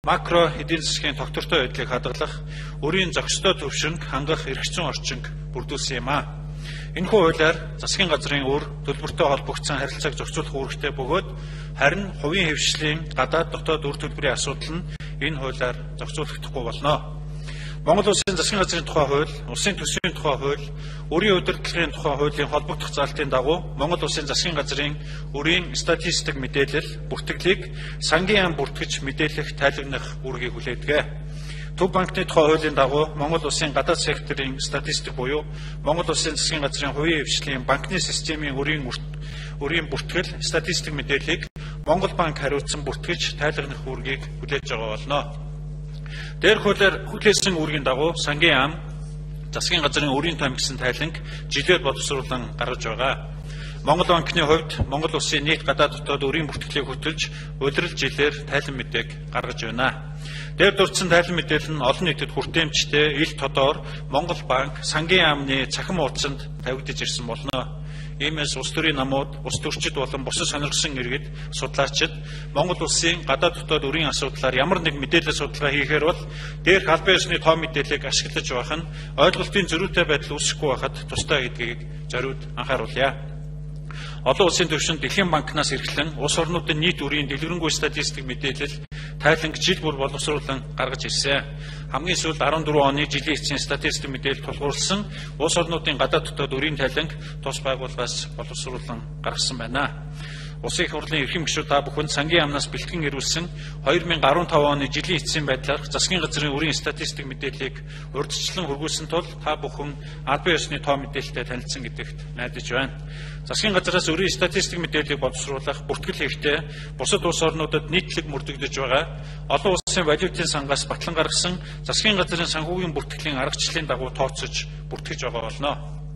Макро эдийн засгийн тогтвортой байдлыг хадгалах, өрийн зохистой төвшинг хангах эрх зүйн орчинг бүрдүүлсэн юм а. Энэхүү хуулиар засгийн газрын үр төлбөртэй холбогдсон харилцааг зохицуулах үүрэгтэй бөгөөд харин хувийн хэвшлийн гадаад дотоод үр төлбөрийн асуудал нь энэ хуулиар зохицуулагдахгүй болно. Монгол Улсын засгийн газрын тухай хууль, улсын төсвийн тухай хууль, өрийн удирдлагын тухай хуулийн холбогдох залтын дагуу Монгол Улсын засгийн газрын өрийн статистик мэдээлэл бүртгэлийг сангийн ам бүртгэж мэдээлэх тайлагнах үүргийг хүлээдэг. Төв банкны тухай хуулийн дагуу Монгол Улсын гадаад секторын статистик буюу Монгол Улсын засгийн газрын хувийн хвшлийн банкны системийн өрийн бүртгэл статистик мэдээллийг Монгол банк хариуцсан бүртгэж тайлагнах үүргийг хүлээж байгаа болно. Дээрх хуулиар хүлээсэн үүргийн дагуу сангийн ам засгийн газрын өрийн тойм гэсэн тайланг жилээр боловсруулан гаргаж байгаа. Монгол банкны хувьд Монгол Улсын нийт гадаад дотоод өрийн бүртгэлийг хөтөлж удирдал жилээр тайлан мэдээг гаргаж байна. Дээр дурдсан тайлан мэдээлэл нь олон нийтэд хүртээмжтэй ил тодоор Монгол банк сангийн амны цахим хуудсанд тавигдаж ирсэн болно. Иймээс улс төрийн намууд, улс төрчид болон бусад сонирхсан иргэд, судлаачид Монгол Улсын гадаад дотоод өрийн асуудлаар ямар нэг мэдээлэл судалгаа хийхээр бол дээрх албан ёсны тоо мэдээллийг ашиглаж байх нь ойлголтын зөрүүтэй байдал үүсэхгүй байхад тустай гэдгийг зориуд анхааруулъя. Олон улсын түвшинд Дэлхийн банкнаас эрхлэн улс орнуудын нийт өрийн дэлгэрэнгүй статистик мэдээлэл тайланг жил бүр боловсруулан гаргаж ирсэн. Хамгийн сүүлд 14 оны жилийн эцсийн статистик мэдээлэл тулгуурласан улс орнуудын гадаад дотоод өрийн тайланг тус байгууллагаас боловсруулан гаргасан байна. Улсын их хурлын эрхэм гишүүд та бүхэнд сангийн амнаас бэлтгэн ирүүлсэн 2015 оны жилийн эцсийн байдлаар засгийн газрын өрийн статистик мэдээллийг урьдчилан хургуулсан тул та бүхэн албан ёсны тоо мэдээлэлтэй танилцсан гэдэгт найдаж байна. Засгийн газраас өрийн статистик мэдээллийг боловсруулах, бүртгэл хийхдээ бусад улс орнуудад нийтлэг мөрдөгдөж байгаа олон улсын валютын сангаас батлан гаргасан засгийн газрын санхүүгийн бүртгэлийн аргачлалын дагуу тооцож бүртгэж байгаа болно.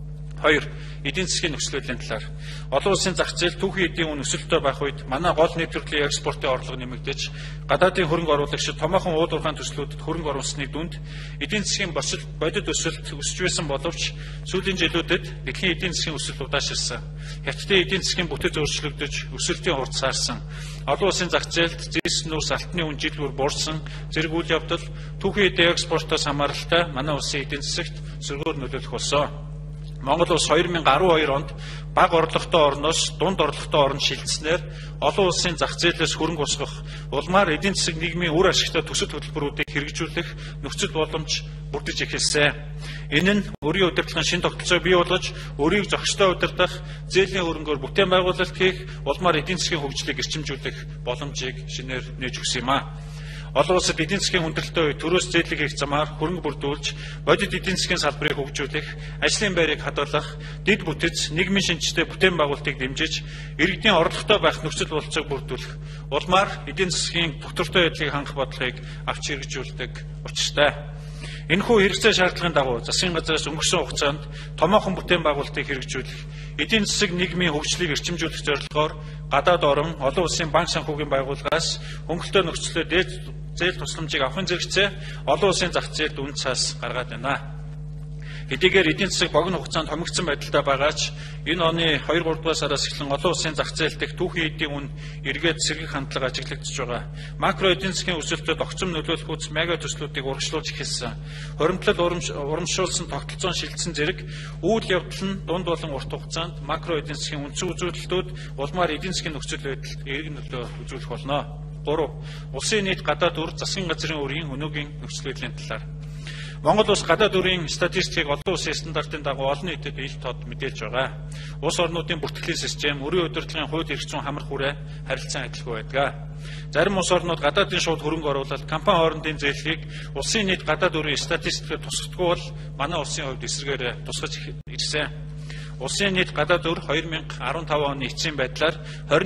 2. Эдийн засгийн нөхцөл байдлын талаар. Олон улсын зах зээл түүхийн эдийн үн өсөлттэй байх үед манай гол нийт төрлийн экспортын орлого нэмэгдэж, гадаадын хөрөнгө оруулагчид томоохон уулуурхайн төслүүдэд хөрөнгө оруулсны дүнд эдийн засгийн бодит өсөлт өсөж байсан боловч сүүлийн жилүүдэд дэлхийн эдийн засгийн өсөлт удаашрсан. Хятадын эдийн засгийн бүтэц өөрчлөгдөж, өсөлтийн хурд саарсан. Олон улсын зах зээлд зэс нүүрс алтны үн жил бүр буурсан. Зэрэг үйл явдал түүхийн эдийн экспортоос хамааралтай манай улсын эдийн засагт сөргөөр нөлөөлөх болсон. Монгол улс 2012 онд бага орлоготой орноос дунд орлоготой орнд шилжснээр олон улсын зах зээлээс хөрөнгө усгах, улмаар эдийн засаг нийгмийн үр ашигтай төсөл хөтөлбөрүүдийг хэрэгжүүлэх нөхцөл боломж бүрдэж эхэлсэн. Энэ нь өрийн удирдлагын шин тогтолцоог бий болгож, өрийг зохистой удирдах, зээлийн хөрөнгөөр бүтээн байгуулалт хийх, улмаар эдийн засгийн хөгжлийг эрчимжүүлэх боломжийг шинээр нээж өгсөн юм а. Олон улсад эдийн засгийн хүндрэлтэй үед төрөөс зээдлэг хийх замаар хөрөнгө бүрдүүлж, бодит эдийн засгийн салбарыг хөгжүүлэх, ажлын байрыг хадгалах, дэд бүтэц, нийгмийн шинжтэй бүтээн байгуулалтыг дэмжиж, иргэдийн орлоготой байх нөхцөл болцоог бүрдүүлэх, улмаар эдийн засгийн тогтвортой байдлыг хангах бодлогыг авч хэрэгжүүлдэг учиртай. Энэхүү хэрэгцээ шаардлагын дагуу засгийн газраас өнгөрсөн хугацаанд томоохон бүтээн байгуулалтыг хэрэгжүүлэх, эдийн засаг нийгмийн хөгжлийг эрчимжүүлэх зорилгоор гадаад орон олон улсын банк санхүүгийн байгууллагаас хөнгөлөлтөө нөхцөлөд зээл тусламжийг авахын зэрэгцээ олон улсын зах зээлд үн цаас гаргаад байна. Хэдийгээр эдийн засаг богино хугацаанд хомигдсон байдалтай байгаач энэ оны 2-3 дугаар сараас эхлэн олон улсын зах зээл дэх түүхийн эдийн үн эргээд сэргэх hanдлага ажиглагдж байгаа. Макро эдийн засгийн өсөлтөд огцом нөлөөлөх үс мега төслүүдийг урагшлуулж эхэлсэн. Хуримтлал урамшуулсан тогтолцоон шилжсэн зэрэг үйл явдал нь дунд болон урт хугацаанд макро эдийн засгийн үндсэн үзүүлэлтүүд улмаар эдийн засгийн нөхцөл байдалд эерэг нөлөө үзүүлэх болно. 3. Улсын нийт гадаад үр засгийн газрын өрийн өнөөгийн нөхцөл байдлын талаар. Монгол улс гадаад өрийн статистикийг олон улсын стандартын дагуу олон нийтэд ил тод мэдээлж байгаа. Улс орнуудын бүртгэлийн систем, өрийн удирдлагын хууль эрх зүйн хамар хүрээ харилцан адилгүй байдаг. Зарим улс орнууд гадаадын шууд хөрөнгө оруулалт, компани хоорондын зээлхийг улсын нийт гадаад өрийн статистикээр тусгахгүй бол манай улсын хувьд эсрэгээр тусгаж ирсэн. Улсын нийт гадаад өр 2015 оны эцсийн байдлаар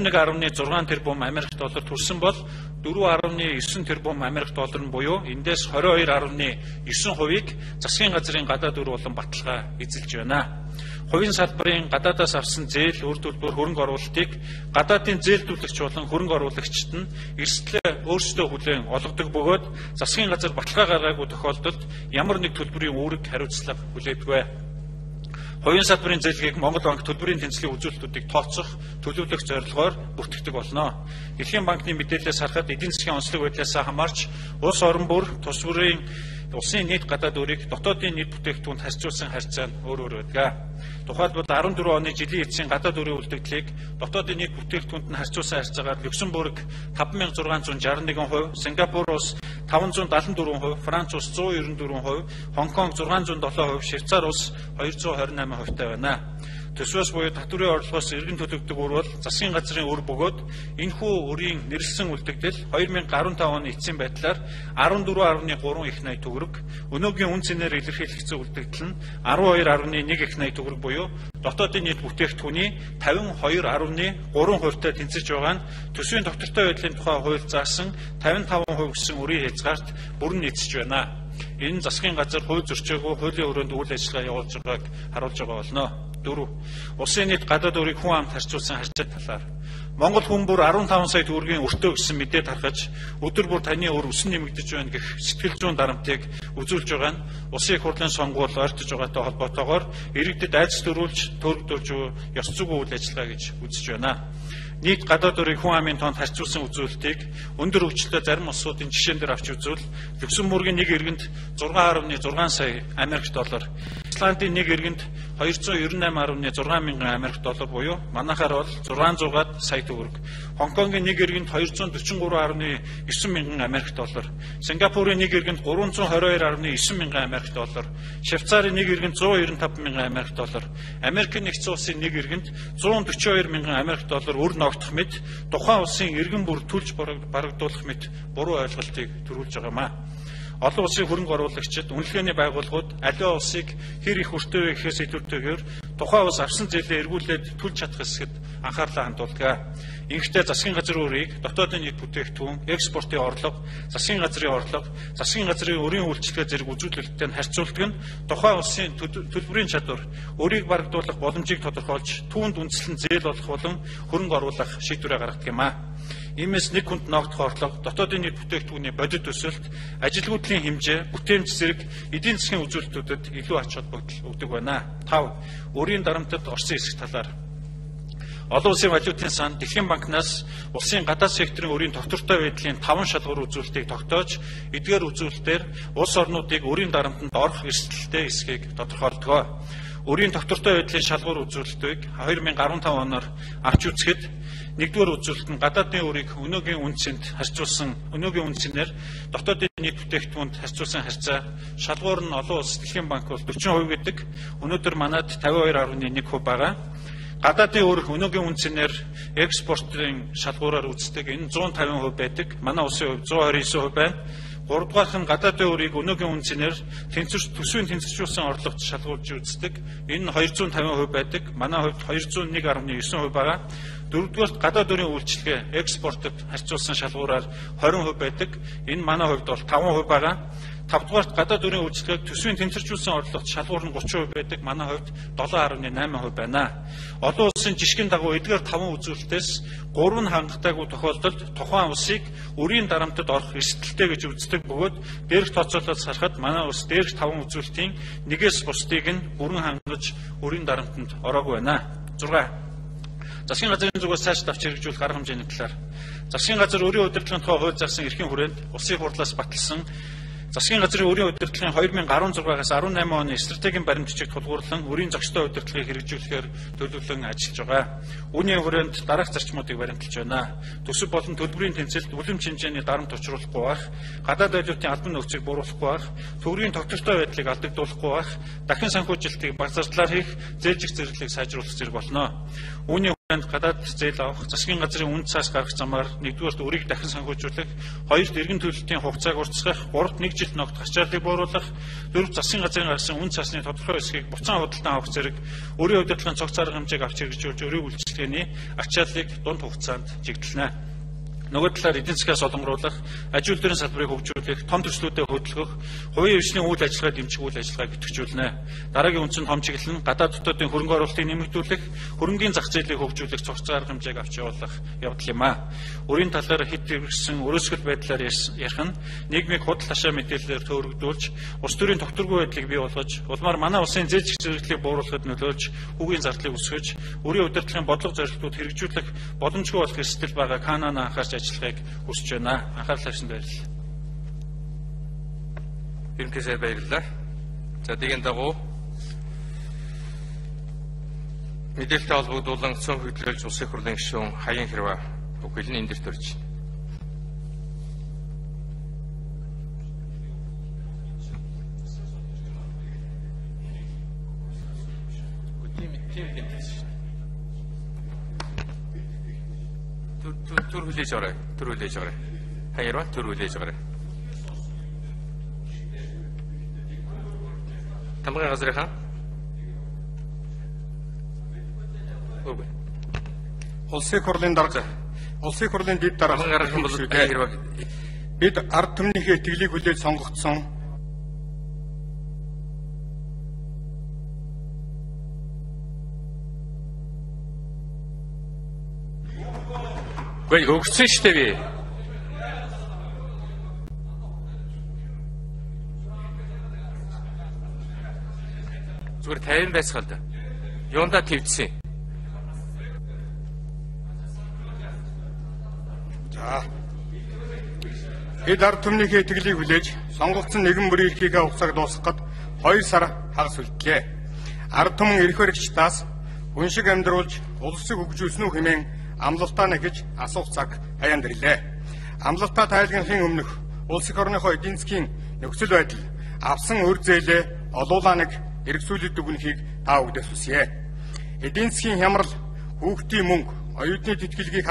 21.6 тэрбум Америк доллар төрсөн бол 4.9 тэрбум Америк доллар нь буюу эндээс 22.9%-ийг засгийн газрын гадаад өр болон баталгаа эзэлж байна. Хувийн салбарын гадаадаас авсан зээл, үр төлбөр, хөрөнгө оруулалтыг гадаадын зээлдүүлэгч болон хөрөнгө оруулагчид нь эрсдлээ өөрсдөө хүлээн олгодог бөгөөд засгийн газар баталгаа гаргаагүй тохиолдолд ямар нэг төлбөрийн үүрэг хариуцлага хүлээдэггүй. Хувийн салбарын зээлгийг Монгол банк төлбөрийн тэнцлийн үзүүлэлтүүдийг тооцох, төлөвлөх зорилгоор бүртгэдэг болно. Дэлхийн банкны мэдээлэлээс харахад эдийн засгийн онцлог байдлаас хамаарч улс орон бүр тус бүрийн улсын нийт гадаад өрийг дотоодын нийт бүтээгдэхүүнд харьцуулсан харьцаа нь өөр байдаг. Тухайлбал 14 оны жилийн эцсийн гадаад өрийн үлдэгдлийг дотоодын нийт бүтээгдэхүүнд нь харьцуулсан харьцаагаар Люксембург 5661%, Сингапур улс 574%, Франц улс 194%, Хонконг 607%, Швейцар улс 228% байна. Төсвөөс буюу татврын орлогоос эргэн төлөгдөг үр бол засгийн газрын үр бөгөөд энэхүү өрийн нэрлсэн үлдэгдэл 2015 оны эцсийн байдлаар 14.3 их найт төгрөг, өнөөгийн үн цэнээр илэрхийлэгдсэн үлдэгдэл нь 12.1 их найт төгрөг буюу дотоодын нийт бүтээгдэхүүний 52.3%-тай тэнцэж байгаа нь төсвийн доктортой байдлын тухай хууль заасан 55% гэсэн үрийн хязгаарт бүрэн нийцэж байна. Энэ засгийн газар хууль зөрчөөгүй хуулийн өрөөнд үйл ажиллагаа явуулж байгааг харуулж байгаа болно. 4. Улсын нийт гадаад өрийг хүн амт харьцуулсан харьцаа талаар. Монгол хүн бүр 15 сая төгрөгийн өртөө гэсэн мэдээ тархаж өдөр бүр таны өр өсөн нэмэгдэж байна гэх сэтгэл зүйн дарамтыг үзүүлж байгаа нь улсын их хурлын сонгуул ойртож байгаатай холбоотойгоор иргэдэд айдас төрүүлж төрөгдүүлж ёс зүйн үйл ажиллагаа гэж үзэж байна. Нийт гадаад өрийг хүн амын тоонд харьцуулсан үзүүлэлтийг өндөр хөгжилтэй зарим улсуудын жишээн дээр авч үзвэл Люксембургийн нэг иргэнд 6.6 сая Америк доллар, Исландын нэг иргэнд 298.6 мянган Америк доллар буюу манайхаар бол 600 сая төгрөг, Хонконгийн нэг иргэнд 243.9 мянган Америк доллар, Сингапурын нэг иргэнд 322.9 мянган Америк доллар, Швейцарын нэг иргэнд 195 мянган Америк доллар, Америкийн нэгдсэн улсын нэг иргэнд 142 мянган Америк доллар өр ногдох мэт тухайн улсын иргэн бүр төлж барагдуулах мэт буруу ойлголтыг төрүүлж байгаамаа. Олон улсын хөрөнгө оруулагчид, үнэлгээний байгууллагууд аливаа улсыг хэр их өртөө гэхээс илүүтэйгээр тухайн улс авсан зээлээ эргүүлээд төлж чадах хэсгэд анхаарлаа хандуулдаг. Ингэхдээ засгийн газрын өрийг дотоодын нийт бүтээгдэхүүн, экспортын орлого, засгийн газрын орлого, засгийн газрын өрийн үйлчлэгээ зэрэг үзүүлэлттэй харьцуулдаг нь тухайн улсын төлбөрийн чадвар, өрийг барагдуулах боломжийг тодорхойлж, түүнд үндэслэн зээл болох болон хөрөнгө оруулах шийдвэрээ гаргадаг юм а. Иймээс нэг хүнд ногдох орлого, дотоодын нийт бүтээгдэхүүний бодит өсөлт, ажилгүйдлийн хэмжээ, бүтээмж зэрэг эдийн засгийн үзүүлэлтүүдэд илүү ач холбогдол өгдөг байна. 5. Өрийн дарамтад орсон эсэх талаар. Олон улсын валютын сан Дэлхийн банкнаас улсын гадаад секторын өрийн доктортой байдлын 5 шалгуур үзүүлэлтийг тогтоож, эдгээр үзүүлэлтээр улс орнуудыг өрийн дарамтанд орох эрсдэлтэй эсхийг тодорхойлдог. Өрийн доктортой байдлын шалгуур үзүүлэлтийг 2015 оноор авч үзэхэд нэгдүгээр үзүүлэлт нь гадаадын өрийг өнөөгийн үнцэнд харьцуулсан, өнөөгийн үнцээр дотоодын нийт бүтээгдэхүүнд харьцуулсан харьцаа шалгуур нь олон улс Дэлхийн банк бол 40% гэдэг. Өнөөдөр манайд 52.1% байгаа. Гадаадын өр өнөөгийн үнцээр экспортын шалгуураар үздэг. Энэ 150% байдаг. Манай улсын хувьд 129% байна. Гуравдугаарх нь гадаадын өрийг өнөөгийн үнцээр төсвийн тэнцвэржүүлсэн орлогот шалгуулж үздэг. Энэ нь 250% байдаг. Манай хувьд 201.9% байгаа. Дөрөвдүгээрт гадаад өрийн үйлчлэгээ экспортод харьцуулсан шалгуураар 20% байдаг. Энэ манай хувьд бол 5% байгаа. Тавдугаарт гадаад өрийн үйлчлэгээг төсвийн тэнцвэржүүлсэн орлогот шалгуур нь 30% байдаг. Манай хувьд 7.8% байна. Олон улсын жишгийн дагуу эдгээр 5 үзүүлэлтээс 3 нь хангалтайгүй тохиолдолд тухайн улсыг өрийн дарамтад орох эрсдэлтэй гэж үздэг бөгөөд дээрх тооцоололоос харахад манай улс дээрх 5 үзүүлэлтийн нэгээс бусдыг нь бүрэн хангаж өрийн дарамтанд ороогүй байна. 6. Засгийн газрын зүгээс цаашд авч хэрэгжүүлэх арга хэмжээний талаар. Засгийн газар өрийн удирдлагын тухай хууль заасан эрхийн хүрээнд улсын хурлаас баталсан Засгийн газрын өрийн удирдлагын 2016-аас 18 оны стратегийн баримтчиг тулгуурлан өрийн зохистой удирдлагыг хэрэгжүүлэхээр төлөвлөн ажиллаж байгаа. Үүний хүрээнд дараах зарчмуудыг баримталж байна. Төсөв болон төлбөрийн тэнцэлд үлэмж хэмжээний дарамт учруулахгүй байх, гадаад валютын албан нөхцөлийг бууруулахгүй байх, төгрөгийн тогтвортой байдлыг алдагдуулахгүй байх, дахин санхүүжилтийг баг зардлаар хийх, зээлжих зэрэглэлийг сайжруулах зэрэг болно. Үүний гадаад зээл авах, засгийн газрын үн цаас гаргах замаар нэгдүгээрт өрийг дахин санхүүжүүлэх, хоёрт эргэн төлөлтийн хугацааг уртасгах, гуравт нэг жилд ногдох ачааллыг бууруулах, дөрөвт засгийн газрын гаргасан үн цасны тодорхой хэсгийг буцаан худалдан авах зэрэг өрийн удирдлагын цогц арга хэмжээг авч хэрэгжүүлж өрийн үйлчлэгээний ачааллыг дунд хугацаанд чиглэлнэ. Нөгөө талаар эдийн засгаас олонгоруулах, аж үйлдвэрийн салбарыг хөгжүүлэх, том төслүүдэд хөдөлгөх, хувийн хвшлийн үйл ажиллагаа дэмжих үйл ажиллагааг идэвхжүүлнэ. Дараагийн үндсэн том чиглэл нь гадаад дотоодын хөрөнгө оруулалтыг нэмэгдүүлэх, хөрөнгийн зах зээлийг хөгжүүлэх цогц арга хэмжээг авч явуулах явдал юм а. Өрийн талаар хэд хэрэгсэн өрөөсгөл байдлаар ярих нь нийгмийг худал хашаа мэдээлэлээр төөрөгдүүлж, улс төрийн тогтворгүй байдлыг бий болгож, улмаар манай улсын зээл зэрэглэлийг бууруулахад нөлөөлж, хүүгийн зардлыг өсгөж, өрийн удирдлагын бодлого зорилтууд хэрэгжүүлэх боломжгүй болох эрсдэл байгаа Канаан анхаарч ажиллахыг хүсэж байна. Анхаарлаа тавьсан баярлалаа. Ерөнхийдөө баярлалаа. За тэгэн дагуу мэдээлэлтэй холбогдуулан цөөн хөдөлгөөлж улсын их хурлын гишүүн Хаян Хэрвээ бүхэл нь энэ дэрт орж байна. Төр хүлээж аваарай. Төр хүлээж аваарай. Хаяр төр хүлээж аваарай. Тамгын газрынхаа Улсын их хурлын дарга Улсын их хурлын дэд дарга бид ард түмнийхээ итгэлийг хүлээж сонгогдсон өгсөн шүү дээ би. Зүгээр 50 байцгаал да. Юунда твдсэн. За. Бид ард түмнийхээ итгэлийг хүлээж сонгогдсон нэгэн бүрийн эрхийнхээ хугацааг дуусгахад 2 сар хагас үлдлээ. Ард түмэн эрх баригчдаас хүн шиг амьдруулж улсыг хөгжүүлсэн үү хэмээн амлалтаа нэгж асуух цаг хаяанд ирлээ. Амлалтаа тайлгнахын өмнөх улс их орныхоо эдийн засгийн нөхцөл байдал авсан өр зээлээ олуулаа нэг эргсүүлэлт өгнөхийг та бүдээс хүсье. Эдийн засгийн хямрал, хүүхдийн мөнгө, оюутны тэтгэлгийг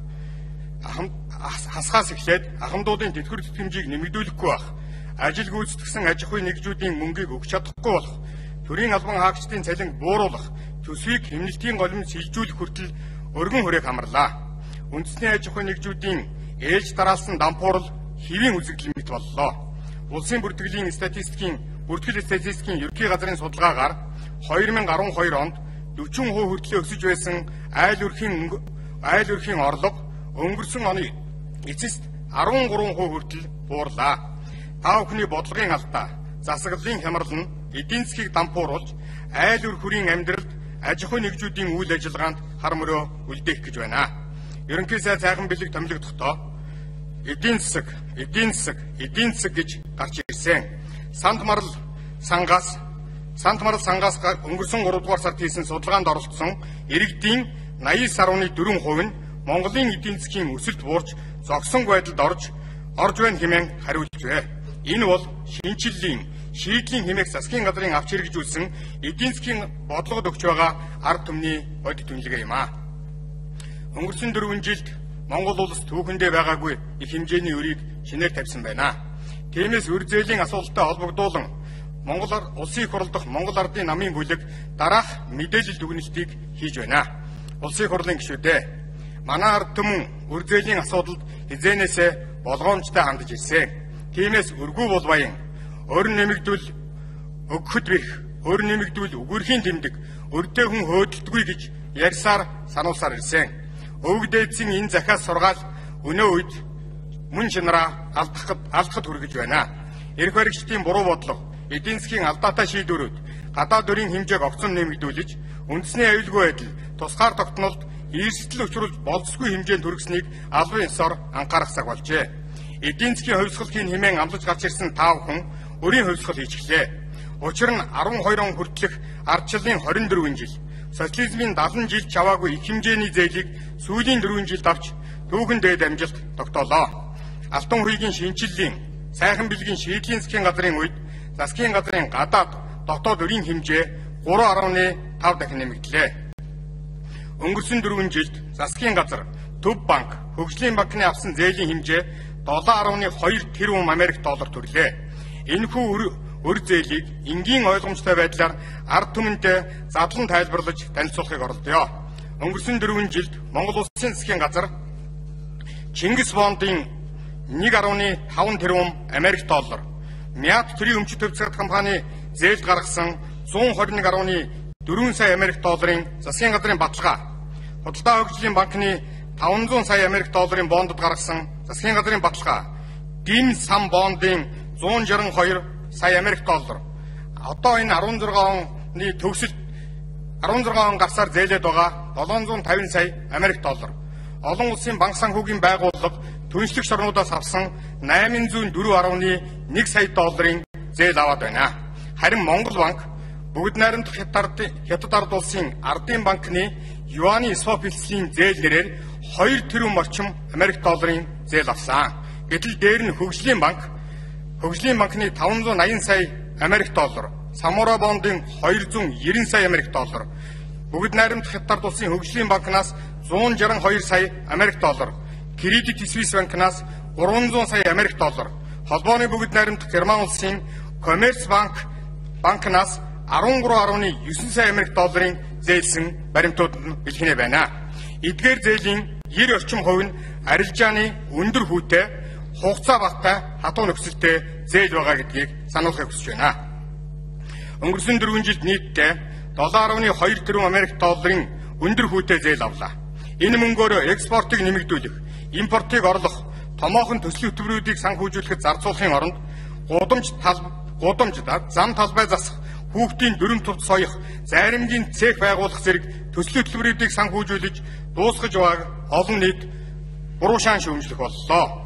хасхаас эхлээд ахмадуудын тэтгэвэр тэтгэмжийг нэмэгдүүлэхгүй байх, ажил гүйцэтгэсэн аж ахуйн нэгжүүдийн мөнгийг өгч чадахгүй болох, төрийн албан хаагчдын цалинг бууруулах, төсвийг хэмнэлтийн голомт шилжүүлэх хүртэл өргөн хүрээг хамарлаа. Үндэсний аж ахуйн нэгжүүдийн ээлж дараалсан дампуурал хэвийн үзэгдэл мэт боллоо. Улсын бүртгэл статистикийн ерөнхий газрын судалгаагаар 2012 онд 40% хүртэл өсөж байсан айл өрхийн орлого өнгөрсөн оны эцэст 13% хүртэл буурлаа. Та бүхний бодлогын алдаа, засаглалын хямрал нь эдийн засгийг дампууруулж, айл өрхөрийн амьдралд аж ахуйн нэгжүүдийн үйл ажиллагаанд хар мөрөө үлдээх гэж байна. Ерөнхий сайд цайхан бэлэг томилогдохдоо эдийн засаг гэж гарч ирсэн. Сант марал сангаас өнгөрсөн 3 дугаар сард хийсэн судалгаанд оролцсон иргэдийн 89.4% нь Монголын эдийн засгийн өсөлт буурч зогсон байдалд орж байна хэмээн хариулж байна. Энэ бол шийдлийн хэмээх засгийн газрын авч хэрэгжүүлсэн эдийн засгийн бодлогод өгч байгаа ард түмний бодит үнэлгээ юм а. Өнгөрсөн 4 жилд Монгол улс түүхэндээ байгаагүй их хэмжээний өрийг шинээр тавьсан байна. Тиймээс өр зээлийн асуудалтай холбогдуулан Улсын их хурл дахь Монгол ардын намын бүлэг дараах мэдээлэл дүгнэлтийг хийж байна. Улсын их хурлын гишүүдээ манай ард түмэн өр зээлийн асуудалд хизээнээсээ болгоомжтой хандж ирсэн. Тиймээс өргүү бол баян өр нэмэгдвэл өгөхөд бэх, өр нэмэгдвэл үгүрхийн тэмдэг, өрдөө хүн хөөдөлдгүй гэж ярьсаар сануулсаар ирсэн. Өвөг дээдсийн энэ захиас сургаал өнөө үед мөн чанараа алдахад хүргэж байна. Эрх баригчдын буруу бодлого, эдийн засгийн алдаатай шийдвэрүүд, гадаад өрийн хэмжээг огцом нэмэгдүүлж, үндэсний аюулгүй байдал, тусгаар тогтнолд эрсдэл учруулж болцсгүй хэмжээнд хүргэснийг албан ёсоор анхаарах цаг болжээ. Эдийн засгийн хувьсгал хийн хэмээн амлаж гарч ирсэн та бүхэн өрийн хувьсгал хийчихлээ. Учир нь 12 он хүртэлх ардчлалын 24 жил, социализмын 70 жил чаваагүй их хэмжээний зээлийг сүүлийн 4 жилд авч түүхэн дээд амжилт тогтоолоо. Алтан хуйгийн шинжиллийн, сайхан бэлгийн шийдлийн засгийн газрын үед засгийн газрын гадаад дотоод өрийн хэмжээ 3.5 дахин нэмэгдлээ. Өнгөрсөн 4 жилд засгийн газар, Төв банк, Хөгжлийн банкны авсан зээлийн хэмжээ 7.2 тэрбум Америк доллар төрлөө. Энэхүү өр зээлийг энгийн ойлгомжтой байдлаар ард түмэнтэй задлан тайлбарлаж танилцуулахыг оролдъё. Өнгөрсөн 4 жилд Монгол Улсын засгийн газар Чингис Бондын 1.5 тэрбум Америк доллар, Мят төрийн өмчит төвцөд компани зээл гаргасан 121.4 сая Америк долларын засгийн газрын баталгаа, Худалдаа хөгжлийн банкны 500 сая Америк долларын бондод гаргасан засгийн газрын баталгаа, Дин Сам бондын 162 сая Америк доллар. Одоо энэ 16 оны төгсөлд 16 он гарсаар зээлээд байгаа 750 сая Америк доллар. Олон улсын банк санхүүгийн байгууллага түншлэгч орнуудаас авсан 804.1 сая долларын зээл аваад байна. Харин Монгол банк бүгд найрамдах Хятад ард улсын Ардын банкны юаны swap хэлтслийн зээлнэрээр 2 тэрбум орчим Америк долларын зээл авсан. Гэтэл дээр нь хөгжлийн банкны 580 сая Америк доллар, Самура бондын 290 сая Америк доллар, бүгд найрамдах Хятад улсын хөгжлийн банкнаас 162 сая Америк доллар, Кредит Свис банкнаас 300 сая Америк доллар, холбооны бүгд найрамдах Герман улсын Коммерц банкнаас 13.9 сая Америк долларын зээлсэн баримтууд нь бэлгэнэ байна. Эдгээр зээлийн 90 орчим хувь нь арилжааны өндөр хүүтэй, хугацаа багтай, хатуу нөхцөлтэй зээл байгаа гэдгийг сануулахыг хүсэж байна. Өнгөрсөн 4 жилд нийтдээ 7.2 тэрбум Америк долларын өндөр хүүтэй зээл авлаа. Энэ мөнгөөр экспортыг нэмэгдүүлэх, импортыг орлох, томоохон төслийн хөтөлбөрүүдийг санхүүжүүлэхэд зарцуулахын оронд гудамж, зам талбай засах, хүүхдийн дүрм төвд соёх, заримгийн цех байгуулах зэрэг төслийн хөтөлбөрүүдийг санхүүжүүлж дуусгаж байгааг олон нийт буруу шаан шүүмжлэх боллоо.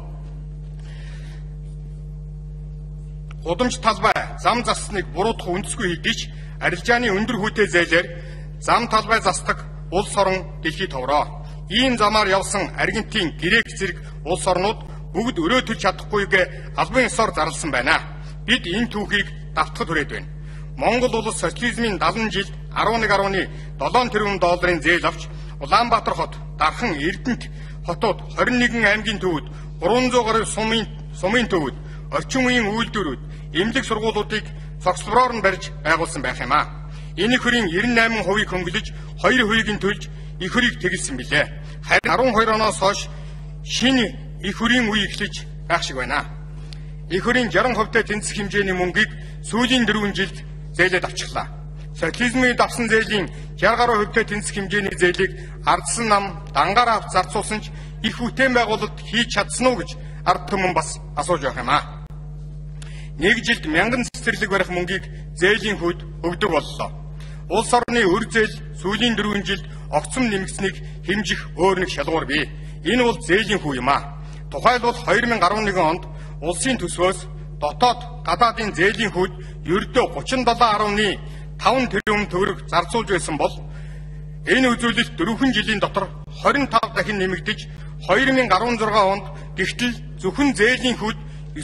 Гудамж талбай, зам засныг буруутгах үндэсгүй хэдий ч арилжааны өндөр хүүтэй зээлээр зам талбай засдаг улс орон дэлхийд товроо. Ийм замаар явсан Аргентин, Грек зэрэг улс орнууд бүгд өрөө төрж чадахгүйгээ албан ёсоор зарласан байна. Бид энэ түүхийг давтахад хүрээд байна. Монгол улс социализмын 70 жилд 11.7 тэрбум долларын зээл авч Улаанбаатар хот, Дархан, Эрдэнэт хотууд 21 аймгийн төвүүд, 300 гаруй сумын төвүүд, орчин үеийн үйлдвэрүүд, эмнэлэг сургуулиудыг цогцлбороор нь барьж байгуулсан байх юм а. Энэ их хөрийн 98% хөнгөлөж 2% нь төлж их хөрийг тэгэлсэн билээ. Харин 12 оноос хойш шинэ их хөрийн үе эхлэж байх шиг байна. Их хөрийн 60%-тай тэнцэх хэмжээний мөнгийг сүүлийн 4 жилд зээлээд авчихлаа. Социализмын давсан зээлийн 60 гаруй хувьтай тэнцэх хэмжээний зээлийг ардсан нам дангаараа авч зарцуулсан ч их бүтээн байгуулалт хийж чадсан уу гэж ард түмэн бас асууж байх юм а. Нэг жилд 1000 цэцэрлэг барих мөнгийг зээлийн хүүд өгдөг боллоо. Улс орны өр зээл сүүлийн 4 жилд огцом нэмэгдсэнийг хэмжих өөр нэг шалгуур бий. Энэ бол зээлийн хүү юм а. Тухайлбал 2011 онд улсын төсвөөс дотоод гадаадын зээлийн хүүд ердөө 37.5 тэрбум төгрөг зарцуулж байсан бол энэ үзүүлэлт 4 жилийн дотор 25 дахин нэмэгдэж 2016 онд гихтэл зөвхөн зээлийн хүүд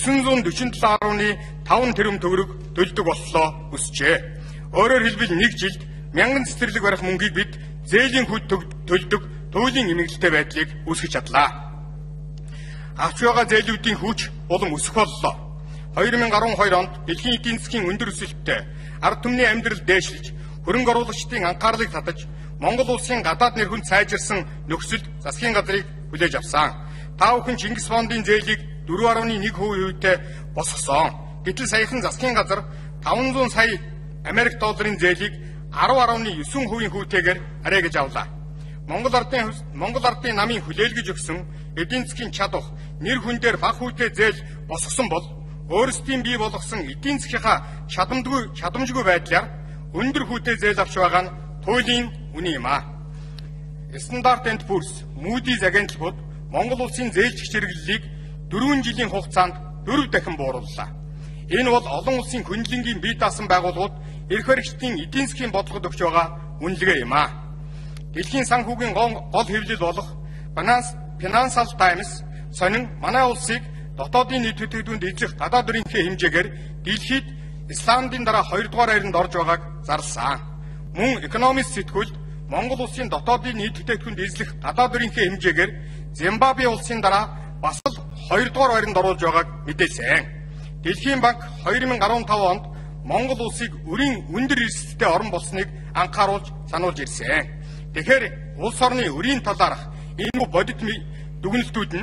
947.5 тэрбум төгрөг төлдөг боллоо өсчээ. Өөрөөр хэлбэл нэг жилд 1000 цэцэрлэг барих мөнгийг бид зээлийн хүүд төлдөг туйлын эмгэлтэй байдлыг үүсгэж чадлаа. Авч байгаа зээлүүдийн хүч улам өсөх боллоо. 2012 онд дэлхийн эдийн засгийн өндөр өсөлттэй ард түмний амьдрал дээшлэж, хөрөнгө оруулагчдын анхаарлыг татаж, Монгол улсын гадаад нэр хүнд сайжирсан нөхцөлд засгийн газрыг хүлээж авсан. Та бүхэн Чингис бондын зээлийг 4.1%-тэй босгосон. Гэтэл саяхан засгийн газар 500 сая Америк долларын зээлийг 10.9% хүүтэйгээр арай гэж авлаа. Монгол ардын намын хүлээлгэж өгсөн эдийн засгийн чадвар, нэр хүндээр бага хүүтэй зээл босгосон бол өөрсдийн бий болгосон эдийн засгийнхаа чадамжгүй байдлаар өндөр хүүтэй зээл авч байгаа нь туйлын үнэ юм а. Standard & Poor's, Moody's агентлагууд Монгол улсын зээлч хэрэглэлийг 4 жилийн хугацаанд 4 дахин буурууллаа. Энэ бол олон улсын хөндлөнгийн бие даасан байгууллагууд эрх баригчдын эдийн засгийн бодлогод өгч байгаа үнэлгээ юм а. Дэлхийн санхүүгийн гол хэвлэл болох Financial Times сонин манай улсыг дотоодын нийт хөтөлбөрөнд эзлэх гадаад өрийнхээ хэмжээгээр дэлхийд Исландын дараа 2 дугаар хайранд орж байгааг зарласан. Мөн Economist сэтгүүлд Монгол улсын дотоодын нийт хөтөлбөрөнд эзлэх гадаад өрийнхээ хэмжээгээр Зимбабве улсын дараа бас л 2 дугаар хайранд оруулж байгааг мэдээлсэн. Дэлхийн банк 2015 онд Монгол улсыг өрийн өндөр эрсдэлтэй орн болсныг анхааруулж сануулж ирсэн. Тэгэхээр улс орны өрийн талаарх энэ бодит дүгнэлтүүд нь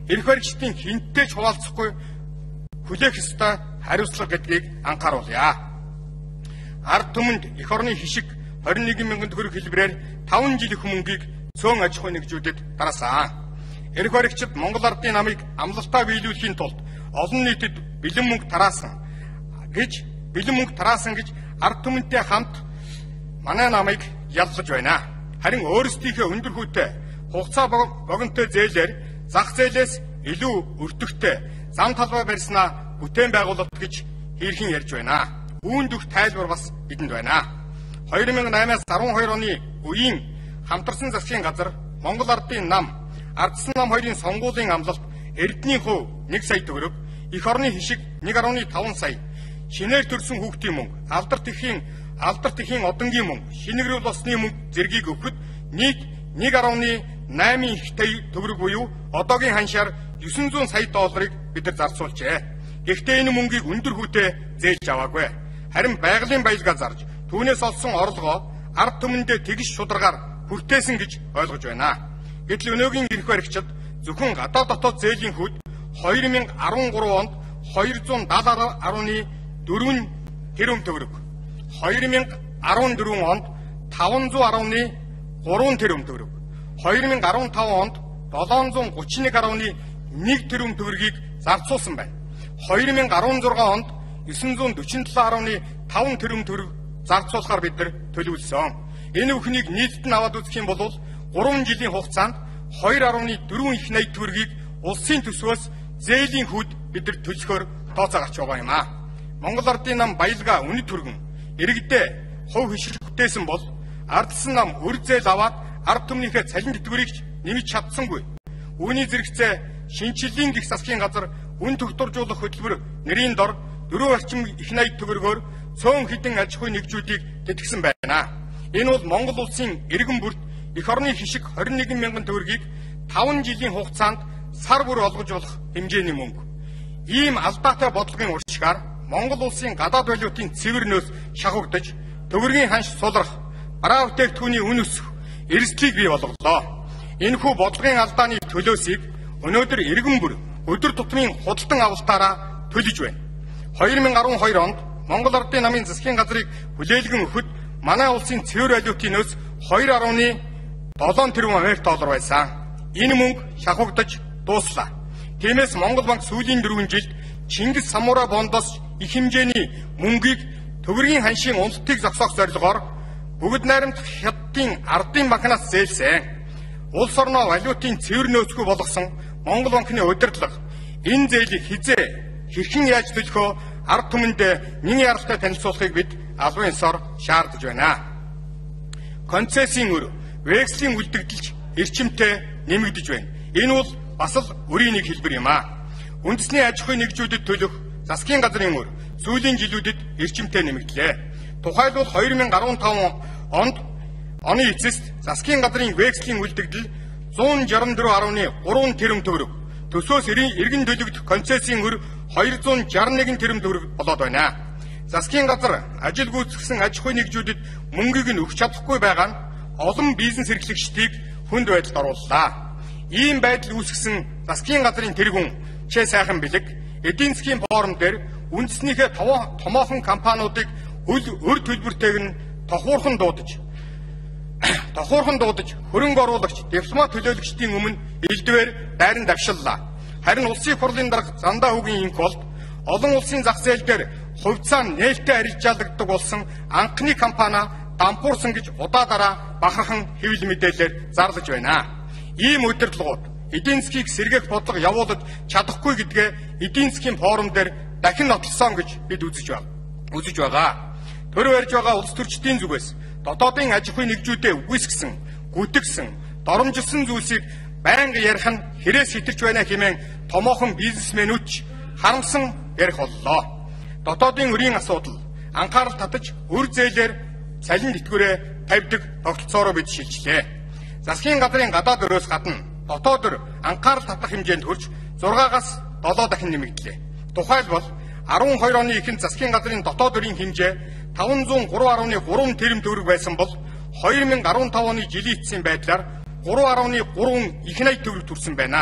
эрх баригчдын хинттэй ч хуваалцахгүй хүлээх ёстой хариуцлага гэдгийг анхааруулъя. Ард түмэнд эх орны хишиг 21 мянган төгрөг хэлбэрээр 5 жил их мөнгийг цөөн аж ахуйн нэгжүүдэд дараасан. Эрх баригчид Монгол Ардын намыг амлалтаа биелүүлэхийн тулд олон нийтэд бэлэн мөнгө тараасан гэж ард түмэнтэй хамт манай намыг яллаж байна. Харин өөрсдийнхөө өндөр хүүтэй хугацаа богинотой зээлээр зах зээлээс илүү өртөгтэй зам талбай барьснаа бүтээн байгуулалт гэж хийрхэн ярьж байна. Үүнд дөх тайлбар бас бидэнд байна. 2008-аас 12 оны үеийн хамтарсан засгийн газар Монгол Ардын нам, Ардсан нам хоёрын сонгуулийн амлалт эрдний хувь 1 сая төгрөг, эх орны хишиг 1.5 сая, шинээр төрсөн хүүхдийн мөнгө, алдарт эхийн одонгийн мөнгө, шинэгрүүл болсны мөнгө зэргийг өгөхөд нийт 1.8 их төгрөг буюу одоогийн ханшаар 900 сая долларыг бид нар зарцуулжээ. Гэхдээ энэ мөнгийг өндөр хүүтэй зээлж аваагүй. Харин байгалийн баялгаа зарж түүнээс олсон орлогоо ард түмэндээ тэгш шударгаар хүртээсэн гэж ойлгож байна. Гэтэл өнөөгийн эрх баригчид зөвхөн гадаад дотоод зээлийн хүүд 2013 онд 270.4 тэрбум төгрөг, 2014 онд 510.3 тэрбум төгрөг, 2015 онд 731.1 тэрбум төгрөгийг зарцуулсан байна. 2016 онд 947.5 тэрбум төгрөг зарцуулахаар бид нар төлөвлөсөн. Энэ бүхнийг нийтд нь аваад үзэх юм бол 3 жилийн хугацаанд 2.4 их найт төгрөгийг улсын төсвөөс зээлийн хүүд бид нар төлөхөөр тооцоогч байгаа юм аа. Монгол Ардын нам баялгаа үнэт түргэн иргэдээ хувь хишиг бүтээсэн бол ардсан нам өр зээл аваад ард түмнийхээ цалин тэтгэврийг нэмж чадсангүй. Үүний зэрэгцээ шинчиллийн гих засгийн газар үн тогтворжуулах хөтөлбөр нэрийн дор 4 орчим их найт төгрөгөөр цөөн хэдэн аж ахуйн нэгжүүдийг тэтгэсэн байна. Энэ бол Монгол улсын иргэн бүрт эх орны хишиг 21 мянган төгрөгийг 5 жилийн хугацаанд сар бүр олгож болох хэмжээний мөнгө. Ийм алдаатай бодлогын уршгаар Монгол улсын гадаад валютын цэвэр нөөц шахагдаж, төгрөгийн ханш сулрах, бараа бүтээгдэхүүний үн өсөх эрсдлийг бий болголоо. Энэхүү бодлогын алдааны төлөөсийг өнөөдөр иргэн бүр өдөр тутмын худалдан авалтаараа төлөж байна. 2012 онд Монгол Ардын намын засгийн газрыг хүлээлгэн өгөхөд манай улсын цэвэр валютын нөөц 2.7 тэрбум Америк доллар байсан. Энэ мөнгө шахагдаж дууслаа. Тиймээс Монгол банк сүүлийн 4 жилд Чингис Самура бондоос их хэмжээний мөнгийг төгрөгийн ханшийн уналтыг зогсоох зорилгоор бүгд найрамдах хятадын ардын банкнаас зээлсэн. Улс орноо валютын цэвэр нөөцгүй болгосон Монгол банкны удирдлага энэ зээлийг хизээ хэрхэн яаж төлөхөө ард түмэндээ нэн яралтай танилцуулахыг бид албан ёсоор шаардаж байна. Концессийн өр, векселийн үлдэгдэлж эрчимтэй нэмэгдэж байна. Энэ бол бас л өрийн нэг хэлбэр юм аа. Үндэсний аж ахуйн нэгжүүдэд төлөх засгийн газрын өр сүүлийн жилүүдэд эрчимтэй нэмэгдлээ. Тухайлбал 2015 оны эцэст засгийн газрын векселийн үлдэгдэл 164.3 тэрбум төгрөг, төсвөөс иргэн төлөгдөх концессийн өр 261 тэрбум төгрөг болоод байна. Засгийн газар ажил гүйцэтгэсэн аж ахуйн нэгжүүдэд мөнгийг нь өгч чадахгүй байгаа нь олон бизнес эрхлэгчдийг хүнд байдалд орууллаа. Ийм байдал үүсгэсэн засгийн газрын тэргүүн чэ сайхан бэлэг эдийн засгийн форум дээр үндэснийхээ томоохон компаниудыг өр төлбөртэйг нь тохуурхан дуудаж хөрөнгө оруулагч, дипломат төлөөлөгчдийн өмнө элдвээр дайран давшиллаа. Харин улсын хурлын дарга Зандаа хүүгийн инколд олон улсын зах зээл дээр хувьцаа нээлттэй арилжаалагддаг болсон анхны компани дампуурсан гэж удаа бахархан хэвлэл мэдээлэлээр зарлаж байна. Ийм удирдлагууд эдийн засгийг сэргээх бодлого явуулж чадахгүй гэдгээ эдийн засгийн форум дээр дахин нотлсон гэж бид үзэж байгаа. Төр барьж байгаа улс төрчдийн зүгээс дотоодын аж ахуйн нэгжүүдэд үгүйсгэсэн, гүтгсэн, доромжилсан зүйлсийг байнга ярих нь хэрээс хитэрч байна хэмээн томоохон бизнесмэнүүд ч харамсан ярих боллоо. Дотоодын өрийн асуудал анхаарал татаж өр зээлээр цалин тэтгэврээ тавьдаг тогтолцоороо бид шилжлээ. Засгийн газрын гадаад өрөөс гадна дотоод өр анхаарал татах хэмжээнд хүрч 6-аас 7 дахин нэмэгдлээ. Тухайлбал 12 оны эхэнд засгийн газрын дотоод өрийн хэмжээ 503.3 тэрбум төгрөг байсан бол 2015 оны жилийн эцсийн байдлаар 3.3 их найт төгрөг төрсэн байна.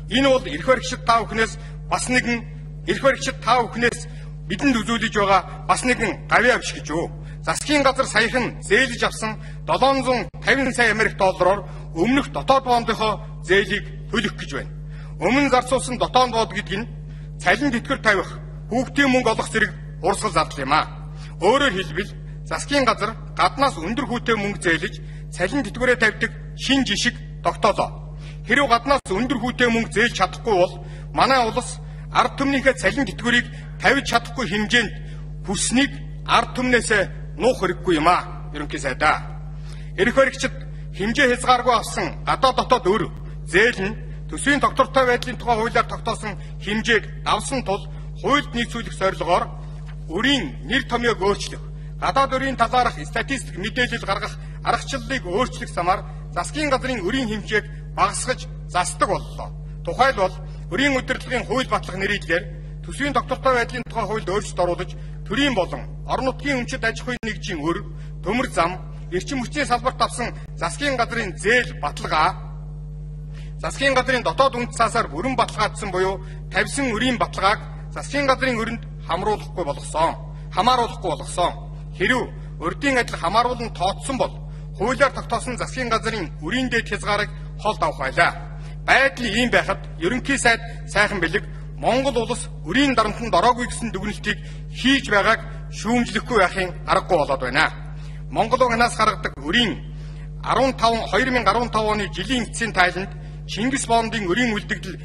Энэ бол эрх баригчид та бүхнээс бас нэгэн эрх баригчид та бүхнээс бидэнд үзүүлж байгаа бас нэгэн гавьяа биш гэж юу? Засгийн газар саяхан зээлж авсан 750 сая Америк доллараар өмнөх дотоод боондынхоо зээлийг төлөх гэж байна. Өмнө зарцуулсан дотоод бонд гэдэг нь цалин тэтгэр тавих, хүүхдийн мөнгө олох зэрэг урсгал зардал юм а. Өөрөөр хэлбэл засгийн газар гаднаас өндөр хүүтэй мөнгө зээлж цалин тэтгэрээ тавьдаг шин жишг тогтоолоо. Хэрэв гаднаас өндөр хүүтэй мөнгө зээлж чадахгүй бол манай улс ард түмнийхээ цалин тэтгэврийг тавьж чадахгүй хэмжээнд хүснийг ард түмнээсээ нуух хэрэггүй юм а. Ерөнхий сайдаа. Эрх баригчид хэмжээ хязгааргүй авсан гадаад дотоод өр зээл нь төсвийн доктортой байдлын тухай хуулиар тогтоосон хэмжээг давсан тул хуульд нийцүүлэх зорилгоор өрийн нэр томьёог өөрчлөх, гадаад өрийн талаарх статистик мэдээлэл гаргах аргачлалыг өөрчлөх замаар засгийн газрын өрийн хэмжээг багасгаж засдаг боллоо. Тухайлбал өрийн удирдлагын хууль батлах нэрийдлэр төсвийн доктортой байдлын тухай хуульд өөрчлөлт оруулж төрийн болон орон нутгийн өмчит аж ахуйн нэгжийн өр, төмөр зам, эрчим хүчний салбарт авсан засгийн газрын зээл баталгаа, засгийн газрын дотоод үнэт цаасаар бүрэн баталгаажсан буюу тавьсан өрийн баталгааг засгийн газрын өрөнд хамруулахгүй болгосон. Хэрэв урдийн адил хамааруулан тооцсон бол хуулиар тогтоосон засгийн газрын өрийн дэд хязгаарыг холд авах байлаа. Байдал ийм байхад ерөнхий сайд сайхан бэлэг Монгол улс өрийн дарамтанд ороогүй гэсэн дүгнэлтийг хийж байгааг шүүмжлэхгүй байхын аргагүй болоод байна. Монгол угнаас гаргадаг өрийн 2015 оны жилийн эцсийн тайланд Чингис бондын өрийн үлдэгдэл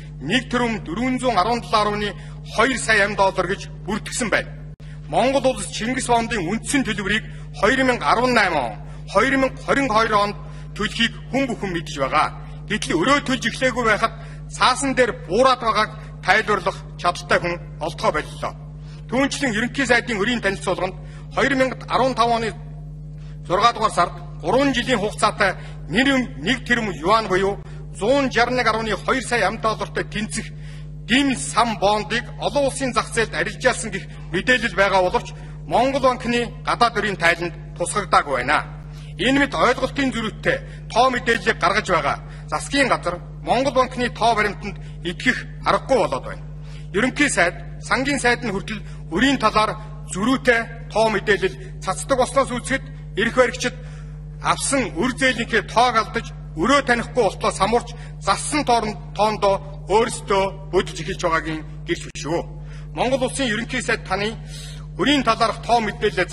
1,417.2 сая $, гэж бүртгэсэн байна. Монгол улс Чингис бондын үндсэн төлбөрийг 2018 он, 2022 онд төлөхийг хүн бүхэн мэдж байгаа. Гэтэл өрөө төлж эхлээгүй байхад цаасан дээр буураад байгааг тайлбарлах чадaltaй хүн олдгоо боллоо. Түүнчлэн ерөнхий сайдын өрийн танилцуулганд 2015 оны 6 дугаар сард 3 жилийн хугацаатай 1 тэрбум юан буюу 161.2 сая $тай тэнцэх дэм сам бондыг олон улсын зах зээлд арилжаалсан гэх мэдээлэл байгаа боловч Монгол банкны гадаад өрийн тайланд тусгагдаагүй байна. Энэ мэт ойлголтын зөрүүтэй тоо мэдээллийг гаргаж байгаа засгийн газар Монгол банкны тоо баримтанд итгэх аргагүй болоод байна. Ерөнхий сайд, сангийн сайд нь хүртэл өрийн талаар зөрүүтэй тоо мэдээлэл цацдаг болсноос үүсгэд эрх баригчид авсан өр зээлийнхээ тоог алдаж өрөө танихгүй болтлоо самуурч зассан тоондоо өөрсдөө бодож эхэлж байгаагийн гэрч биш үү. Монгол улсын ерөнхий сайд таныг өрийн талаарх тоо мэдээлэлээ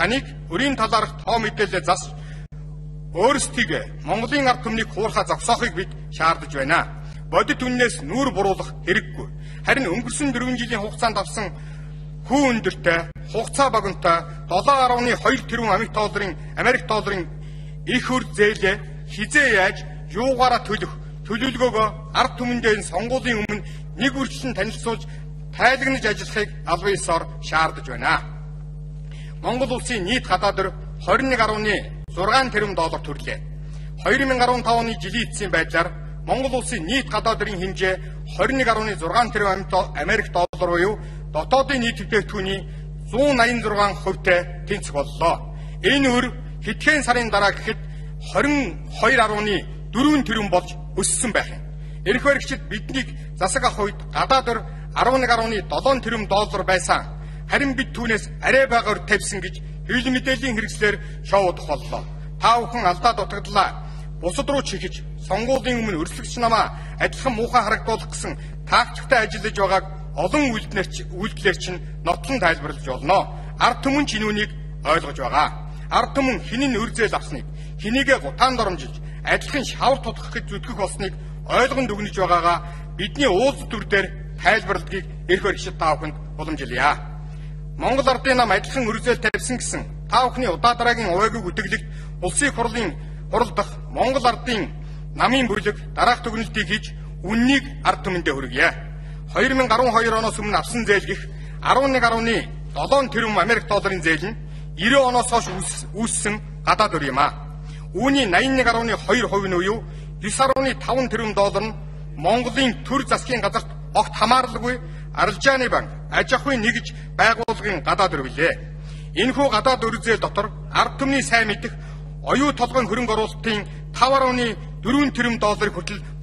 засч өөрсдийг Монголын ард түмнийг хуурхаа зогсоохыг бид шаардаж байна. Бодит үннээс нүүр буруулах хэрэггүй. Харин өнгөрсөн 4 жилийн хугацаанд авсан хүү өндөртэй, хугацаа богинотой 7.2 тэрбум Америк долларын их өр зээлээ хизээ яаж юугаараа төлөвлөгөөгөө ард түмэндээ сонгуулийн өмнө нэг үржилэн танилцуулж тайлагнаж ажиллахыг албан ёсоор шаардаж байна. Монгол улсын нийт гадаад өр 21.6 тэрбум $, төрлөө. 2015 оны жилийн эцсийн байдлаар Монгол улсын нийт гадаад өрийн хэмжээ 21.6 тэрбум Америк доллар буюу дотоодын нийт бүтээгдэхүүний 186%-тэй тэнцэх боллоо. Энэ өр хэдхэн сарын дараа гэхэд 22.4 тэрбум болж өссөн байх юм. Эрх баригчид биднийг засаг авах үед гадаад өр 11.7 тэрбум $, байсан. Харин бид түүнээс арай бага өр тавьсан гэж хэвлэл мэдээллийн хэрэгслэр шоудах боллоо. Та бүхэн алдаа дутагдлаа. Бусад руу чихэж сонгуулийн өмнө өрсөлдөгч намаа адилхан муухай харагдуулах гэсэн тактиктэй ажиллаж байгааг олон үйлдэлээр чинь нотлон тайлбарлаж болно. Ард түмэн ч энүүнийг ойлгож байгаа. Ард түмэн хинэн үрзэл авсныг, хинийгээ гутаанд оромжилж, адилхан шавар тутгах гэж зүтгэх болсныг ойлгон дүгнэж байгаагаа бидний уулз төр дээр тайлбарладгийг эрх баригчид та бүхэнд уламжилъя. Монгол ардын нам адилхан үрзэл тавьсан гэсэн та бүхний удаа дараагийн увайгүй үтгэлэгт улсын хурал дахь Монгол ардын намын бүлэг дараах дүгнэлтийг хийж үннийг ард түмэндээ хүргье. 2012 оноос өмнө авсан зээл гих 11.7 тэрбум Америк долларын зээл нь 90 оноос хойш үүссэн гадаад өр юм а. Үүний 81.2% нь буюу 9.5 тэрбум $, нь Монголын төр засгийн газарт огт хамааралгүй арилжааны банк, аж ахуйн нэгж байгууллагын гадаад өр билээ. Энэхүү гадаад өр зээл дотор ард түмний сайн мэдэх оюу толгойн хөрөнгө оруулалтын 5.4 тэрбум $-ыг хүртэл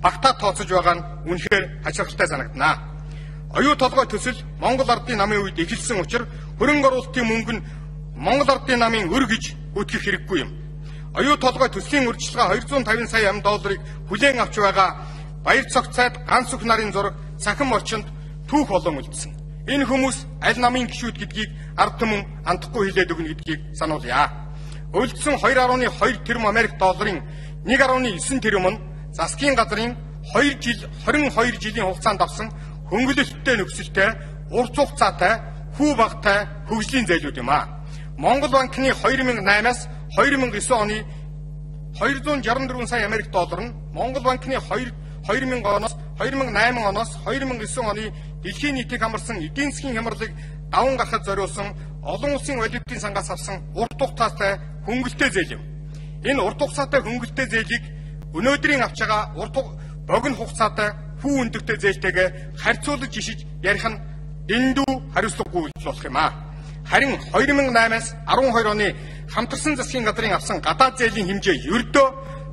багтаа тооцож байгаа нь үнэхээр хачирхалтай санагдана. Оюу толгой төсөл Монгол ардын намын үед эхэлсэн учраас хөрөнгө оруулалтын мөнгө нь Монгол ардын намын өр гэж үтгэх хэрэггүй юм. Оюу толгой төслийн урьдчилгаа 250 сая $8 хүлээн авч байгаа баяр цогцойд ганц өх нарын зураг цахим орчинд түүх болон үлдсэн. Энэ хүмүүс аль намын гишүүд гэдгийг ард түмэн андахгүй хэлээд өгнө гэдгийг сануулъя. Үлдсэн 2.2 тэрбум Америк долларын 1.9 тэрбум нь засгийн газрын 22 жилийн хугацаанд авсан хөнгөлөлттэй нөхцөлтэй, урт хугацаатай, хүү багтай хөгжлийн зээлүүд юм а. Монгол банкны 2008-аас 2009 оны 264 сая Америк доллар нь Монгол банкны 2008 оноос 2009 оны дэлхийн нийтийг хамарсан эдийн засгийн хямралыг даван гаргахад зориулсан олон улсын валютын сангаас авсан урт хугацаатай хөнгөлтэй зээл юм. Энэ урт хугацаатай хөнгөлтэй зээлийг өнөөдрийн авч байгаа богино хугацаатай хүү өндөгтэй зээлтэйгээ харьцуулж ишиж ярих нь дэндүү хариуцлагагүй үйлдэл болох юм а. Харин 2008-аас 12 оны хамтарсан засгийн газрын авсан гадаад зээлийн хэмжээ ердөө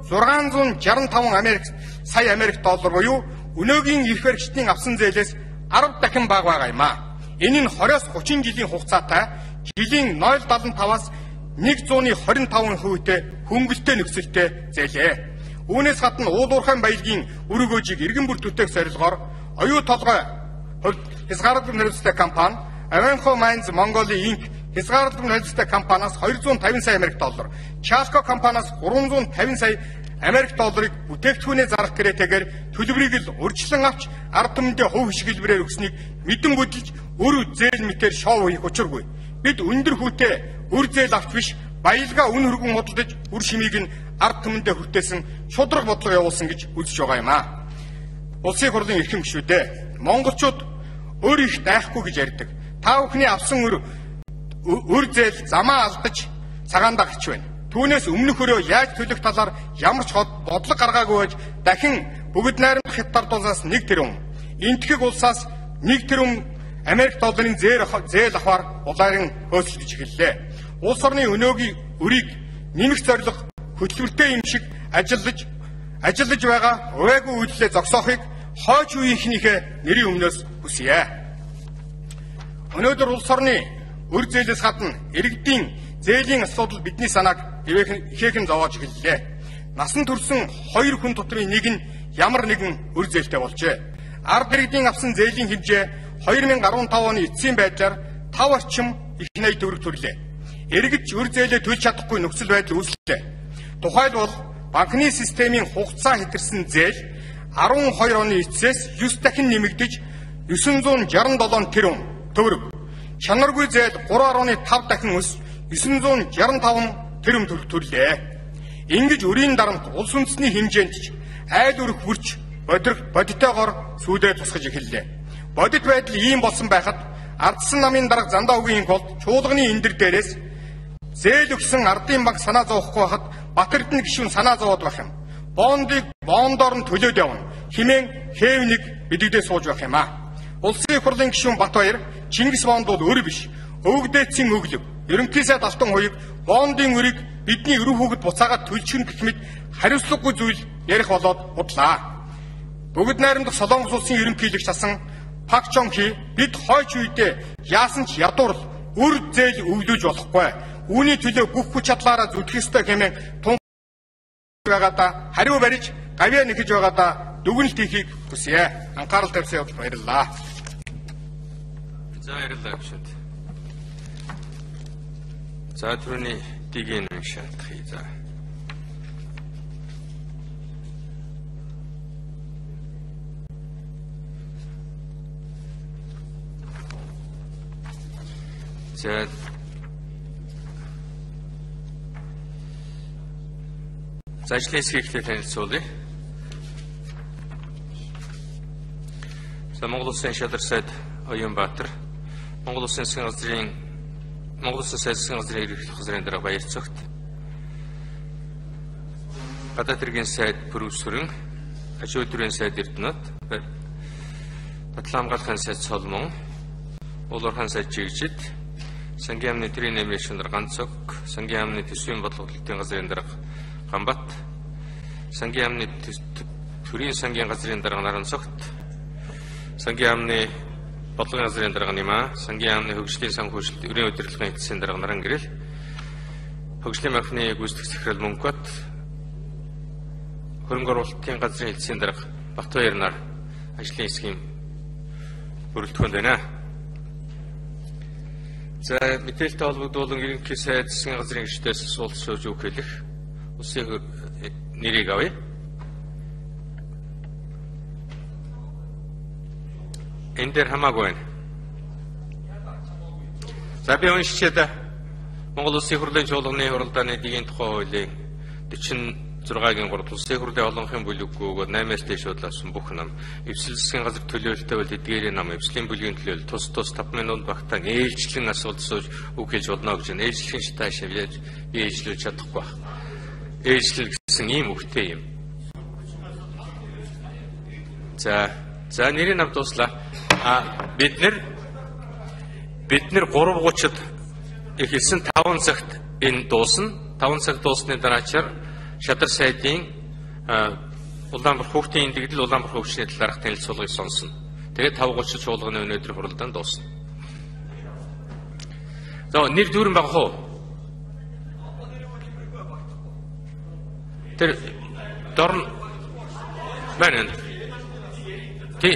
665 сая Америк доллар буюу өнөөгийн эрх баригчдын авсан зээлээс 10 дахин бага байгаа юм а. Энэ нь 20-30 жилийн хугацаатай жилийн 0.75-аас 125%-тэй хөнгөлтэй нөхцөлтэй зээлээ. Үүнээс гадна уулуурхайн баялагын өргөөжийг иргэн бүр төтөөх зорилгоор оюу толгой хязгаарлалт нөлөөтэй компани Avanco Mines Mongolia Inc. хязгаарлалт нөлөөтэй компаниас 250 сая Америк доллар, Chalco компаниас 350 сая Америк долларыг бүтээгдэхүүнээ зарах гэрээтэйгээр төлбөрийг л урьдчилан авч ард түмэндээ хувь хишгэлбэрээр өгснийг мэдэн бүдэлж өр зээл мэтээр шоу хийх учиргүй. Бид өндөр хүүтэй өр зээл авч биш баялгаа үн хөргөн худалдаж үр шимийг нь ард түмэндээ хүртээсэн шудраг бодлого явуулсан гэж үзэж байгаа юм а. Улсын хурлын эрхэм гишүүдээ монголчууд өр их дайхгүй гэж ярьдаг. Та бүхний авсан өр зээл замаа алдаж цагаандаа гарч байна. Түүнээс өмнөх өрөө яаж төлөх талаар ямар ч бодлого гаргаагүй байж дахин бүгд найрамдах хятадуудаас 1 тэрбум, энтхэг улсаас 1 тэрбум Америк долларын зээл авахар улаарын хөөцөлдөж эхэллээ. Улс орны өнөөгийн өрийг нэмэх зорилго хөтөлбөртэй юм шиг ажиллаж байгаа увайгүй үйлдэлээ зогсоохыг хойч үеийнхнийхээ нэрийн өмнөөс хүсье. Өнөөдөр улс орны өр зээлээс гадна иргэдийн зээлийн асуудал бидний санааг ихээхэн зовоож эхэллээ. Насан турсан 2 хүн дотрын нэг нь ямар нэгэн өр зээлтэй болжээ. Ард иргэдийн авсан зээлийн хэмжээ 2015 оны эцсийн байдлаар 5 орчим их 80 төгрөг төрлөө. Иргэд өр зээлээ төлж чадахгүй нөхцөл байдал үүслээ. Тухайлбал банкны системийн хугацаа хэтэрсэн зээл 12 оны эцсээс 9 дахин нэмэгдэж 967 тэрбум төгрөг. Чанаргүй зээл 3.5 дахин өс 965 тэрбум төгрөг төрлөө. Ингэж өрийн дарамт улс үндэсний хэмжээнд ч айл өрх бүрч бодитойгоор сүйдээ тусгаж эхэллээ. Бодит байдал ийм болсон байхад ардсан намын дарга Зандаа үгийн голд чуулганы эндэр дээрээс зээл өгсөн ардын банк санаа зовохгүй хахад Батэрдэн гишүүн санаа зовоод байх юм. Бондыг бондоор нь төлөөд явна. Химэн хээвнийг бидэгдээ сууж байх юм а. Улсын хурлын гишүүн Батбаяр Чингис бонд бол өр биш. Өвгдээцэн өглөв. Ерөнхий сайд Алтан хуйг бондын өрийг бидний өрөв хүүхэд буцаагаад төлчихнө гэх мэт хариуцлагагүй зүйл ярих болоод удлаа. Бүгд найрамдах Солонгос улсын ерөнхийлөгч асан Пак Чон Хи бид хойч үедээ яасан ч ядуурл өр зээл өвлөж болохгүй. Үүний төлөө бүх хүч чадлаараа зүтгэх ёстой хэмээн тун байгаадаа хариу барьж гавьяа нэхэж байгаадаа дүгнэлт хийхийг хүсье. Анхаарал тавьсан явдал баярлалаа. За баярлалаа гүшүүд. За түрүүний дигийн шаардах хий за. За ажлын хэсгийг танилцуулъя. За Монгол Улсын шалрал сайд Оюнбаатар, Монгол Улсын засгийн газрын ерөнхийлөх газрын дарга Баярцогт, гадаад хэргийн сайд Пүрвсүрэн, аж үйлдвэрийн сайд Эрдэнэт, Батлан хамгаалахын сайд Соломон, Уулуурхайн сайд Жигжид, Сангийн яамны тэрийн нэмрийн шунар Ганцог, Сангийн яамны төсвийн бодлогын газрын дарга Гамбат, Сангийн яамны төрийн сангийн газрын дарга Наран цогт, сангийн яамны бодлогын газрын дарга Нима, сангийн яамны хөгжлийн санхүүжилт өрийн удирдлагын эцсийн дарга Наран Гэрэл, хөгжлийн банкны гүйцэтгэх захирал Мөнхбат, хөрөнгө оруулалтын газрын эцсийн дарга Батбаяр нар ажлын хэсгийн бүрэлдэхүүнд байна. За мэдээлэлтэй холбогдуулан ерөнхий сайд засгийн газрын гишүүдээс асуулт сууж өгөх хэлэх улсын нэрийг авъя. Энэ дээр хамаагүй байна. За би уншчихэд Монгол Улсын хурлын чуулганы хуралдааны эдийн тухай хуулийн 46-гийн 3 улсын хурлын олонхын бүлэггүй өгөөд 8-аас дээш удлаасан бүх нам эвсэл засгийн газар төлөөлөлтөй бол эдгээрийн нам эвслийн бүлгийн төлөөлөл тус 5 минут багтаан ээлжлэн асуулт сууж үг хэлж болно гэж байна. Ээлжлэхийн шатаа шавьяаж би ээлжлүүлж чадахгүй байна. Ээлжлэл гэсэн ийм үгтэй юм. За нэрийн нам дуслаа. Бид нэр 3:30-д эхэлсэн 5 цагт энэ дуусна. 5 цаг дуусны дараачаар Шадар сайдын Улаанбаатар хүүхдийн дэгдэл Улаанбаатар хөгжлийн талаарх танилцуулгыг сонсно. Тэгээд 5:30 чуулганы өнөөдрийн хуралдаан дуусна. За нэр дүүрэн байгаа хөө. Тэр дорн байна. Тий.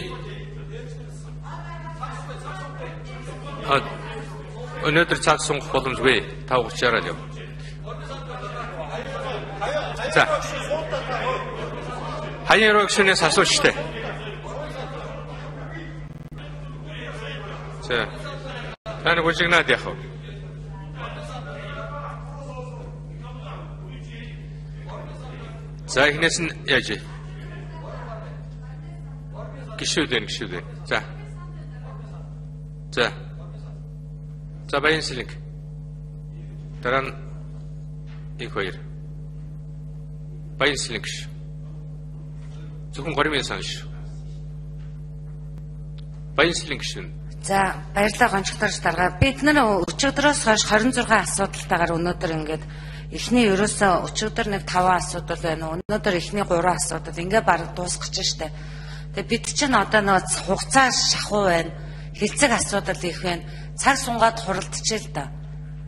Өнөөдөр цаг сунгах боломжгүй. 5:30-аар л яв. За. Хаян рогшнээс асууж штэ. За. Таны гүжигнаад яах вэ? За эхнээс нь яаж вэ? Гişүүдэн. За. За баян сэлэг. Дараа нь их хоёр. Баян сэлэг ш. Зөвхөн горимын сан ш. Баян сэлэг ш. За баярлалаа гончготорч дарга. Бид нар өчигдроос хойш 26 асуудалтайгаар өнөөдөр ингээд эхний ерөөсөө өчигдөр нэг 5 асуудал байна. Өнөөдөр эхний 3 асуудал ингээ бараг дуусгаж штэ. Тэгээ бид чинь одоо нэг хугацаа шахуу байна. Хилцэг асуудал их байна. Цаг сунгаад хуралдчихъя л да.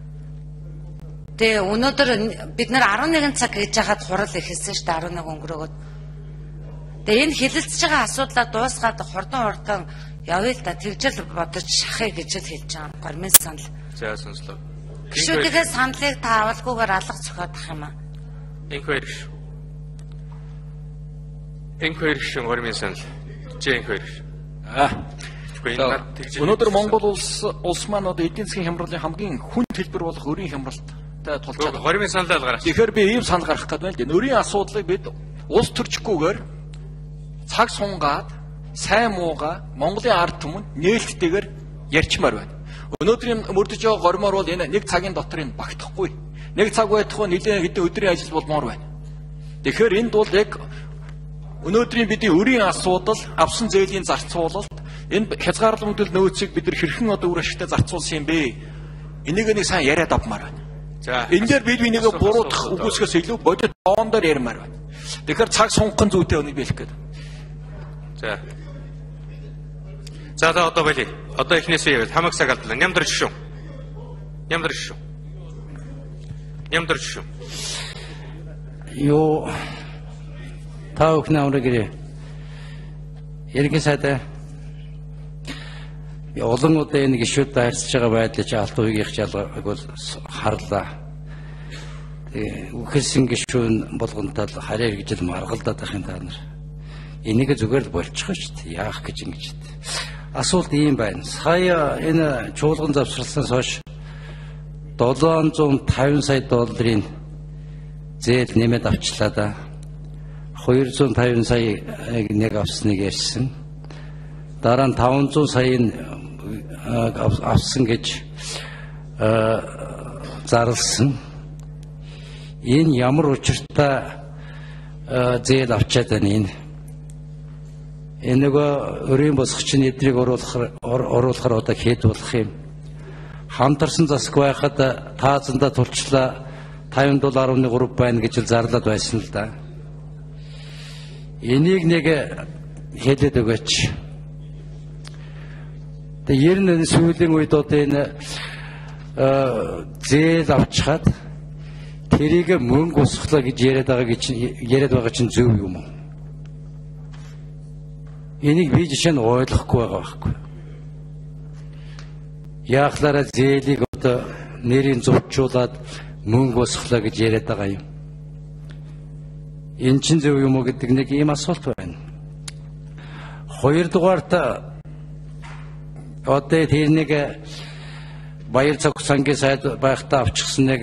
Тэгээ өнөөдөр бид нар 11 цаг гэж хахад хурал эхэлсэн шүү дээ 11 өнгөрөөгд. Тэгээ энэ хилэлцэж байгаа асуудлаа дуусгаад хурдан явъя л да. Тэгжэл бодож шахъя гэж л хэлж байгаа. Гормын санал. За сонслоо. Гişүүдийнхээ саналыг та авалгүйгээр алга зохиодох юм аа. Энхэр гормын санал. Энхэр. Өнөөдөр Монгол улс маань одоо эдийн засгийн хямралын хамгийн хүнд хэлбэр болох өрийн хямралтай тулж байгаа. Гормын саналаа гаргаж. Тэгэхээр би ийм санал гаргах гэдэг байна л дээ. Өрийн асуудлыг бид улс төрчгүйгээр цаг сунгаад сайн муугаа Монголын ард түмэнд нээлттэйгээр ярьчмаар байна. Өнөөдрийн мөрдөж байгаа гормоор бол энэ нэг цагийн дотор энэ багтахгүй. Нэг цаг байтугай нэлээд хэдэн өдрийн ажил болмоор байна. Тэгэхээр энд бол яг өнөөдрийн бидний өрийн асуудал, авсан зээлийн зарцуулалт, энэ хязгаарлагдмал нөөцийг бид нар хэрхэн одоо үр ашигтай зарцуулсан юм бэ? Энийг нэг сайн яриад авмаар байна. За энэ дээр бид бинийг буруутгах үгүйсгээс илүү бодит тоон дээр ярмаар байна. Тэгэхээр цаг сунгахын зүйтэй өнийг биелэх гээд. За одоо болий. Одоо эхнээсээ яваад хамаг цаг алдлаа. Нямдарч шүү. Юу та бүхэн амраг ирээ. Ерөнхий сайдаа олон удаа энэ гишүүд харьцаж байгаа байдлыг алт үеийнх жалгааг бол харлаа. Үхэлсэн гишүүн болгонтой харьяа гэж л маргалдаад байхын та нар. Энийг зүгээр л болчих шүү дээ. Яах гэж ингэж. Асуулт ийм байна. Сая энэ чуулган завсарлаас хойш $750 сая зээл нэмээд авчлаа да. 250 сая нэг авсныг ярьсан. Дараа нь 500 саяын авсан гэж зарлсан. Энэ ямар учиртай зээл авчаад байна энэ. Энэ нөгөө өрийн босгочны эдрийг оруулахар одоо хэд болох юм. Хамтарсан засаг байхад таазанда тулчлаа $50.3 байна гэж зарлаад байсан л да. Энийг нэг хэлээд өгөөч. Тэгээ ер нь сүүлийн үед одоо энэ зээл авчихад тэрийг мөнгө усглаа гэж яриад байгаа чинь зөв юм уу? Энийг би жишээ нь ойлгохгүй байгаа байхгүй. Яахлаараа зээлийг одоо нэрийн зурчуулаад мөнгө усглаа гэж яриад байгаа юм. Энэ чинь зөв юм уу гэдэг нэг ийм асуулт байна. Хоёрдугаарт одоо тэр нэг баяр цог сангийн сайд байхдаа авчихсан нэг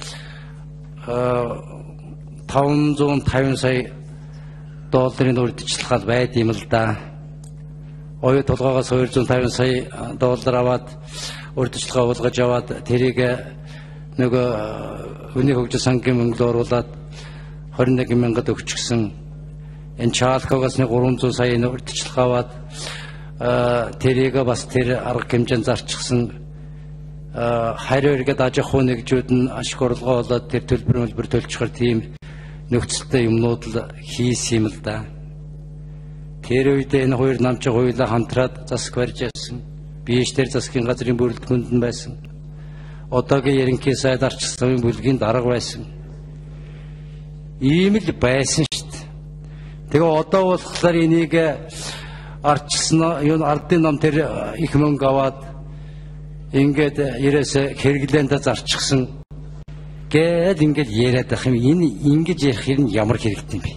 550 сая долларын урьдчилгаал байд юм л да. Оюу толгоогоос 250 сая доллар аваад урьдчилгаа уулгаж аваад тэрийг нөгөө хүний хөгжил сангийн мөнгөд оруулаад 21 мянгад өгчихсэн. Энэ чаалхагаас 300 сая урьдчилгаа аваад тэрийг бас тэр арга хэмжээнд зарчихсан. Хариу эргээд аж ахуй нэгжүүд нь ашиг орлогоо олоод тэр төлбөр төлчихөр тийм нөхцөлтэй юмнууд л хийсэн юм л да. Тэр үед энэ хоёр намч хоёулаа хамтраад засаг барьж байсан. Биш тэр засгийн газрын бүрэлдэхүүнд нь байсан. Одоогийн ерөнхий сайд арчилсан бүлгийн дарга байсан. Ийм л байсан шүү дээ. Тэгээ одоо болохоор энийг арчилсан юу ардын нам тэр их мөнгө аваад ингээд ерөөсө хэрэглээндээ зарчихсан гээд ингээд яриад ах юм. Энэ ингэж ярих юм ямар хэрэгтэй юм бэ?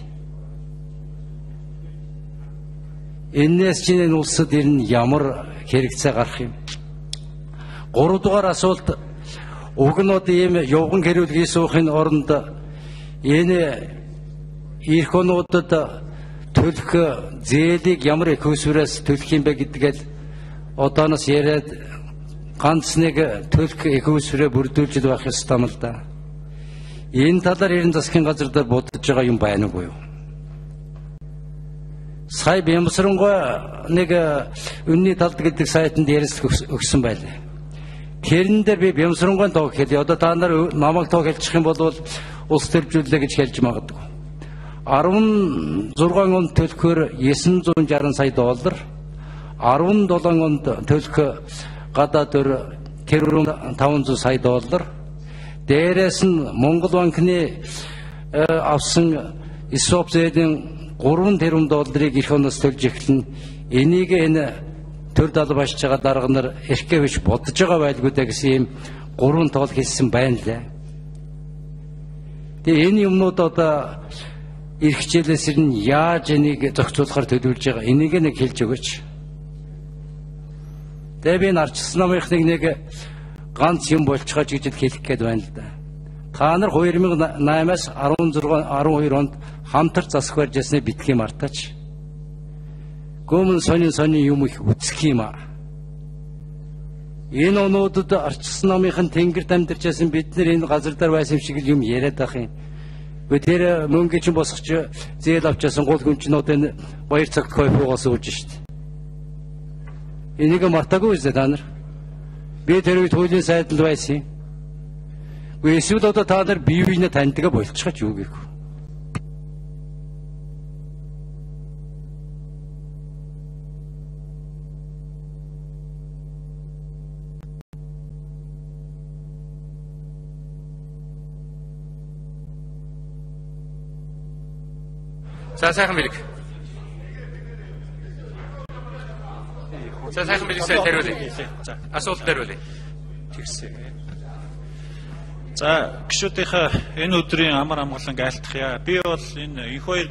Энэс чинь энэ улсад ер нь ямар хэрэгцээ гарах юм? 3 дугаар асуулт уг нь одоо ийм явган хэрүүлгийг суухын оронд энэ ирэх онуудад төлөх зээлийг ямар их өсвөрөөс төлөх юм бэ гэдгээл одооноос яриад ганц нэг төлөх их өсвөрөө бүрдүүлж байх ёстой юм л да. Энэ талаар ерэн засгийн газар дээр бодож байгаа юм байна уу юу? Сая Бямсрангой нэг үнний талд гэдэг сайтанд ярилцлага өгсөн байлаа. Тэрэн дээр би Бямсрангойн тоог хэлээ. Одоо та нар намайг тоог хэлчих юм бол улс төржүүллээ гэж хэлж магадгүй. 16 онд төлөхөөр 960 сая доллар, 17 онд төлөх гадаад төр тэрүүн 500 сая доллар. Дээрээс нь Монгол банкны авсан СОП зээлийн 3 тэрбум долларыг эх оноос төлж эхэлнэ. Энийг энэ төр дал башиж байгаа дарга нар эрхээ биш бодож байгаа байлгүй даа гэсэн ийм 3 тоол хэлсэн байна лээ. Тэгээ энэ юмнууд одоо эрх хичээлээс нь яаж энийг зохицуулахар төлөвлөж байгаа энийг нэг хэлж өгөөч. Тэгээ би нарчсан намынхныг нэг ганц юм болчихооч гэж хэлэх гээд байна л да. Та нар 2008-аас 12 онд хамтар засаг барьж яснаа битгий мартаач. Гомн сонин юм их үцэх юм аа. Энэ онуудад арчсан намынхан тэнгэрт амьдарч ясан бид нар энэ газар дээр байсан шиг юм яриад байх юм. Тэр мөнгө чинь босгоч зээл авчаасан гол хүн чинь одоо энэ баяр цаг койфоогоос ууж штт. Энийг мартаагүй үсэ та нар. Би тэр үед хуулийн сайдд байсан. Эсвэл одоо та нар бие биенээ таньдаг болчихооч юу гэх вэ? За сайхан мэлэг. За сайхан мэлэгсээ хариулъя. Асуулт хариулъя. Тэгсэн. За гишүүдийнхээ энэ өдрийн амар амгалан айлтгая. Би бол энэ энх хоёр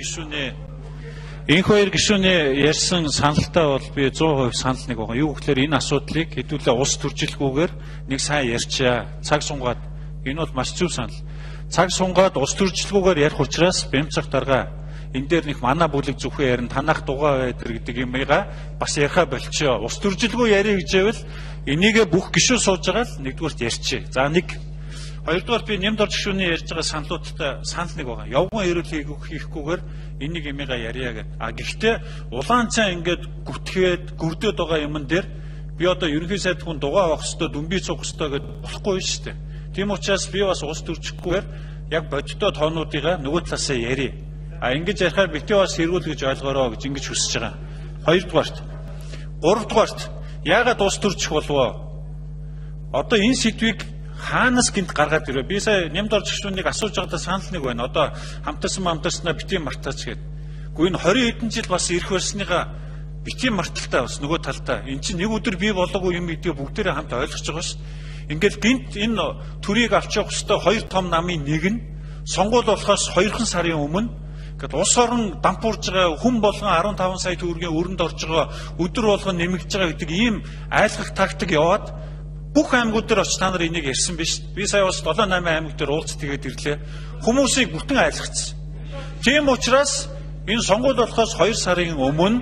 гишүүний ярьсан саналтаа бол би 100% санал нэг байгаа. Юу гэхээр энэ асуудлыг хэдүүлээ улс төржилгүйгээр нэг сайн ярьчаа. Цаг сунгаад энэ бол маш зөв санал. Цаг сунгаад улс төржилгүйгээр ярих учраас Бямцах дарга энэ дээр нэг манай бүлэг зүхээ ярин танах дугаа байдэр гэдэг юмыгаа бас яриа болчихоо. Улс төржилгүй ярих гэжээвэл энийгээ бүх гишүүд сууж байгаа л нэгдүгээрт ярьчээ. За нэг хоёрдугаар би нэмд орж гишүүний ярьж байгаа саналуудтай санал нэг байгаа. Явган эрүүл хийхгүйгээр энийг юмыгаа ярья гэдэг. А гэхдээ улаан цай ингээд гүтгээд гүрдөөд байгаа юмн дээр би одоо ерөнхий сайд хүн дугаа авах хэвээр дүнбий цуг хэвээр гэдэг болохгүй шүү дээ. Тийм учраас би бас улс төрчихгүйгээр яг бодиттой тоонуудыгаа нөгөө талаасаа ярив. Ингэж ярихаар битээ бас эргүүл гэж ойлгоорой гэж ингэж хүсэж байгаа. Хоёрдугаарт. Гуравдугаарт. Яагаад ус төрчих болов? Одоо энэ сэдвийг хаанаас гинт гаргаад ирвэ? Би сая нямд орж гişүүнийг асууж байгаадаа санал нэг байна. Одоо хамтарснаа битээ мартаач гэдэг. Гэхдээ энэ 20 хэдэн жил бас ирэх байсныгаа битээ марталтай бас нөгөө талтай. Энд чинь нэг өдөр бий болоогүй юм гэдгийг бүгдээрээ хамт ойлгож байгаа шүү дээ. Ингээд гинт энэ төрийг авч явах хэвээр хоёр том намын нэг нь сонгуул болохоос 2 сарын өмнө гэт улс орон дампуурж байгаа хүн болгон 15 сая төгрөгийн өрөнд орж байгаа өдөр болгон нэмэгдэж байгаа гэдэг ийм айлгах тактик яваад бүх аймагуд дээр очиж та нар энийг ярьсан биз. Би сая бас 7-8 аймаг дээр уулз тэгээд ирлээ. Хүмүүсийг бүтэн айлгацсан. Тийм учраас энэ сонгуул болохоос 2 сарын өмнө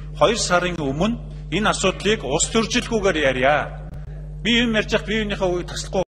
энэ асуудлыг ус төржилгүйгээр ярья. Би юм ярьж байхад биеийнхээ үгийг таслахгүй.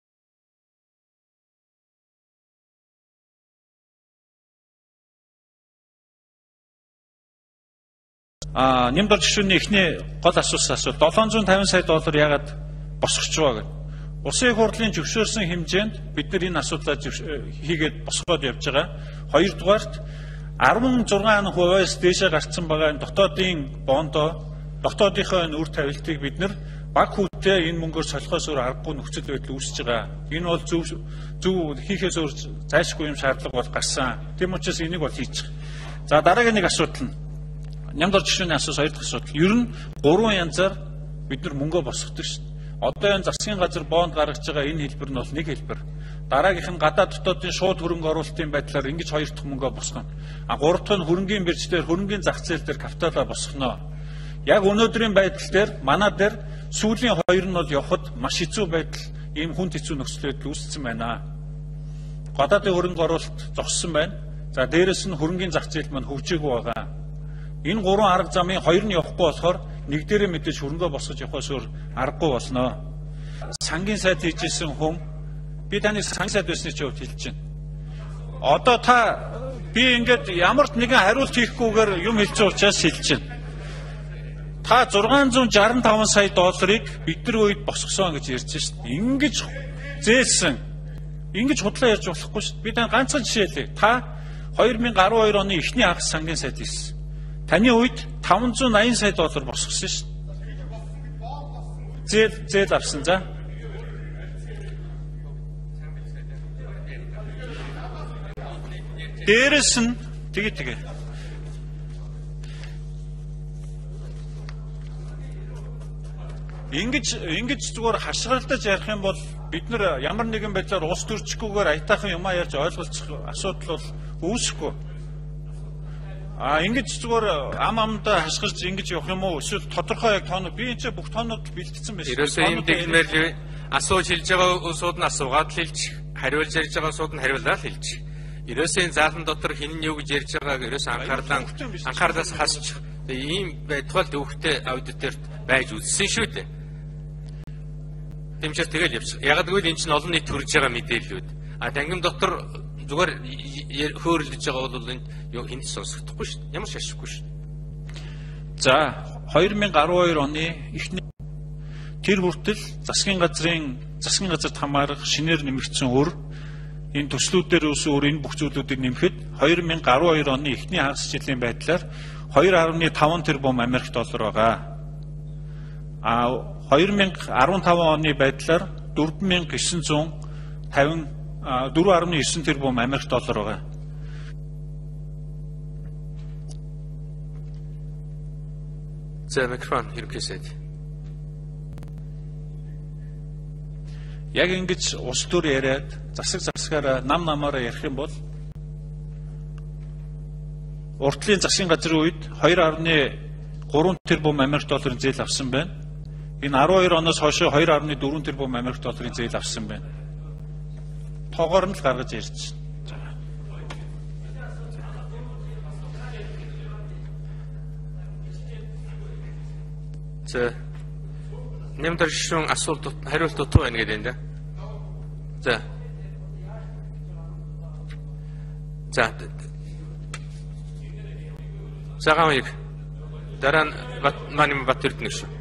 Нямд орж гişүүний эхний гол асуусан асуулт $750 сая яагаад босгож байгаа гэдэг. Улсын их хурлын зөвшөөрсөн хэмжээнд бид нар энэ асуудлаа хийгээд босгоод явж байгаа. Хоёрдугаарт 16%-аас дээшээ гарцсан байгаа энэ дотоодын бондоо, дотоодынхоо энэ үр тавилтыг бид нар баг хүүтэй энэ мөнгөөр солихоос өөр аргагүй нөхцөл байдал үүсэж байгаа. Энэ бол зөв хийхээс өөр зайлшгүй юм шаардлага бол гарсан. Тийм учраас энийг бол хийчих. За дараагийн нэг асуудал нь нямд орж гişүүний хоёр дахь асуудал. Ер нь 3 янзаар бид нар мөнгөө босгодог шүү дээ. Одоо энэ засгийн газар бонд гаргаж байгаа энэ хэлбэр нь бол нэг хэлбэр. Дараагийнх нь гадаад дотоодын шууд хөрөнгө оруулалтын байдлаар ингэж 2 дахь мөнгөө босгоно. 3 дахь нь хөрөнгийн бирждээр хөрөнгийн зах зээл дээр капиталаа босгоно. Яг өнөөдрийн байдал дээр манай дээр сүүлийн 2 нь бол явхад маш хэцүү байдал, ийм хүнд хэцүү нөхцөл байдал үүссэн байна. Гадаадын хөрөнгө оруулалт зогссон байна. За дээрэс нь хөрөнгийн зах зээл маань хөгжөөгүй байгаа. Энэ 3 арга замын 2 нь явахгүй болохоор нэг дээрээ мэдээж хөрөнгөө босгож явахаас өөр аргагүй болно. Сангийн сайд хийжсэн хүн би таны сангийн сайд байсны ч хувьд хэлж байна. Одоо та би ингээд ямар ч нэгэн хариулт хийхгүйгээр юм хэлж байгаа учраас хэлж байна. Та $665 сая бидний үед босгосон гэж ярьж шít. Ингэж зээлсэн. Ингэж худлаа ярьж болохгүй шít. Би тань ганцхан жишээ хэлье. Та 2012 оны эхний хагас сангийн сайд хийсэн. Таны үед $580 сая босгосон шít. Зээл авсан за. Дээрэс нь тэгээ. Ингэж зүгээр хашгиралдаж ярих юм бол бид нар ямар нэгэн байдлаар ус төрчихгүйгээр аятайхан юм ярьж ойлголцох асуудал бол үүсэхгүй. Ингэж зүгээр амдаа хашгирч ингэж явах юм уу? Эсвэл тодорхой яг тоонууд би энэ ч бүх тоонууд бэлтгэсэн байсан. Ерөөсөө юм дэгмээр асууж хэлж байгаа усууд нь асуугаад л хэлж, хариулж ярьж байгаа усууд нь хариулаад хэлж. Ерөөсөө энэ заалан дотор хин нь юу гэж ярьж байгааг ерөөсөө анхаарлаас хасч ийм байтугай төвхтэй аудиторт байж үзсэн шүү дээ. Тэмчээс тэгэл явчих. Яг гэвэл энэ чинь олон нийт төрж байгаа мэдээллүүд. Тангим дотор зүгээр хөөрөлдөж байгаа бол энэ юу хинт сонсогдохгүй шүү дээ. Ямар ч ашиггүй шүү дээ. За 2012 оны эхний тэр хүртэл засгийн газарт хамаарах шинээр нэмэгдсэн өр энэ төслүүдээр үүсэн өр энэ бүх зүйлүүдийг нэмэхэд 2012 оны эхний хагас жилийн байдлаар 2.5 тэрбум Америк доллар байгаа. 2015 оны байдлаар 4.9 тэрбум Америк доллар байгаа. За микрофон хэрэглэсэй. Яг ингэж улс төр яриад засагаараа намаараа ярих юм бол уртлын засгийн газрын үед 2.3 тэрбум Америк долларын зээл авсан байна. Энэ 12 оноос хойш 2.4 тэрбум Америк долларын зээл авсан байна. Тоогоор нь л гаргаж ярьж байна. За нэмд оршин асуулт хариулт дутуу байна гэдэг юм да. За. Цагаамыг дараа нь манай Батэрд нэг шүү.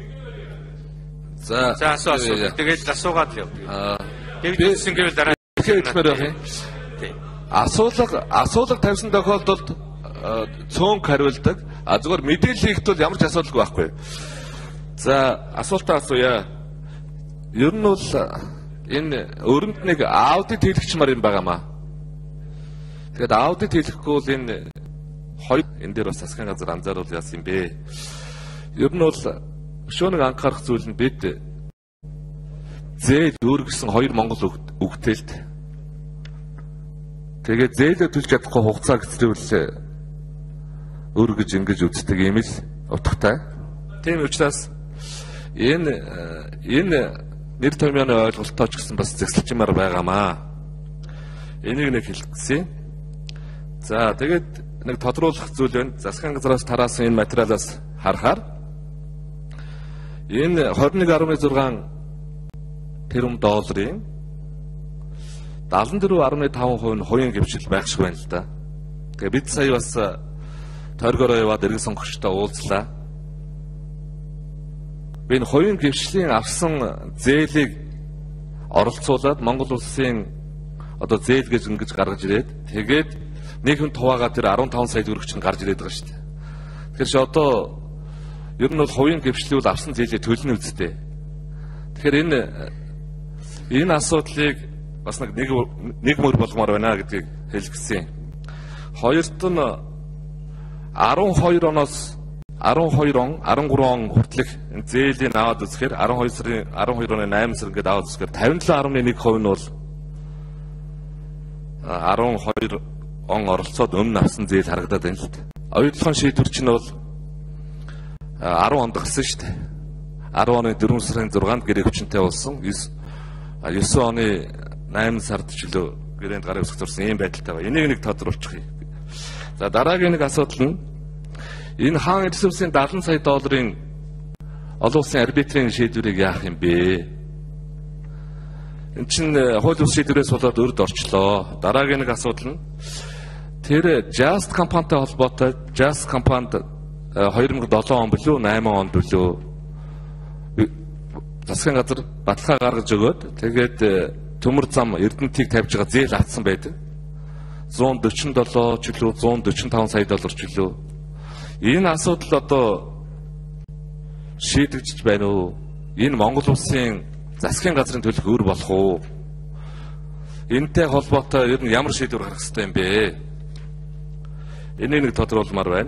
За асуу. Тэгээд асуугаад л яв. Тэгээд үсэн гэвэл дараа хэлмээр байх юм. Асуулга тавьсан тохиолдолд цөөнх хариулдаг. Зүгээр мэдээлэл хийхэд бол ямар ч асуудалгүй байхгүй. За асуултаа асууя. Ер нь бол энэ өрөнд нэг аудит хийлгчмаар юм байгаамаа. Тэгээд аудит хийлгэхгүй бол энэ хоёр энэ дээр бас засгийн газар анзааруул яасан юм бэ? Ер нь бол өшөөнөг анхаарах зүйл нь бид зээл өөргөсөн хоёр Монгол үгтээлд тэгээд зээлээ төлж чадахгүй хугацаа гэсрүүл өөргөж ингэж үздэг юм л утгатай. Тийм учраас энэ нэр томьёоны ойлголтоо ч гэсэн бас зэгсэлчмээр байгаамаа. Энийг нэг хэлчихсэн. За тэгээд нэг тодруулах зүйл байна. Засгийн газраас тараасан энэ материалаас харахаар энэ 21.6 тэрбум долларын 74.5% нь хувийн гэмшил байх шиг байна л да. Тэгээ бид сая бас тойргороо яваад иргэн сонгогчтой уулзлаа. Би энэ хувийн гэмшлийн авсан зээлийг оролцуулаад Монгол улсын одоо зээл гэж ингэж гаргаж ирээд тэгээд нийгэм туваагаа тэр 15 сая төгрөгч нь гарч ирээд байгаа шүү дээ. Тэгэхээр чи одоо ер нь бол хувийн гэмшлийн бол авсан зээлээ төлнө үсттэй. Тэгэхээр энэ асуудлыг бас нэг мөр болгомоор байна гэдгийг хэлгэсэн. Хоёрт нь 12 оноос 12 он 13 он хүртэлх зээлийн аваад үзэхээр 12 оны 8 сар ингээд аваад үзэхээр 57.1% нь бол 12 он оролцоод өмнө авсан зээл харагдаад байна л дээ. Оюутлахын шийдвэр чинь бол 10 онд гарсан шүү дээ. 10 оны 4 сарын 6-нд гэрээ хүчинтэй болсон. 9 оны 8 сард ч лөө гэрээнд гараа үсгэж зурсан ийм байдалтай байна. Энийг нэг тодруулчих. За дараагийн нэг асуудал нь энэ хаан ресурсын 70 сая долларын олон улсын арбитрийн шийдвэрийг яах юм бэ? Энд чинь хууль бус шийдвэрээс болоод өрд орчлоо. Дараагийн нэг асуудал нь тэр Just компанитай холбоотой Just компанид 2007 он билүү 8 он билүү засгийн газар баталгаа гаргаж өгөөд тэгээд төмөр зам Эрдэнэтийг тавьж байгаа зээл авсан байдаг. 147 ч үлээ 145 сая доллар ч үлээ. Энэ асуудал одоо шийдэгдэж байна уу? Энэ Монгол улсын засгийн газрын төлөх өр болох уу? Энэтэй холбоотой ер нь ямар шийдвэр гаргах ёстой юм бэ? Энийг нэг тодруулмаар байна.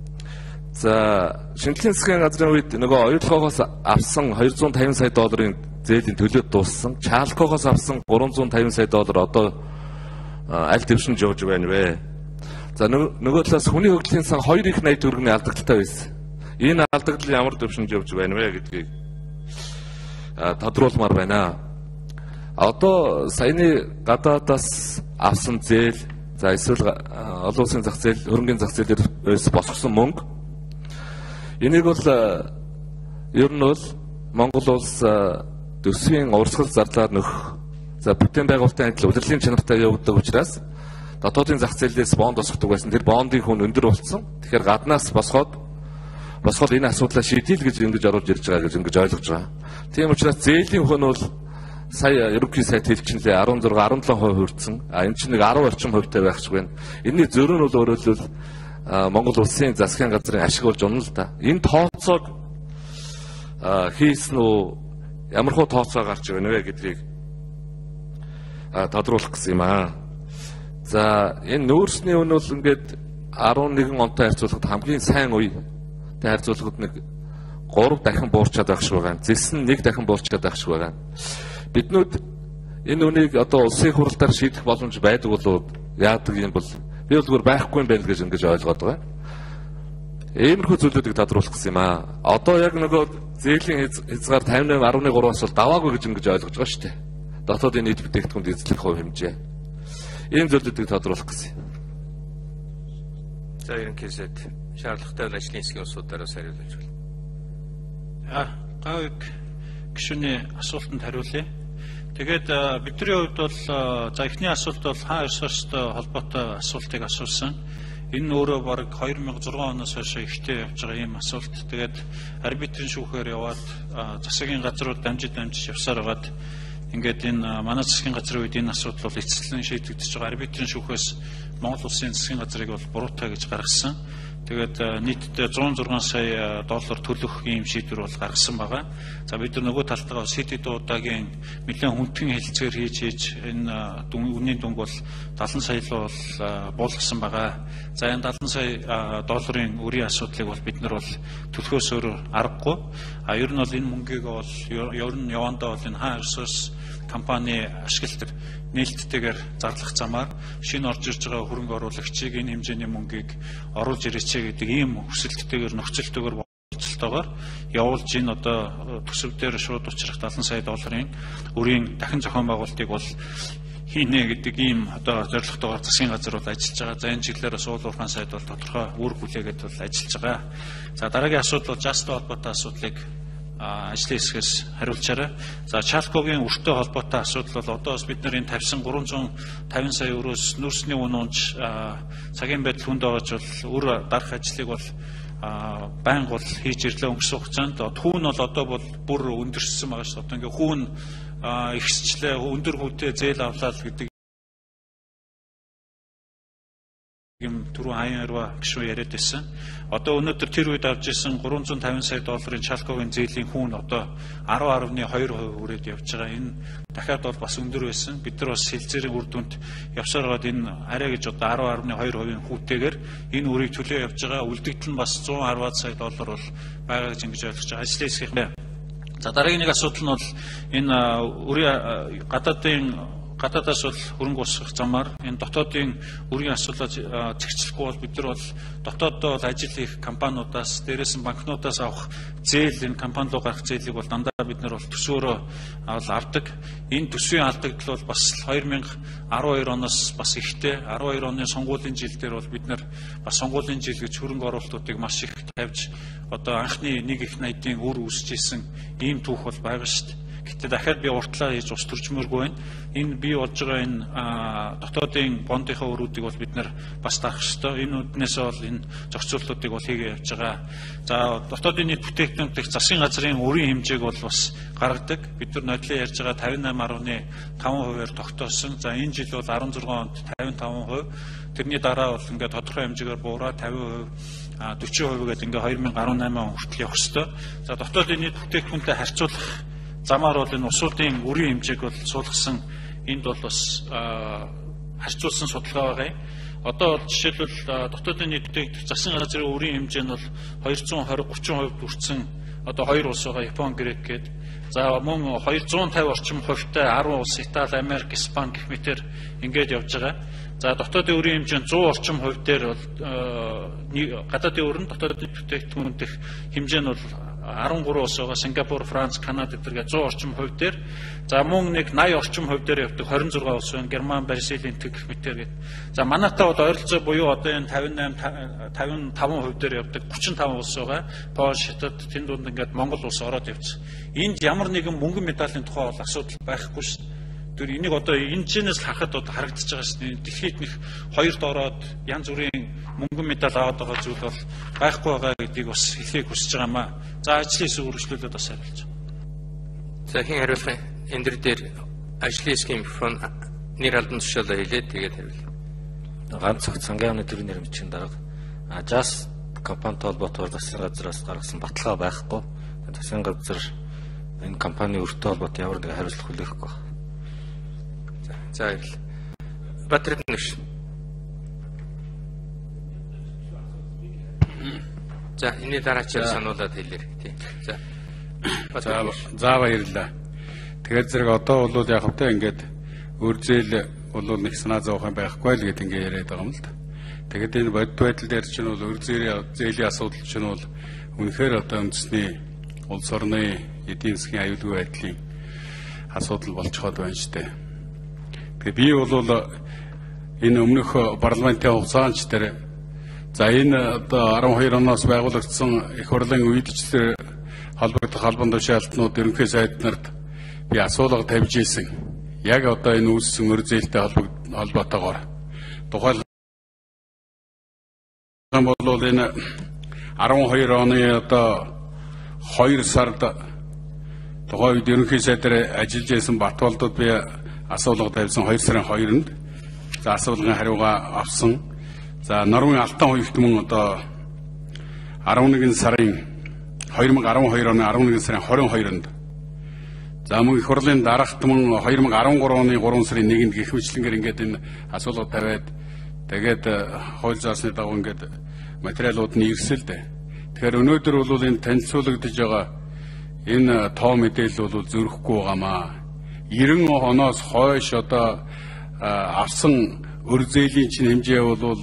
За шинжлэлийн засгийн газрын үед нөгөө оюутлогоос авсан 250 сая долларын зээлийн төлөөд дууссан. Чаалкогоос авсан 350 сая доллар одоо аль дэвшинж явж байна вэ? За нөгөө талаас хүний хөгжлийн сан 2 их 80 төгрөгийн алдагдaltaй байсан. Энэ алдагдал ямар дэвшинж явж байна вэ гэдгийг тодруулмаар байна. Одоо саяны гадаадаас авсан зээл, за эсвэл олон улсын зах зээл, хөрөнгөний зах зээлээс босгосон мөнгө. Энийг бол ер нь бол Монгол улс төсвийн урсгал зарлаар нөх, за бүтээн байгуулалтын адил удирдлагын чанартай явагддаг учраас дотоодын зах зээлээс бонд босгодог байсан. Тэр бондын хүн өндөр болсон. Тэгэхээр гаднаас босгоод энэ асуудлаа шийдэл гэж ингэж оруулж ирж байгаа гэж ингэж ойлгож байгаа. Тийм учраас зээлийн хүн бол сая ерөнхий сайд хэлчихлээ 16 17% хүрсэн. Энэ чинь нэг 10 орчим хувьтай байх шиг байна. Энэний зөрүү нь бол өөрөлдвөл Монгол улсын засгийн газрын ашиг болж унаа л да. Энэ тооцоог хийсэн үү? Ямар хөө тооцоо гарч байна вэ гэдгийг тодруулах гэсэн юм аа. За энэ нөөцний үн бол ингээд 11 онтой харьцуулахад хамгийн сайн үетэй харьцуулахад нэг 3 дахин буурчаад байх шиг байгаа. Зэс нь 1 дахин буурчаад байх шиг байгаа. Биднүүд энэ үнийг одоо улсын хурлаар шийдэх боломж байдаг болоо яадаг юм бол би бол зүгээр байхгүй юм байна гэж ингэж ойлгоод байгаа. Иймэрхүү зүйлүүдийг тодруулах гэсэн юм аа. Одоо яг нөгөө зээлийн хязгаар 58.3-аас бол даваагүй гэж ингэж ойлгож байгаа шүү дээ. Дотоодын нийт бүтээгдэхүүнд эзлэх хувь хэмжээ. Ийм зүйлүүдийг тодруулах гэсэн. За ерөнхий сайд шаардлагатай ажлын хэсгийн усуудаараас хариулж байна. Гавьг гишүүний асуултанд хариулъя. Тэгээд бидний хувьд бол за эхний асуулт бол хаан ресурстой холбоотой асуултыг асуусан. Энэ өөрөө бараг 2006 оноос хойш ихтэй явж байгаа ийм асуулт. Тэгээд арбитрийн шүүхээр яваад засгийн газрууд дамжиж явсаар байгаад ингээд энэ манай засгийн газрын үед энэ асуудал бол эцэслэн шийдэгдэж байгаа. Арбитрийн шүүхээс Монгол Улсын засгийн газрыг бол буруутгая гэж гаргасан. Тэгээд нийтдээ 106 сая доллар төлөх ийм шийдвэр бол гаргасан байгаа. За бид нар нөгөө талтайгаа СЭД удаагийн нэлээд хүндхэн хэлцээр хийж энэ үнийн дүнг бол 70 сая л бол буулгасан байгаа. За энэ 70 сая долларын үрийн асуудлыг бол бид нар бол төлөхөөс өөр аргагүй. Ер нь бол энэ мөнгийг бол ер нь явандаа бол энэ хаан ресурс компани ашигладаг нээлттэйгээр зарлах замаар шинэ орж ирж байгаа хөрөнгө оруулагчийг энэ хэмжээний мөнгийг оруулж ирээч гэдэг ийм хүсэлттэйгээр нөхцөлтэйгээр болцолтойгоор явуулж энэ одоо төсөв дээр шууд учрах 70 сая долларын үрийн дахин зохион байгуулалтыг бол хийнэ гэдэг ийм одоо зорилготойгоор засгийн газар бол ажиллаж байгаа. За энэ чиглэлээр суул уурхайн сайд бол тодорхой үр хүлээгээд бол ажиллаж байгаа. За дараагийн асуудал бол жастай холбоотой асуудлыг ажлын хэсгээс хариулчаарай. За Чалкогийн өртөө холбоотой асуудал бол одоо бас бид нар энэ тавьсан 350 сая өрөөс нүүрсний үн унж цагийн байдал хүнд байгаж бол өөр дарах ажлыг бол байнга бол хийж ирлээ өнгөрсөн хугацаанд. Түүн бол одоо бол бүр өндөрсөн байгаа шүү. Одоо ингээ хүүн ихсчлээ, өндөр хүүтэй зээл авлаа л гэдэг юм түрүү аян арва гişүү яриад байсан. Одоо өнөөдөр тэр үед авч ирсэн 350 сая долларын Чалкогийн зээлийн хүүн одоо 10.2% хүрээд явж байгаа. Энэ дахиад бол бас өндөр байсан. Бид нар бас хэлцээрийн үр дүнд явсаар гад энэ арай гэж одоо 10.2% хүүтэйгээр энэ үрийг төлөө явж байгаа. Үлдэгдэл нь бас 110 сая доллар бол байгаа гэж ингэж ойлгож байгаа. Ажлын хэсгийн. За дараагийн нэг асуудал нь бол энэ үрийн гадаадаас бол хөрөнгө усгах замаар энэ дотоодын үрийн асуудлаа зэгцлэхгүй бол бид нар бол дотооддоо бол ажил хийх компаниудаас дээрээс нь банкнуудаас авах зээл энэ компани руу гарах зээлийг бол дандаа бид нар бол төсөөрөө авдаг. Энэ төсвийн алдагдал бол бас 2012 оноос бас ихтэй. 12 оны сонгуулийн жил дээр бол бид нар бас сонгуулийн жил гэж хөрөнгө оруулалтуудыг маш их тавьж одоо анхны 1.80-ийн үр үүсэж исэн ийм түүх бол байгаа шүү дээ. Гэтэ дахиад би уртлаа хийж ус төржмөргүй байна. Энэ бий болж байгаа энэ дотоодын бондынхаа өрүүдийг бол бид нар бас дарах ёстой. Энэ үднээсээ бол энэ зохицуултуудыг бол хийгээ явж байгаа. За дотоодын нийт бүтээгдэхүүн дэх засгийн газрын үрийн хэмжээг бол бас гаргадаг. Бид нар нодлон ярьж байгаа 58.5%-аар тогтоосон. За энэ жил бол 16 онд 55%. Тэрний дараа бол ингээд тодорхой хэмжээгээр буураа 50%, 40% гэдэг ингээд 2018 он хүртэл явах ёстой. За дотоодын нийт бүтээгдэхүүнтэй харьцуулах замаар бол энэ усуудын үрийн хэмжээг бол суулгасан энд бол бас харьцуулсан судалгаа байгаа юм. Одоо бол жишээлбэл дотоодын нийт бүтээгдэхүүн засгийн газрын үрийн хэмжээ нь бол 220-30% хүрсэн одоо 2 улс байгаа Япон, Грек гээд. За мөн 250 орчим хувьтай 10 улс Итали, Америк, Испани гэх мэтэр ингээд явж байгаа. За дотоодын үрийн хэмжээ 100 орчим хувь дээр бол гадаадын өрн дотоодын бүтээгдэхүүн дэх хэмжээ нь бол 13 улс байгаа. Сингапур, Франц, Канада гэдэргээ 100 орчим хувь дээр. За мөн нэг 80 орчим хувь дээр явдаг 26 улс байна. Герман, Бразил, гэх мэтэр гээд. За манайтай бол ойролцоо буюу одоо энэ 55% дээр явдаг 35 улс байгаа. Польш, Хятад, тэнд дунд ингээд Монгол улс ороод явчихсан. Энд ямар нэгэн мөнгөн медалийн тухай бол асуудал байхгүй шүү дээ. Тэр энийг одоо энэ чэнээс харахад одоо харагдаж байгаа шүү дээ. Дэлхийд нэг хоёрт ороод янз бүрийн мөнгөн медаль аваад байгаа зүйл бол байхгүй байгаа гэдгийг бас хэлхийг хүсэж байгаа маа. За ажлын хэсэг үргэлжлүүлээд бас хариулж. За хэн хариулах юм? Энд дээр ажлын хэсгийн микрофон нэр албан тушаалаа хэлээд тэгээд хариулъя. Ганц цаг сангийн төрийн нэрмжийн дарга Жас компанитай холбоотойгоор засгийн газраас гаргасан баталгаа байхгүй. Засгийн газар энэ компани өртөө холбоотой ямар нэгэн хариуцлага хүлээхгүй байна. За баярлалаа. Батрид нэгш. За энэ дараачаар сануулад хэлээрэй тий. За баярлалаа. Тэгэхээр зэрэг одоо бол яг хэвтэ ингээд өр зээл бол нэг санаа зовох юм байхгүй л гэд ингээд яриад байгаа юм л да. Тэгэхэд энэ бодит байдал дээр чинь бол өр зээлийн асуудал чинь бол үнэхээр одоо үндэсний улс орны эдийн засгийн аюулгүй байдлын асуудал болцоход байна шүү дээ. Тэгээ би бол энэ өмнөх парламентын хугацаанд дээр за энэ одоо 12 оноос байгуулагдсан их хурлын үедчдэр холбогдох албан тушаалтнууд ерөнхий сайд нарт би асуулга тавьж ийсэн. Яг одоо энэ үүссэн өр зээлтэй холбоотойгоор тухайлбал бол энэ 12 оны одоо 2 сард тухайн үед ерөнхий сайдаар ажиллаж байсан Батболдод би асуулга тавьсан 2 сарын 2-нд за асуулгын хариугаа авсан. За Норвегийн Алтан хуягт мөн одоо 11 сарын 2012 оны 11 сарын 22-нд за мөн их хурлын дараахт мөн 2013 оны 3 сарын 1-нд гихмичлэнгээр ингээд энэ асуулга тавиад тэгээд хууль заасны дагуу ингээд материалууд нь ирсэлдэ. Тэгэхээр өнөөдөр бол энэ танилцуулагдж байгаа энэ тоо мэдээлэл бол зөрөхгүй байгаамаа. 90 оноос хойш одоо авсан өр зээлийн чинь хэмжээ бол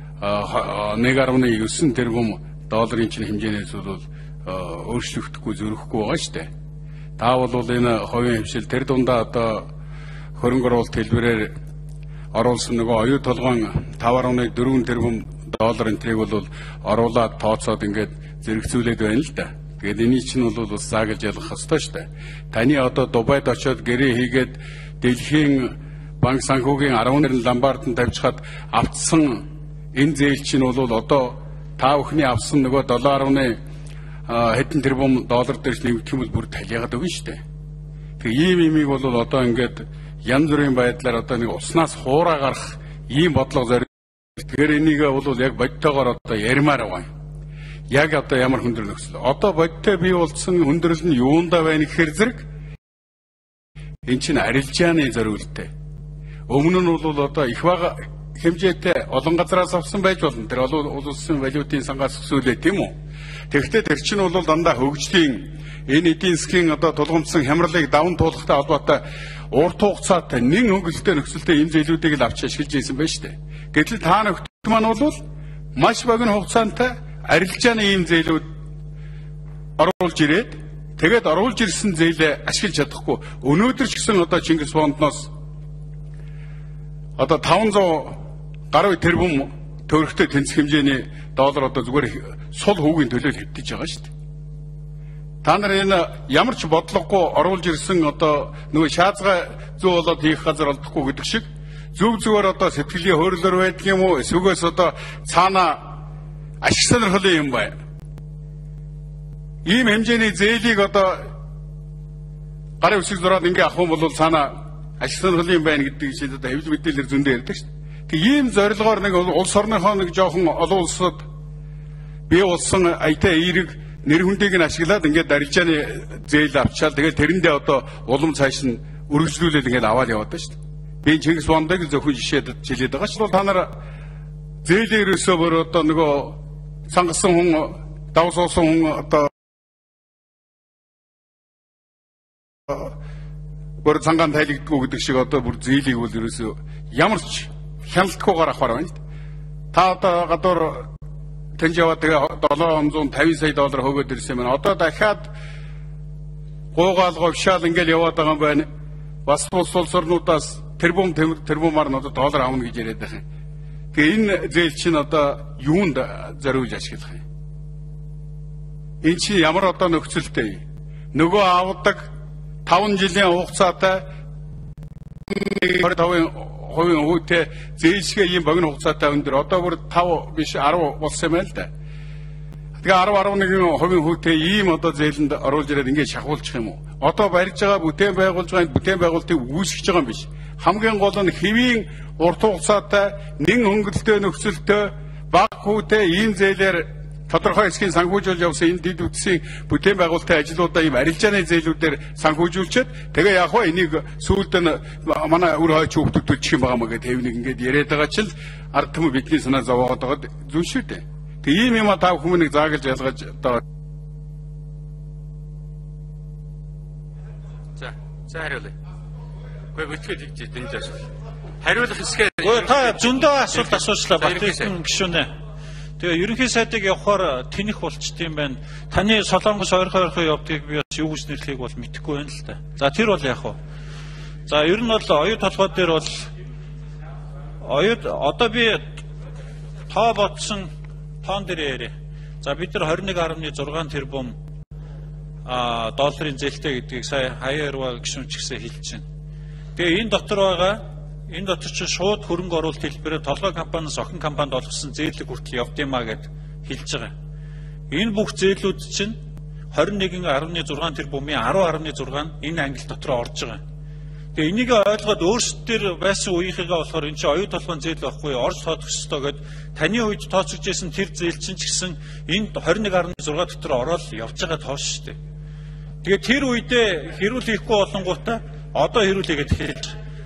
1.9 тэрбум долларын чинь хэмжээнээс бол өөрчлөгдөхгүй зөрөхгүй байгаа шүү дээ. Та бол энэ хувийн хвшил тэр дундаа одоо хөрөнгө оруулалт хэлбэрээр оруулсан нөгөө оюу толгойн 5.4 тэрбум доллар энтрийг бол оруулаад тооцоод ингээд зэрэгцүүлээд байна л да. Тэгээд эний чинь бол бас заагалж ялгах ёстой шүү дээ. Таны одоо Дубайд очиод гэрээ хийгээд дэлхийн банк санхүүгийн 12 ламбард нь тавьчихад автсан энэ зээл чинь бол одоо та бүхний авсан нөгөө 7.1 хэдэн тэрбум доллар дээрс нэмэгдэх юм бол бүр талиагаад өгнө шүү дээ. Тэгээ ийм имийг бол одоо ингээд янз бүрийн байдлаар одоо нэг уснаас хуураа гарах ийм бодлого зориг. Тэгэхээр энийг бол яг бодтойгоор одоо ярмаар байгаа юм. Яг одоо ямар хүндрэл нөхцөл. Одоо бодтой бий болсон хүндрэл нь юундаа байна гэхээр зэрэг энэ чинь арилжааны зориулттай. Өмнө нь бол одоо их бага хэмжээтэй олон газраас авсан байж болно. Тэр олон улсын валютын сангаас өсвөлээ тийм үү? Тэгэхдээ тэр чинь бол дандаа хөгжлийн энэ эдийн засгийн одоо тулгамдсан хямралыг даван туулахтай холбоотой урт хугацаатай нэн хөнгөлөлтөй нөхцөлтэй энэ зээлүүдийг л авч ашиглаж ирсэн байна шүү дээ. Гэтэл та нөхдөд маань бол маш богино хугацаантай арилжааны ийм зээлүүд оруулж ирээд тэгээд оруулж ирсэн зээлээ ашиглаж чадахгүй. Өнөөдөр ч гэсэн одоо Чингис Бондноос одоо 500 гаруй тэрбум төгрөгтэй тэнцэх хэмжээний доллар одоо зүгээр сул хүүгийн төлөөл хэвтэж байгаа шүү дээ. Та нар энэ ямар ч бодлогогүй оруулж ирсэн одоо нөгөө шаазгай зүү болоод хийх газар олдохгүй гэдэг шиг зөв зүгээр одоо сэтгэлийн хөөрлөөр байдаг юм уу? Эсвэл одоо цаана ашиг сонирхолтой юм байна. Ийм хэмжээний зээлийг одоо гарын үсэг зураад ингээ авах юм бол цаана ашиг сонирхолтой юм байна гэдэг чинь одоо хэвлэл мэдээлэлээр зөндөө ярьдаг шүү дээ. Тэг ийм зорилгоор нэг улс орныхоо нэг жоохон олон улсад бий болсон аятай эерэг нэр хүндийг нь ашиглаад ингээд арилжааны зээл авчаал тэгээд тэрэндээ одоо улам цааш нь үргэлжлүүлээд ингээд аваад яваад байна шүү дээ. Би Чингис Бондыг зөвхөн жишээд жилээд байгаа ч бол та нар зээлээ ерөөсөө бүр одоо нөгөө цангасан хүн давс уусан хүн одоо бүр цангаан тайлэгдгүй гэдэг шиг одоо бүр зээлийг бол ерөөсөө ямар ч хяналтгүйгээр авахар байна. Та одоо гадуур Тэнжаваа тэгээ 750 сая доллар хөгөөд ирсэн байна. Одоо дахиад гуугаал говшаал ингээл яваад байгаа юм байна. Бас улс орнуудаас тэрбумаар нь одоо доллар авна гэж яриад байгаа юм. Тэгээ энэ зээл чинь одоо юунд зориулж ашиглах юм? Энэ чинь ямар одоо нөхцөлтэй? Нөгөө авдаг 5 жилийн хугацаатай 25% хүүтэй зээлшгээ ийм богино хугацаатай өндөр одоо бүр 5 биш 10 болсон юм байна л да. Тэгээ 10-11% хүүтэй ийм одоо зээлэнд оруулж ирээд ингээд шахуулчих юм уу? Одоо барьж байгаа бүтээн байгуулж байгаа бүтээн байгуулалтыг үүсгэж байгаа юм биш. Хамгийн гол нь хэвийн урт хугацаатай нэн хөнгөлөлтөй нөхцөлтөй бага хүүтэй ийм зээлээр тодорхой хэсгийн санхүүжүүлж явсан энэ дэд үтсийн бүтээн байгуулалтын ажлуудаа ийм арилжааны зээлүүдээр санхүүжүүлчихэд тэгээ яг хоо энийг сүүлд нь манай өр хойч хөвгтүүд чих юм байгаа маа гэдэг хэвнийг ингээд яриад байгаа ч л ард түмэн бидний санаа зовоогоод байгаа зүн шүү дээ. Тэгээ ийм юм та хүмүүнийг заагалж ялгаж одоо за хариулъя. Гэхдээ бүтгэж хийж дэнж асуул. Хариулах хэсгээ та зөндөө асуулт асуучлаа Батболдын гишүүнээ. Тэгээ ерөнхий сайдыг явахаар тэнэх болчтой юм байна. Таны солонгос ойрхон явдгийг би бас юу гэж нэрлэхийг бол мэдэхгүй байна л да. За тэр бол яах вэ? За ер нь бол оюу толгой дээр бол оюут одоо би тоо ботсон тоон дээр яриа. За бид нар 21.6 тэрбум долларын зээлтэй гэдгийг сая хаяарва гишүүн ч гэсэн хэлж байна. Тэгээ энэ дотор чинь шууд хөрөнгө оруулалт хэлбэрээр толгой компаниас охин компанид олгосон зээлэг хүртэл явд юмаа гэд хэлж байгаа. Энэ бүх зээлүүд чинь 21.6 тэрбумын 10.6 нь энэ англи дотор орж байгаа. Тэгээ энийг ойлгоод өөрсдөр байсан үеийнхээгээ болохоор энэ чинь оюу толгойн зээл байхгүй орж тоодох ёстой гэд таны үед тооцогч байсан тэр зээл чинь ч гэсэн энэ 21.6 дотор ороод явж байгаа тоос шүү дээ. Тэгээ тэр үедээ хэрүүлэхгүй болонгуудаа одоо хэрүүлээгээд хэлж.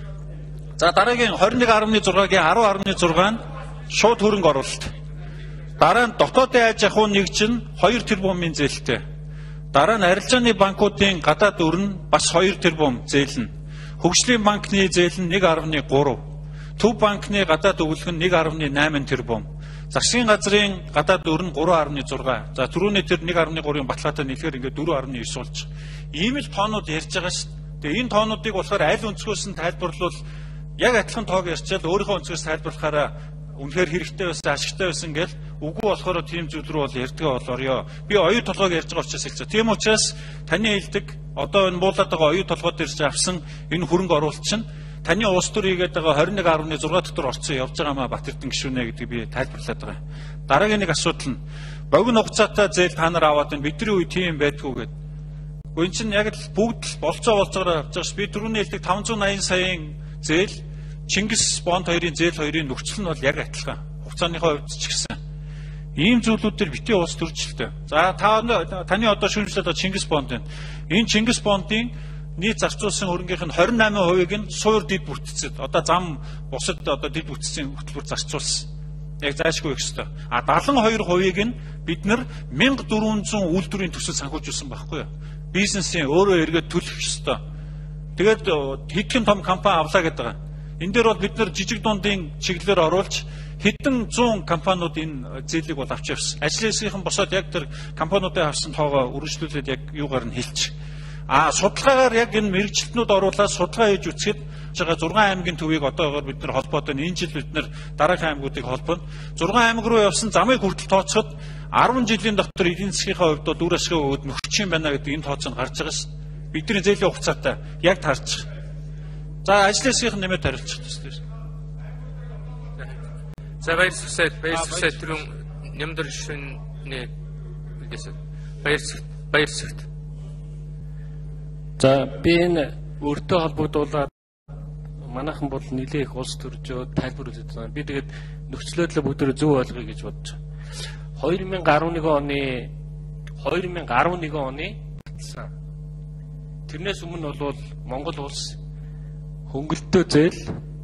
За дараагийн 21.6-гийн 10.6 нь шууд хөрөнгө оруулалт. Дараа нь дотоодын аж ахуйн нэгж нь 2 тэрбумын зээлтэй. Дараа нь арилжааны банкуудын гадаад өр нь бас 2 тэрбум зээлнэ. Хөгжлийн банкны зээл нь 1.3, Төв банкны гадаад өгүүлэх нь 1.8 тэрбум, засгийн газрын гадаад өр нь 3.6. За түрүүний тэр 1.3-ын баталгаатай нийлэхээр ингээд 4.9 болж. Ийм л тоонууд ярьж байгаа шүү дээ. Тэгээ энэ тоонуудыг болохоор аль өнцгөөс нь тайлбарлавал яг адилхан тоог ярьчаад өөрийнхөө өнцгөөс тайлбарлахаараа үнэхээр хэрэгтэй байсан, ашигтай байсан гэл үгүй болохоор тийм зүйл рүү бол ярьдгаа болоорё. Би оюу толгойг ярьж байгаа учраас хэлж байгаа. Тийм учраас таны хэлдэг одоо энэ буулаад байгаа оюу толгойд ирж авсан энэ хөрөнгө оруулалт чинь таны улс төр хийгээд байгаа 21.6 дотор орцсон явж байгаамаа Батэрдэн гишүүнэ гэдэг би тайлбарлаад байгаа. Дараагийн нэг асуудал нь богино хугацаатай зээл та нар аваад бидний үе тийм байдгүй гэдэг. Гүн чинь яг л бүгд л болцоо явж байгаа ш. Би түрүүний хэлдэг 580 саяын зээл Чингис бонд 2-ын зээл 2-ын нөхцөл нь бол яг адилхан. Хугацааныхаа хувьд ч гэсэн. Ийм зүйлүүд төр битгий улс төрчлөлтэй. За таны одоо шүүмжлээд байгаа Чингис бонд байна. Энэ Чингис бондын нийт зарцуулсан хөрөнгөхийн 28%-ийг нь суур дэд бүтцэд одоо зам бусад одоо дэд бүтцийн хөтөлбөр зарцуулсан. Яг заашгүй их хэвээр. 72%-ийг нь бид нар 1400 үйлдвэрийн төсөл санхүүжүүлсэн байхгүй юу? Бизнесийн өөрөө эргээд төлөх ёстой. Тэгээд хэдхэн том компани авлаа гэдэг байгаа. Энэ дээр бол бид нар жижиг дундын чиглэлээр оруулж хэдэн 100 компаниуд энэ зээлийг бол авч явсан. Ажлын хэсгийнхэн босоод яг тэр компаниудын авсан тоогоо үргэлжлүүлээд яг юугаар нь хэлчих. Судалгаагаар яг энэ мэрэгчлэтнүүд оруулаад судалгаа хийж үцхэд байгаа 6 аймгийн төвийг одоогоор бид нар холбоод байна. Энэ жил бид нар дараагийн аймагуудыг холбоно. 6 аймаг руу явсан замыг хүртэл тооцоход 10 жилийн дотор эдийн засгийн хувьд бол үр ашиг өгөөд нөхөрч юм байна гэдэг энэ тооцоо нь гарч байгаа шээ. Бидний зээлийн хугацаатай яг таарч. За ажлын хэсгийнх нь нэмээд хариулчих төстэй. За баярсагт түрүүн нэмдэр шүнний үгээс баярсагт. За би энэ өөртөө холбогдуулаад манайхан бол нэлээ их улс төржөө тайлбар үзэж байна. Би тэгээд нөхцөлөдлөө бүгдөө зөв ойлгоё гэж бодож байна. 2011 оны баталсан. Тэрнээс өмнө бол Монгол улс хөнгөлтөө зээл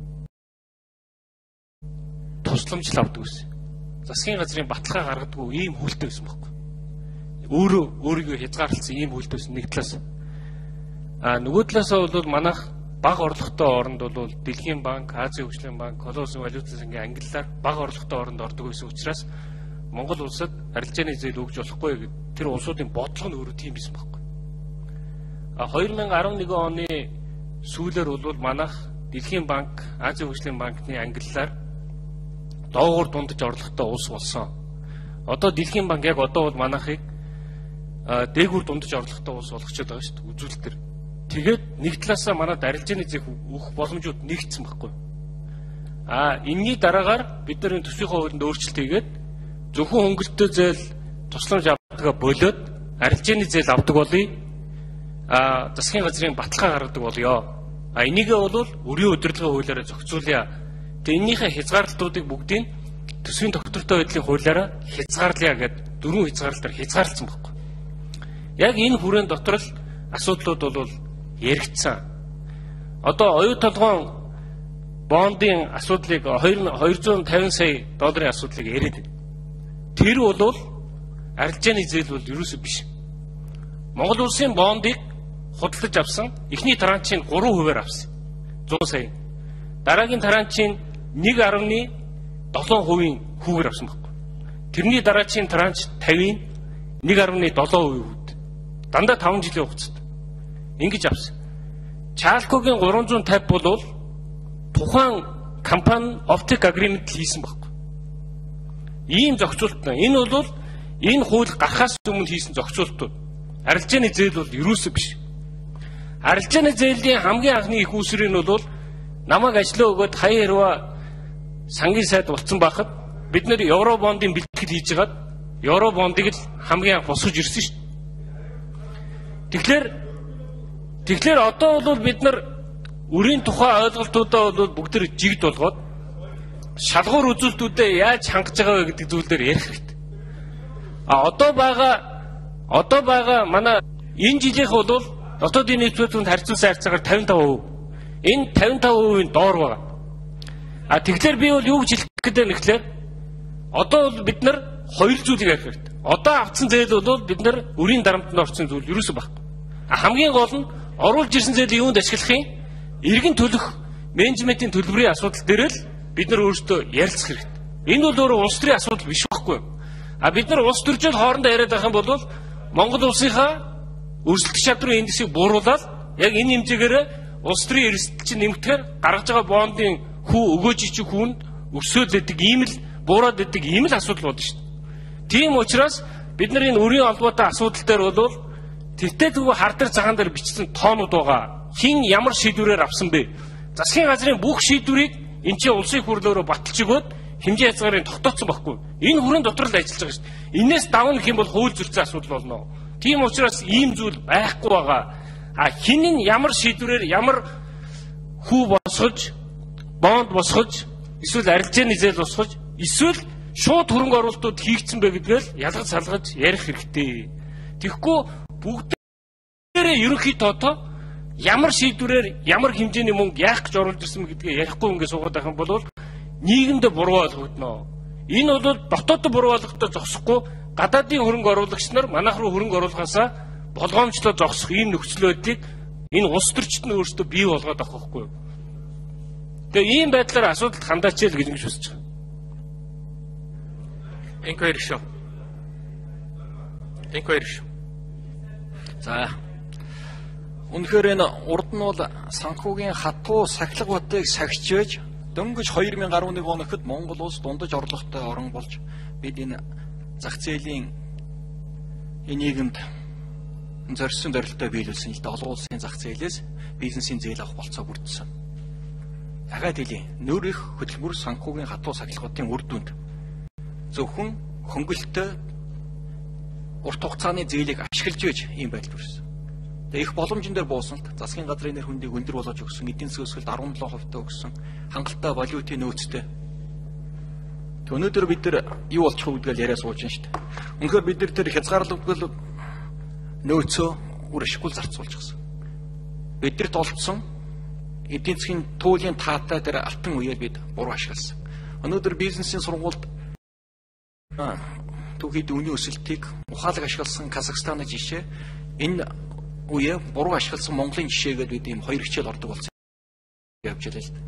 тусламжл авдаг гэсэн. Засгийн газрын баталгаа гаргадаг ийм хүлтэй байсан байхгүй. Өөрийгөө хязгаарлалцсан ийм хүлтэй байсан нэг талаас. Нөгөө талаасаа бол манайх бага орлоготой оронд бол Дэлхийн банк, Азийн хөгжлийн банк, Колосын валютын сангийн ангиллаар бага орлоготой оронд ордог байсан учраас Монгол улсад арилжааны зээл өгж болохгүй гэдэг тэр улсуудын бодлого нь өөрөө тийм байсан байхгүй. 2011 оны сүүлээр бол манайх Дэлхийн банк, Азийн хөгжлийн банкны ангиллаар доогуур дундаж орлоготой улс болсон. Одоо Дэлхийн банк яг одоо бол манайхыг дээгүүр дундаж орлоготой улс болгочод байгаа шүү дээ. Үзүүлэлтэр. Тэгээд нэг талаасаа манайд арилжааны зээл өгөх боломжууд нэгдсэн байхгүй. Энэний дараагаар бид нар төсвийн хуулинд өөрчлөлт хийгээд зөвхөн хөнгөлтөө зээл тусламж авдгаа болоод арилжааны зээл авдаг болъё. Засгийн газрын баталгаа гаргадаг болъё. Энийгээ бол өрийн удирдлагын хуулиараа зохицуулъя. Тэгээ энийхээ хязгаарлалтуудыг бүгдийг төсвийн тогтвортой байдлын хуулиараа хязгаарлая гэдэг 4 хязгаарлалтаар хязгаарлалсан байхгүй. Яг энэ хүрээнд дотор л асуудлууд бол яригдсан. Одоо оюу толгойн бондын асуудлыг 250 сая долларын асуудлыг яриад байна. Тэр бол арилжааны зээл бол ерөөсөө биш. Монгол улсын бондыг худалдаж авсан эхний транчийн 3%-аар авсан. 100 сая. Дараагийн транчийн 1.7%-ийн хүүгээр авсан байхгүй. Тэрний дараагийн транч 50-ийн 1.7%. Дандаа 5 жилийн хугацаанд ингэж авсан. Чалкогийн 350 бол тухайн компани оптик агримент хийсэн байхгүй. Ийм зохицуулт байна. Энэ бол энэ хууль гарахаас өмнө хийсэн зохицуултууд. Арилжааны зээл бол ерөөсөө биш. Арилжааны зээлийн хамгийн анхны их үүсвэр нь бол намайг ажиллаа өгөөд хаяа хэрвээ сангийн сайд болсон байхад бид нэр евро бондын бэлтгэл хийж хагаад евро бондыг л хамгийн анх босгож ирсэн шүү дээ. Тэгэхээр одоо бол бид нар үрийн тухай ойлголтуудаа бол бүгд жигд болгоод шалгуур үзүүлэлтүүдэд яаж хангаж байгаа вэ гэдэг зүйл дээр ярих хэрэгтэй. Одоо байгаа манай энэ жилийнх бол дотоодын нийт бүтээгдэхүүнд харьцуулсан харьцаагаар 55%. Энэ 55%-ийн доор байгаа. Тэгэхээр би бол юу гэж хэлэх гээд байна гэхээр одоо бол бид нар хоёр зүйлийг ярих хэрэгтэй. Одоо авсан зээл бол бид нар үрийн дарамтанд орсон зүйл ерөөсөө байхгүй. Хамгийн гол нь оруулж ирсэн зээлийг юунд ашиглахын иргэн төлөх менежментийн төлбөрийн асуудал дээр л бид нар өөрсдөө ярилцах хэрэгтэй. Энэ бол өөрөө улс төрийн асуудал биш байхгүй юу? Бид нар улс төрчид хоорондоо яриад байх юм бол Монгол улсынхаа өрсөлдөх чадрын индексийг бууруулаад яг энэ хэмжээгээр улс төрийн эрсдэл чинь нэмэгдэхээр гаргаж байгаа бондын өгөөж ичиг хүнд өсөөл өгдөг ийм л буураад өгдөг ийм л асуудал болно шүү дээ. Тийм учраас бид нар энэ үрийн холбоотой асуудал дээр бол тэртээ зөвхөн хар дээр цагаан дээр бичсэн тоонууд байгаа. Хин ямар шийдвэрээр авсан бэ? Засгийн газрын бүх шийдвэрийг энэ чинь улсын хурлөөрөө баталж өгөөд хэмжээ хязгаарыг тогтооцсон байхгүй. Энэ хүрээнд дотор л ажиллаж байгаа шүү дээ. Инээс давна гэх юм бол хууль зөрчил асуудал болно. Тийм учраас ийм зүйл байхгүй байгаа. Хин нь ямар шийдвэрээр ямар хүү босгож, бонд босгож, эсвэл арилжааны зээл босгож, эсвэл шууд хөрөнгө оруулалтууд хийгдсэн бэ гэдгээл ялгаж салгаж ярих хэрэгтэй. Тэгэхгүй бүгдээрээ ерөнхийдөө ямар шийдвэрээр ямар хэмжээний мөнгө яах гэж оруулж ирсэн гэдгээ ярихгүй ингээд суугаад байх юм бол нийгэмд буруу ойлгогдно. Энэ бол дотоод буруу ойлгохтой зогсохгүй гадаадын хөрөнгө оруулагч нар манайх руу хөрөнгө оруулахаасаа болгоомжлоо зогсох ийм нөхцөл байдлыг энэ улс төрчид нь өөрсдөө бий болгоод авах байхгүй юу? Тэгээ ийм байдлаар асуудалд хандаач л гэж хүсэж байгаа. Инквайри. За. Үнэхээр энэ урд нь бол санхүүгийн хатуу сахилга батыг сахижээж дөнгөж 2011 онооход Монгол улс дундаж орлоготой орон болж бид энэ зах зээлийн нийгэмд зорьсон зорилттой биелүүлсэн л дээ. Олон улсын зах зээлээс бизнесийн зээл авах болцоо бүрдсэн. Дахиад хэлье. Нөр их хөтөлбөр санхүүгийн хатуу сахилгын үр дүнд зөвхөн хөнгөлөлтөй урт хугацааны зээлийг ашиглаж байж ийм байдал үүссэн. Тэгээ их боломжн дээр буусан л засгийн газрын нэр хүндийг өндөр болгож өгсөн, эдийн засгийн өсөлт 17% өгсөн, хангалттай валютын нөөцтэй. Өнөөдөр бид нар юу болчих вэ гэдгээр яриа сууж байна шүү дээ. Үнэхээр бид нар тэр хязгаарлагдвал нөөцөө үр ашиггүй зарцуулж гисэн. Бидэрт олдсон эдийн засгийн туулийн таатай тэр алтан үеэр бид буруу ашигласан. Өнөөдөр бизнесийн сургуульд түүхийд үнийн өсөлтийг ухаалаг ашигласан Казахстаны жишээ, энэ үе буруу ашигласан Монголын жишээгээд бид ийм хоёр хичээл ордог болсон явж байлаа л дээ.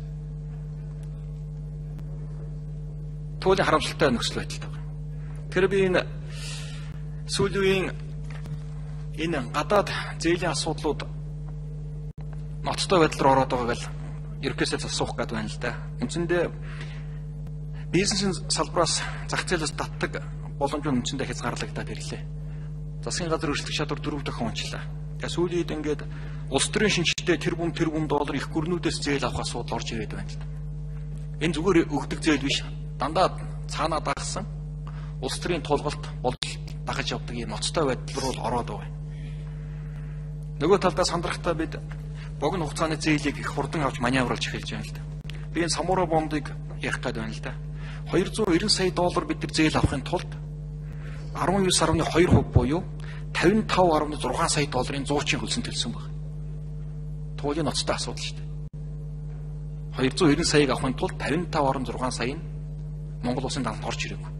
Туулийн харамсалтай нөхцөл байдалтай байна. Тэр би энэ сүүлийн энэ гадаад зээлийн асуудлууд ноцтой байдал руу ороод байгааг л ерөөсөө засуух гээд байна л да. Үндсэндээ бизнесийн салбараас зах зээлээс татдаг боломж нь үндсэндээ хязгаарлагдаад ирлээ. Засгийн газар өрсөлдөх чадвар 4 дахин унчлаа. Тэгээ сүүлд ингээд улс төрийн шинжтэй тэрбум доллар их гүрнүүдээс зээл авах асуудал орж ирээд байна л да. Энэ зүгээр өгдөг зээл биш. Дандаа цаанаа дагсан улс төрийн тулгалт дагаж явдаг ийм ноцтой байдал руу ороод байгаа. Нөгөө талдаа сандрахтаа бид богино хугацааны зээлийг их хурдан авч маневруулж эхэлж байна л да. Би энэ самура бондыг ярих гээд байна л да. 290 сая доллар бид нар зээл авахын тулд 19.2% буюу 55.6 сая долларын 100-ийн хөлсөнд төлсөн байна. Туулийн ноцтой асуудал шүү дээ. 290 саяг авахын тулд 55.6 сая нь Монгол улсын далд орж ирээгүй.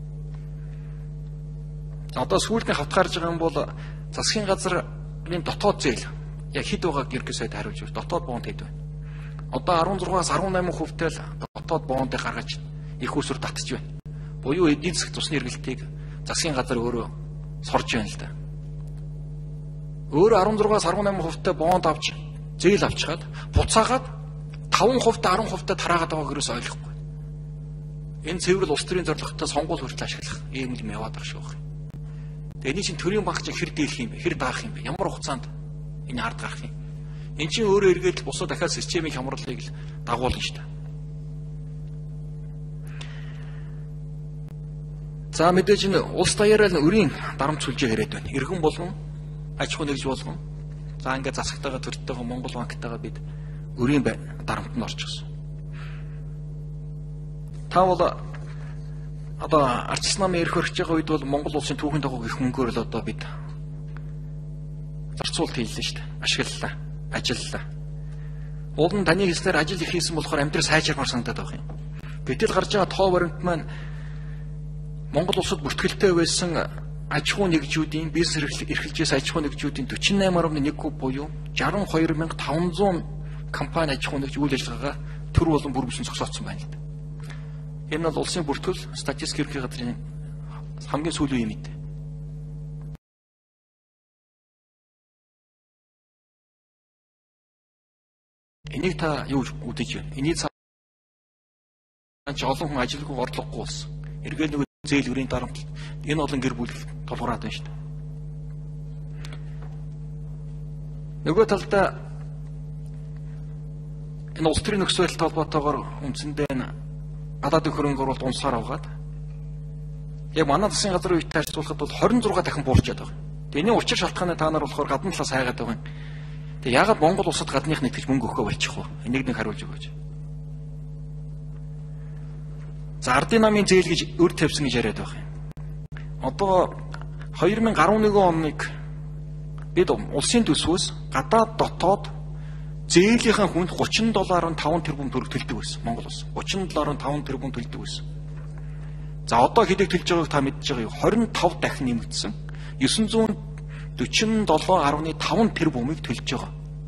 Одоо сүүлдээ хавтгаарж байгаа юм бол засгийн газрын дотоод зээл яг хэд байгааг ерөөсөө хариулж байна. Дотоод бонд хэд байна. Одоо 16-аас 18%-тэй л дотоод бондыг гаргаж их усүр татж байна. Буюу эдийн засгийн тусны эргэлтийг засгийн газар өөрөө сорж байна л да. Өөрөө 16-аас 18%-тэй бонд авч зээл авчихад буцаагаад 5%-тай 10%-тай тараагаад байгааг ерөөсөө ойлгохгүй. Энэ цэвэрл улс төрийн зорилготой сонгуул хүртэл ашиглах ийм юм яваад байгаа шүү дээ. Тэгээ энэ чинь төрийн банк чинь хэр дийлэх юм бэ? Хэр даах юм бэ? Ямар хугацаанд энэ ард гарах юм? Энд чинь өөрөө эргээд бусад дахиад системийн хямралыг л дагуулна шүү дээ. За мэдээж энэ улс даяараа өрийн дарамт сүлжээ яриад байна. Иргэн болгон аж ахуй нэгж болгон. За ингээд засагтайгаа төрөлттэйгээ Монгол банктайгаа бид өрийн дарамтанд орчихсон. Та бол одоо ардчилсан намын эрх хөрөж байгаа үед бол Монгол улсын түүхийн дагуу их мөнгөөр л одоо бид зарцуулт хийлээ шүү дээ. Ашиглалаа, ажиллалаа. Уул нь таны хэлснээр ажил их хийсэн болохоор амьдрал сайжрмаар санагдаад байгаа юм. Гэтэл гарч байгаа тоо баримт маань Монгол улсад бүртгэлтэй байсан аж ахуй нэгжүүдийн бизнес эрхэлжээс аж ахуй нэгжүүдийн 48.1% буюу 62500 компани аж ахуй нэгж үйл ажиллагаагаа төр болон бүр бүсэн зогсооцсон байна л да. Энэ бол улсын бүртгэл статистик ерхий газрын хамгийн сүүлийн юм ээ. Энийг та юу үдэж байна? Энийг олон хүн ажилгүй орлогогүй болсон. Эргээл нэг зээл өрийн дарамт. Энэ олон гэр бүл толгораад байна шүү дээ. Нөгөө талдаа энэ улс төрийн нөхцөл байдалтай холбоотойгоор үндсэндээ гадаадын хөрөнгө оруулалт унсаар авгаад яг манай засгийн газрын үетэй харьцуулахад бол 26 дахин буурчаад байгаа. Тэгээ энэ учир шалтгааны та нар болохоор гадна талаас хайгаад байгаа юм. Тэгээ яагаад Монгол улсад гадных нэгтгэж мөнгө өгөхөө болчих вэ? Энийг нэг хариулж өгөөч. За ардын намын зээл гэж өр тавьсан гэж яриад байгаа юм. Одоо 2011 оныг бид улсын төсвөөс гадаад дотоод зээлийнхэн хүнд $30.5 тэрбум төгрөг төлдөг байсан Монгол улс. $30.5 тэрбум төлдөг байсан. За одоо хэдийг төлж байгааг та мэдж байгаа юу? 25 дахин нэмэгдсэн. 947.5 тэрбумыг төлж байгаа.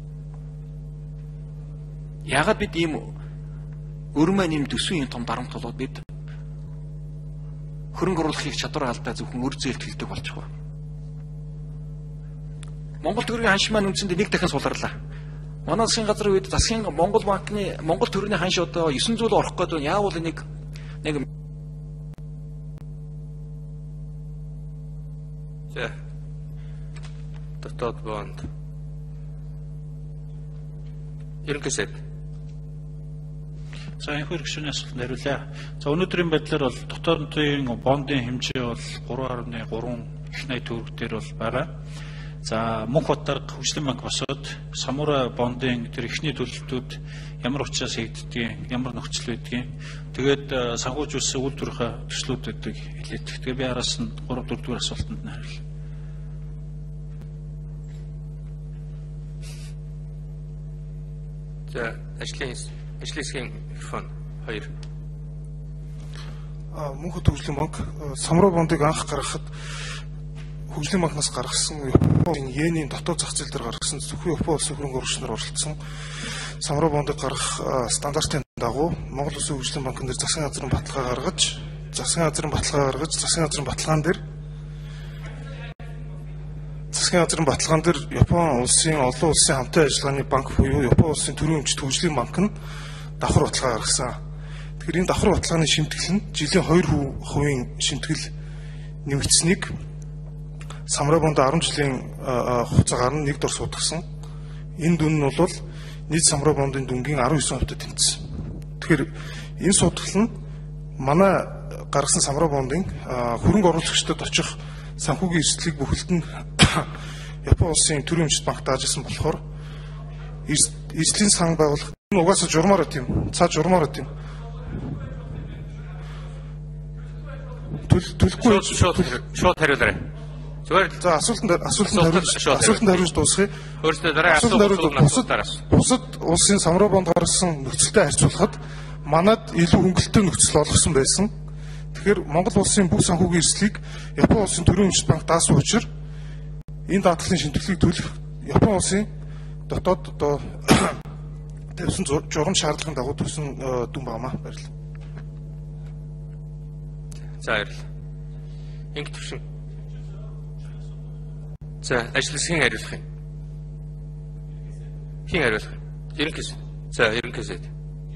Яагаад бид ийм өрмөн ийм төсвийн юм том дарамт болоод бид хөрөнгө оруулахыг чадвар алдаа зөвхөн өр зээлд төлдөг болчихвоо. Монгол төгрөгийн ханш маань үндсэндээ нэг дахин суларлаа. Манай засгийн газрын үед засгийн Монгол банкны Монгол төгрөгийн ханш одоо 900 орох гэдэг нь яавал нэг дотоод бонд. Ерөнхийдөө за энэ хэрэгшүүний асуултанд хариулъя. За өнөөдрийн байдлаар бол дотоодын бондын хэмжээ бол 3.3 их найт төгрөг дээр бол байгаа. За мөнх батарга хөгжлийн банк босоод самура бондын тэр ихний төлөлтүүд ямар учраас хийгддгийг, ямар нөхцөл байдгийг, тэгээд санхүүжүүлсэн үйлдвэрийнхээ төслүүд байдаг хэлээд. Тэгээд би араас нь 3-4 дугаар асуултанд нь хариулъя. За ажлын хэсгийн микрофон 2. Мөнх хөгжлийн банк самура бондыг анх гаргахад хөгжлийн банкнаас гаргасан Японы йений дотоод зах зээл дээр гаргасан зөвхөн Японы улсын хөрөнгө оруулагчнаар оролцсон самура бондыг гаргах стандартын дагуу Монгол Улсын хөгжлийн банкн дээр засгийн газрын баталгаа гаргаж засгийн газрын баталгаан дээр Японы улсын олон улсын хамтын ажиллагааны банк буюу Японы улсын төрийн өмчт хөгжлийн банк нь давхар баталгаа гаргасан. Тэгэхээр энэ давхар баталгааны шимтгэл нь жилийн 2% шимтгэл нэмэгдсэнийг самура бонд 10 жилийн хугацаагаар нь нэг дор суудгасан. Энэ дүн нь бол нийт самура бондын дүнгийн 19%-д тэнцсэн. Тэгэхээр энэ суудгал нь манай гаргасан самура бондын хөрөнгө оруулагчдад очих санхүүгийн эрсдлийг бүхэлд нь Японы улсын төрийн өмчт банкт ажилласан болохоор эрсдлийн сан байгуулах нь угаасаа журмаар тийм. Цаа журмаар тийм. Төлөхгүй шууд хариулаарай. Зүгээр за асуултанд хариулж дуусгая. Өөрөөсөө дараа бусад улсын самура бонд гаргасан нөхцөлтэй харьцуулахад манад илүү хөнгөлөлттэй нөхцөл олгосон байсан. Тэгэхээр Монгол улсын бүх санхүүгийн эрсдлийг Японы улсын төрийн өмчт банк даасан учраас энэ даатгалын шимтгэлийг төлөх Японы улсын дотоод одоо тавьсан журам шаардлагын дагуу төрсэн дүн багмаа баярлалаа. За баярлалаа. Инг төвшин. За ажил хэсгийн хариулах юм. Хин хариулах юм. Ерөнхийдөө. За ерөнхийдөө.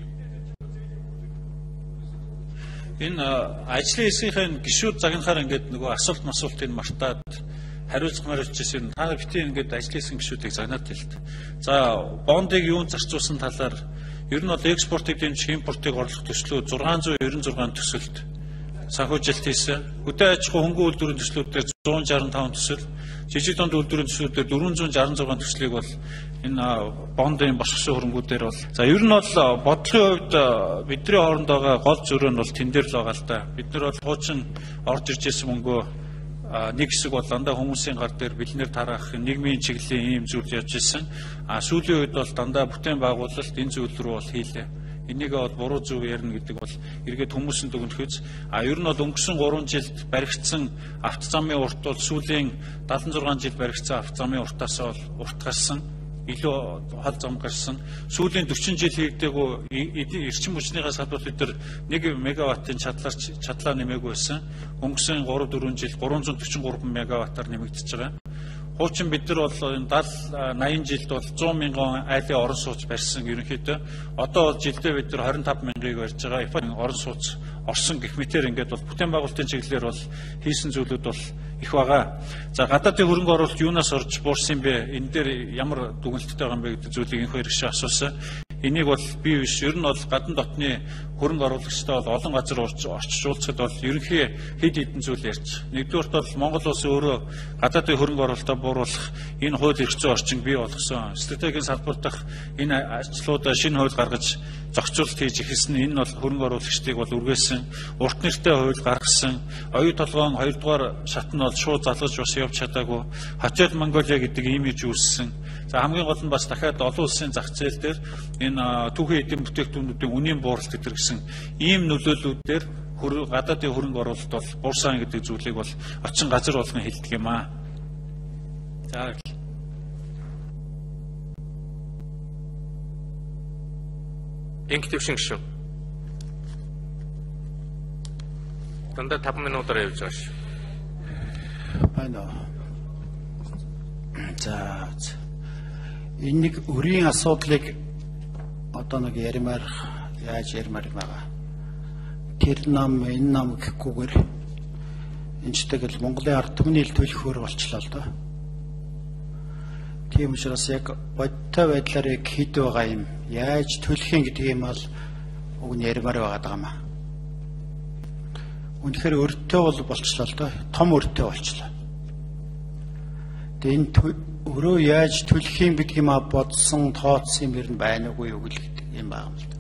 Энэ ажлын хэсгийнхээ гишүүд загнахаар ингээд нөгөө асуултын мартаад хариулцах хариулчихсан. Та битээ ингээд ажлын хэсгийн гишүүдийг загнаад л та. За бондыг юунд зарцуулсан талаар ер нь бол экспортыг дэмжих импортыг орлох төслөө 696 төсөлд санхүүжилт хийсэн. Хөдөө аж ахуй хөнгөн үйлдвэрийн төслүүдээр 165 төсөл, жижиг дунд үйлдвэрийн төслүүдээр 466 төслийг бол энэ бондын босгосон хөрөнгүүдээр бол за ер нь бол бодлогын хувьд бидний хооронд байгаа гол зөрөө нь бол тэн дээр л байгаа л да. Бид нар бол хуучин орж ирж ирсэн мөнгөө нэг хэсэг бол дандаа хүмүүсийн гар дээр бэлнээр тараах нийгмийн чиглэлийн ийм зүйл явж ирсэн. Сүүлийн үед бол дандаа бүтээн байгуулалт энэ зүйл рүү бол хийлээ. Энийг бол буруу зөв ярина гэдэг бол эргээд хүмүүсийн дүгнэхүйц. Ер нь бол өнгөрсөн 3 жилд баригдсан авто замын урт бол сүүлийн 76 жил баригдсан авто замын уртаас бол урт гарсан. Илүү хол зам гарсан. Сүүлийн 40 жил хийгдээгүй эрчим хүчнийхээ салбарт бид нар 1 мегаваттын чадлаа нэмээгүй байсан. Өнгөрсөн 3-4 жил 343 мегаваттаар нэмэгдэж байгаа. Хуучин бид нар бол 70-80 жилд бол 100 мянган айлын орон сууц барьсан ерөнхийдөө. Одоо бол жилдээ бид нар 25 мянгаыг барьж байгаа. Японы орон сууц орсон гэх мэтээр ингээд бол бүтээн байгуулалтын чиглэлээр бол хийсэн зүйлүүд бол их байгаа. За гадаадын хөрөнгө оруулалт юунаас орж буурсан бэ? Энэ дээр ямар дүгнэлттэй байгаа юм бэ гэдэг зүйлийг энэ хоёр гişэ асуусан. Энийг бол би биш ер нь бол гадна дотны хөрөнгө оруулагчтай бол олон газар очиж уулзахад бол ерөнхий хэд хэдэн зүйл ярьж. Нэгдүгээрт бол Монгол улс өөрөө гадаадын хөрөнгө оруулалтаа бууруулах энэ хууль эрх зүйн орчин бий болгосон. Стратегийн салбар дахь энэ ажлуудаа шинэ хууль гаргаж зохицуулалт хийж эхэлсэн. Энэ бол хөрөнгө оруулагчдыг бол үргээсэн. Урт нэртэй хууль гаргасан. Оюу толгойн 2 дугаар шат нь бол шууд залгаж бас явж чадаагүй. Хотел Монголиа гэдэг имиж үүссэн. За хамгийн гол нь бас дахиад олон улсын зах зээл дээр энэ түүхэн эдийн бүтээгдэхүүнүүдийн үнийн бууралт гэдэг гэсэн ийм нөлөөллүүдээр гадаадын хөрөнгө оруулалт бол буурсан гэдэг зүйлийг бол очин газар болгон хэлдэг юм аа. За Инх төвшин гişүн. Дандаа 5 минутаар явж байгаа шүү. Байна. За энэ нэг өрийн асуудлыг одоо нэг ярмаар яаж ярмаар байгаа. Тэр нам энэ нам гэхгүйгээр энэ ч тэгэл Монголын ард түмний ил төлөхөөр болчлоо л доо. Тийм учраас яг бодтой байдлаар яг хэд байгаа юм яаж төлөх юм гэдэг юм бол уг нь ярмаар байгаа юм аа. Үнэхээр өртөө бол болчлоо л доо. Том өртөө болчлоо. Тэгээ энэ өрөө яаж төлөх юм гэдэг юм а бодсон тооцсон юм ер нь байна уугүй юу гэдэг юм байна л да.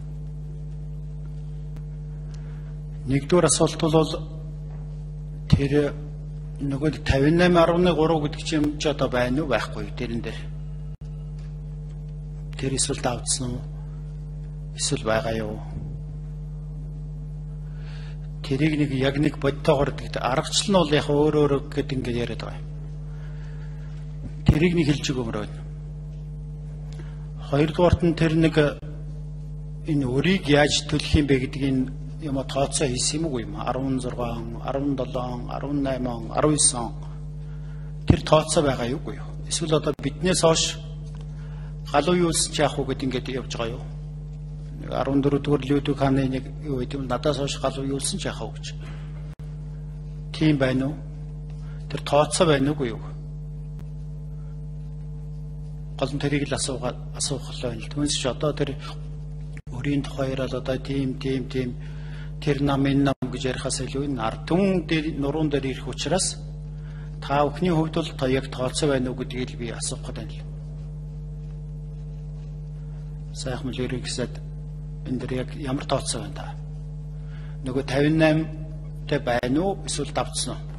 Нэгдүгээр асуулт бол тэр нөгөө 58.3 гэдэг чинь ч одоо байна уу байхгүй юу тэрэн дээр. Тэр эсвэл давцсан уу? Эсвэл байгаа юу? Тэрийг нэг яг нэг бодтойгоор гэдэг аргачлал нь бол яг өөр гэдэг ингээд яриад байгаа. Тэрийг нэг хэлж өгөмөр байна. Хоёрдугаарт нь тэр нэг энэ өрийг яаж төлөх юм бэ гэдгийг юм тооцоо хийсэн юм уу юм 16, 17, 18, 19 тэр тооцоо байгаа юугүй юу? Эсвэл одоо биднээс хойш галуу юусэн ч яах вэ гэд ингээд явж байгаа юу? 14 дугаар Лүдвиг хааны нэг юу гэдэг юм надаас хойш галуу юусэн ч яах вэ гэж. Тийм байна уу? Тэр тооцоо байна уугүй юу? Гол нь тэрийг л асуух л түүнээс ч одоо тэр өрийн тухайрал одоо тийм тэр нам энэ нам гэж ярихаас илүү энэ ард түмэн дээр нуруунд дээр ирэх учраас та бүхний хувьд бол яг тооцоо байна уу гэдгийг л би асуух гэдэг юм л. Сайхан мөлөөрийг гэсэд энэ дээр яг ямар тооцоо байна та? Нөгөө 58 тэ байна уу эсвэл давцсан уу?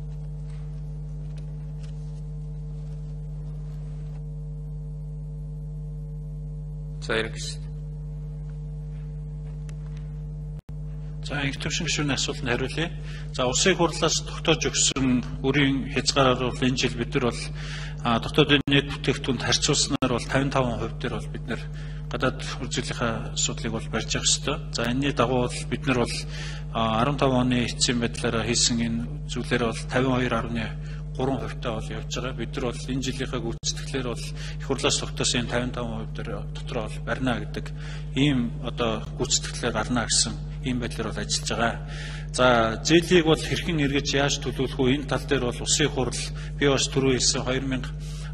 За их төвшин гишүүний асуултанд хариулъя. За улсын хурлаас тогтоож өгсөн өрийн хязгаараар бол энэ жил бид нар бол дотоодын нийт бүтээгдэхүүнд харьцуулснаар бол 55% дээр бол бид нар гадаад үржилгийнхаа асуудлыг бол барьж явах ёстой. За энэний дагуу бол бид нар бол 15 оны эцсийн байдлаараа хийсэн энэ зүйлээр бол 52.3% таа бол явж байгаа. Бид нар бол энэ жилийнхаа гүйцэтгэлээр бол их хурлаас тогтоосон 55% дээр дотроо бол барина гэдэг ийм одоо гүйцэтгэлээр гарна гэсэн ийм байдлаар бол ажиллаж байгаа. За зээлийг бол хэрхэн эргэж яаж төлөвлөх вэ? Энэ тал дээр бол улсын хурал би бас түрүү хэлсэн 2016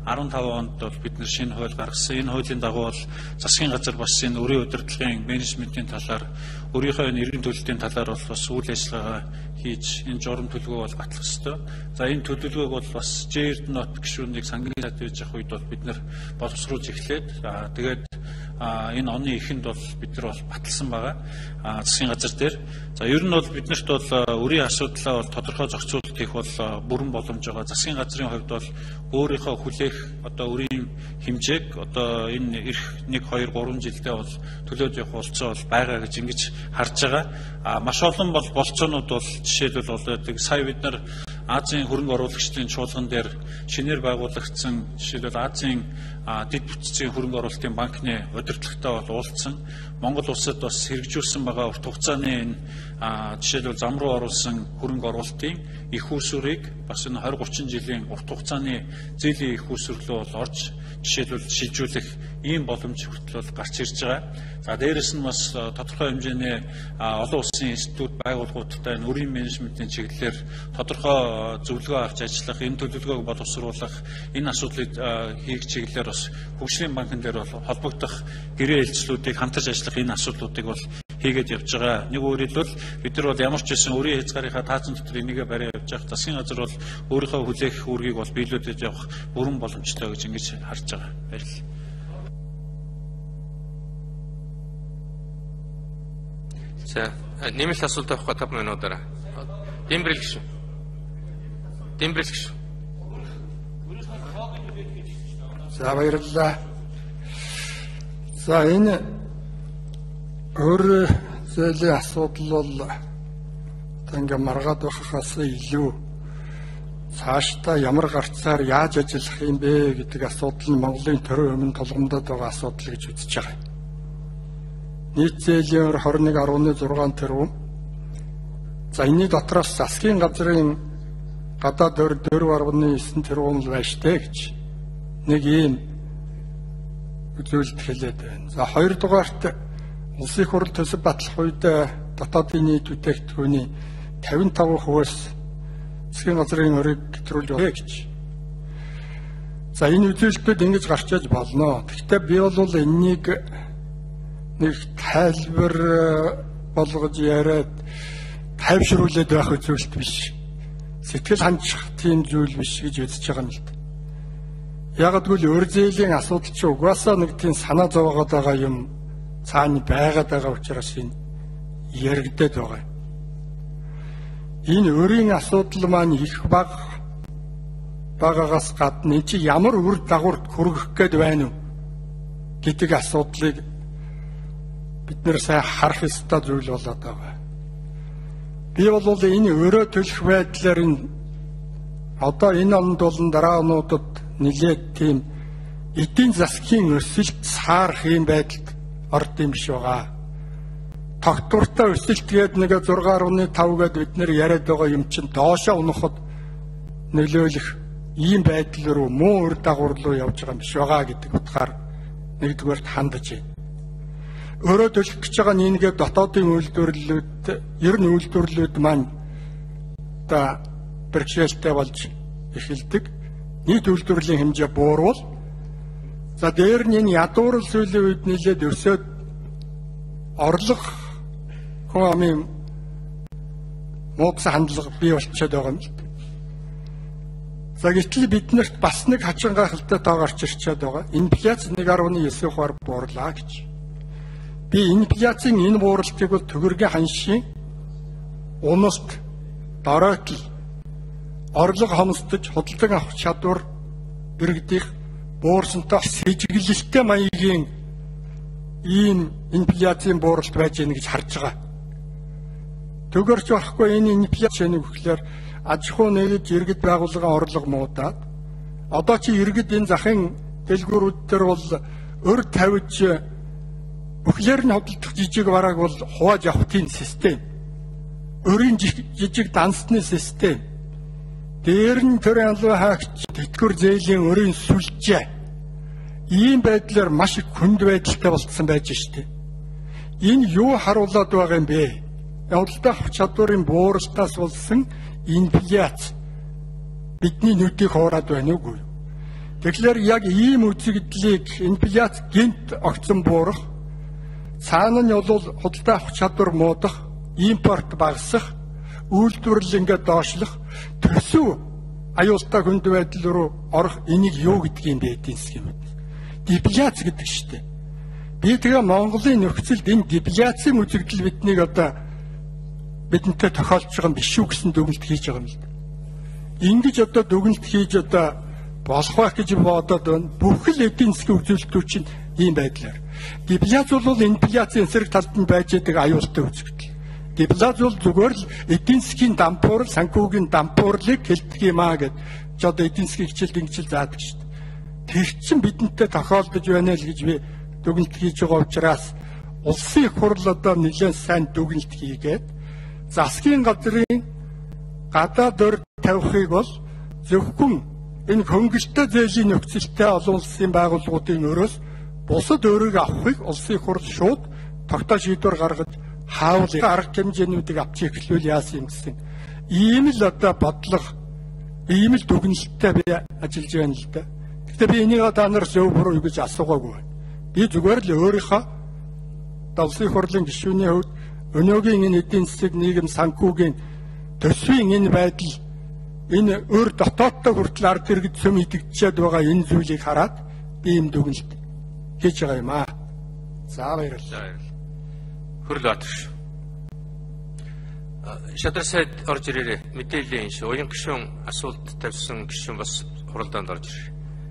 15 онд бол бид нэр шинэ хууль гаргасан. Энэ хуулийн дагуу бол засгийн газар бас энэ өрийн удирдлагын менежментийн талаар өөрийнхөө иргэн төлөлтийн талаар бол бас үйл ажиллагаа хийж энэ журам төлөвөө бол батлах ёстой. За энэ төлөвлөгөөг бол бас J-д нот гишүүнийг сангийн сайд байж явах үед бол бид нэр боловсруулж эхлээд тэгээд энэ оны эхэнд бол бид нар бол баталсан байгаа засгийн газар дээр. За ер нь бол биднэрт бол өрийн асуудлаа бол тодорхой зохицуулалт хийх бол бүрэн боломж байгаа. Засгийн газрын хувьд бол өөрийнхөө хүлээх одоо өрийн хэмжээг одоо энэ эх 1 2 3 жилдээ бол төлөөд явах болцоо бол байгаа гэж ингэж харж байгаа. Маш олон бол болцоонууд бол жишээлбэл бол байдаг. Сая бид нар Азийн хөрөнгө оруулагчдын чуулган дээр шинээр байгуулагдсан жишээлбэл Азийн дэд бүтцийн хөрөнгө оруулалтын банкны удирдлагатай бол уулзсан. Монгол улсад бас хэрэгжүүлсэн байгаа урт хугацааны энэ жишээлбэл зам руу оруулсан хөрөнгө оруулалтын их үүсвэрийг бас энэ 20-30 жилийн урт хугацааны зээлийн их үүсвэр рүү бол орж жишээлбэл шилжүүлэх ийм боломж хүртэл гарч ирж байгаа. За дээрэс нь бас тодорхой хэмжээний олон улсын институт байгууллагуудтай өрийн менежментийн чиглэлээр тодорхой зөвлөгөө авч ажиллах, энэ төлөвлөгөөг боловсруулах, энэ асуудлыг хийх чиглэлээр бас хөгжлийн банкн дээр бол холбогдох гэрээ хэлцлүүдийг хамтарч ажиллах энэ асуудлуудыг бол хийгээд явж байгаа. Нэг өөрөөр хэлбэл бид нар бол ямар ч байсан өрийн хязгаарынхаа таазан дотор энийгээ барай явж байгаа. Засгийн газар бол өөрийнхөө хүлээх үүргийг бол биелүүлж явах бүрэн боломжтой гэж ингэж харж байгаа. Баярлалаа. За нэмэлт асуулт авах 5 минутаараа. Дембрэл гişүн. За баярлалаа. За энэ өөр зээлийн асуудал бол ингээ маргаад байхаас илүү цаашдаа ямар гарцаар яаж ажиллах юм бэ гэдэг асуудал нь Монголын төрийн өмнө тулгамдаад байгаа асуудал гэж үзэж байгаа. Нийт зээлийн 21.6 тэрбум. За энэний дотроос засгийн газрын гадаад өр 4.9 тэрбум л байж тээ гэж нэг ийм үзүүлэлт хэлээд байна. За хоёрдугаарт улсын их хурл төсөв батлах үед дотоодын нийт бүтээгдэхүүний 55%-аас засгийн газрын өрийг гэтрүүлж байна гэж. За энэ үзүүлэлтүүд ингэж гарч иж болно. Гэхдээ би бол энэнийг нэг тайлбар болгож яриад тайвшруулад байх үзүүлэлт биш. Сэтгэл хандчих тийм зүйл биш гэж үзэж байгаа юм л да. Яг гэвэл өр зээлийн асуудал чи угаасаа нэг тийм санаа зовоогоод байгаа юм цаана байгаад байгаа учраас энэ яригдээд байгаа. Энэ өрийн асуудал маань их багаагаас гадна чи ямар үр дагаварт хүргэх гээд байна уу гэдэг асуудлыг бид нэр сайн харах ёстой зүйл болоод байгаа. Би бол энэ өрөө төлөх байдлаар энэ одоо энэ онд болон дараа онуудад нэлээд тийм эдийн засгийн өсөлт саарах юм байдалд орд юм биш байгаа. Тогтвортой өсөлт гээд нэг 6.5 гээд бид нэр яриад байгаа юм чинь доошоо унахад нөлөөлөх ийм байдал руу муу үр дагавар руу явж байгаа юм биш байгаа гэдэг утгаар нэгдүгээрт хандаж байна. Өрөө төлөх гэж байгаа нэгээ дотоодын үйлдвэрлэлүүд, ер нь үйлдвэрлэлүүд маань та бэрхшээлтэй болж эхэлдэг. Нийт үйлдвэрлэлийн хэмжээ буурвал за дээр нь энэ ядуурл сүүлийн үед нэлээд өсөөд орлого хүн амын муудсан хандлага бий болчиход байгаа юм л. За гэтэл биднэрт бас нэг хачин гайхалтай тоо гарч ирчээд байгаа. Инфляц 1.9% буурлаа гэж. Би инфляцийн энэ бууралтыг бол төгрөгийн ханшийн унаст доройтол орлого хомсдож худалдан авах чадвар иргэдийнх буурсантай сэжиглэлтэй маягийн ийм инфляцийн бууралт байж гэнэ гэж харж байгаа. Төгөрч орохгүй энэ инфляцийн гэхлээр аж ахуй нэгж иргэд байгууллагын орлого муудаад одоо чи иргэд энэ захын дэлгүүрүүд дээр бол өр тавьж бүхлээр нь хөдөлгөх жижиг барааг бол хувааж авахын систем. Өрийн жижиг дансны систем. Дээр нь төрийн албан хаагч тэтгэвэр зээлийн өрийн сүлжээ. Ийм байдлаар маш их хүнд байдалтай болцсон байж штэ. Энэ юу харуулад байгаа юм бэ? Явдалтай авах чадварын бууралтаас болсон инфляц бидний нүдийг хуураад байна уугүй. Тэгэхээр яг ийм үзэгдлийг инфляц гинт огцон буурах, цаана нь бол худалдаа авах чадвар муудах, импорт багасах, үйлдвэрлэл ингээд доошлох, төсөв аюултай хүнд байдал руу орох энийг юу гэдгийг бэ эдийн засгийн үед? Дефляц гэдэг шүү дээ. Би тэгээ Монголын нөхцөлд энэ дефляцийн үзэгдэл биднийг одоо бидэнтэй тохиолдож байгаа юм биш үү гэсэн дүгнэлт хийж байгаа юм л да. Ингэж одоо дүгнэлт хийж одоо болох байх гэж бодоод байна. Бүх л эдийн засгийн үзүүлэлтүүд чинь ийм байдлаар. Дефляц бол инфляцийн эсрэг талд нь байж байгаа аюултай үзэгдэл. Дефляц бол зүгээр л эдийн засгийн дампуурал, санхүүгийн дампуурлыг хэлдэг юм аа гэд ч одоо эдийн засгийн хичээлд ингэж заадаг шүү дээ. Тэр чинь бидэнтэй тохиолдож байна л гэж би дүгнэлт хийж байгаа учраас улсын их хурл одоо нэлээд сайн дүгнэлт хийгээд засгийн газрын гадаад өр тавихыг бол зөвхөн энэ хөнгөлтэй зээлийн нөхцөлтэй олон улсын байгууллагуудын өрөөс бусад өөрийг авахыг улсын их хурл шууд тогтоож шийдвэр гаргаж хаавал арга хэмжээнүүдийг авч эхлүүл яасан юм гэсэн ийм л одоо бодлого, ийм л дүгнэлттэй би ажиллаж байна л да. Гэхдээ би энийг та нар зөв буруу гэж асуугаагүй байна. Би зүгээр л өөрийнхөө улсын их хурлын гишүүний хувьд өнөөгийн энэ эдийн засаг нийгэм санхүүгийн төсвийн энэ байдал энэ өөр дотоодтой хүртэл ард иргэд сүм идэгдчихэд байгаа энэ зүйлийг хараад би юм дүгнэлт хийж байгаа юм аа. За баярлалаа. Хөрлөөтөш. Шадар сайд орж ирээрээ мэдээллийн шүү. Уян гишүүн асуулт тавьсан гишүүн бас хуралдаанд орж ирээ.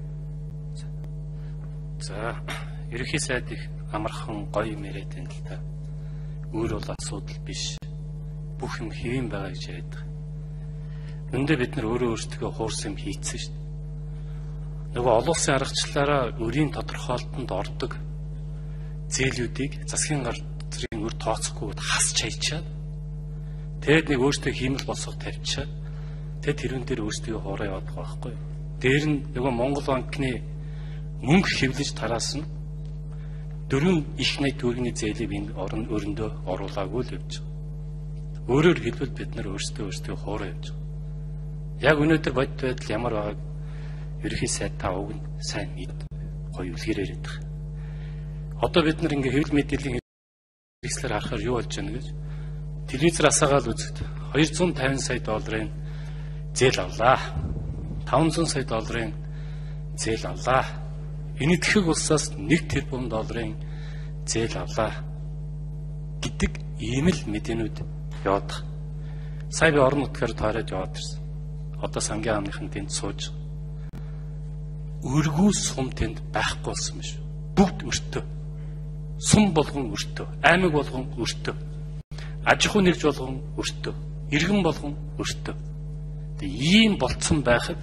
За, ерөнхий сайд их амархан гоё юм яриад байна л да. Өөр бол асуудал биш. Бүх юм хэвэн байгаа гэж яриад байгаа. Үндэ бид нар өөрөө өөрсдөө хуурсан юм хийцэн шүү дээ. Нөгөө олон улсын аргачлалаараа өрийн тодорхойлолтод ордог зээлүүдийг засгийн газрын өр тооцохгүй хасч хайчаад тэгэд нэг өөртөө хиймэл босгох тавьчаад тэгэд тэрүүн дээр өөрсдөө хоороо яваад байгаа байхгүй юу. Дээр нь нөгөө Монгол банкны мөнгө хэвлэж тараасан 4 их найт төгрөгийн зээлийг энэ өрөндөө оруулаагүй л явж байгаа. Өөрөөр хэлбэл бид нар өөрсдөө хоороо явж байгаа. Яг өнөөдөр бодит байдал ямар байгааг ерөнхий сайд та уг нь сайн мэд гоё үлгэрээр ядах. Одоо бид нар ингээ хэвлэл мэдээллийн хэрэгслэр харахаар юу болж байна гэж телевизээр асаагаал үзэхэд 250 сая долларын зээл авлаа. 500 сая долларын зээл авлаа. Энэтхэг улсаас 1 тэрбум долларын зээл авлаа гэдэг ийм л мэдээнүүд яваад. Сая би орон нутгаар таараж яваад ирсэн. Одоо сангийн аамныхан тэнд сууж өргүү сум тэнд байхгүй болсон биш. Бүгд өртөө. Сум болгон өртөө. Аймаг болгон өртөө. Аж ахуй нэгж болгон өртөө. Иргэн болгон өртөө. Тэгээ ийм болцсон байхад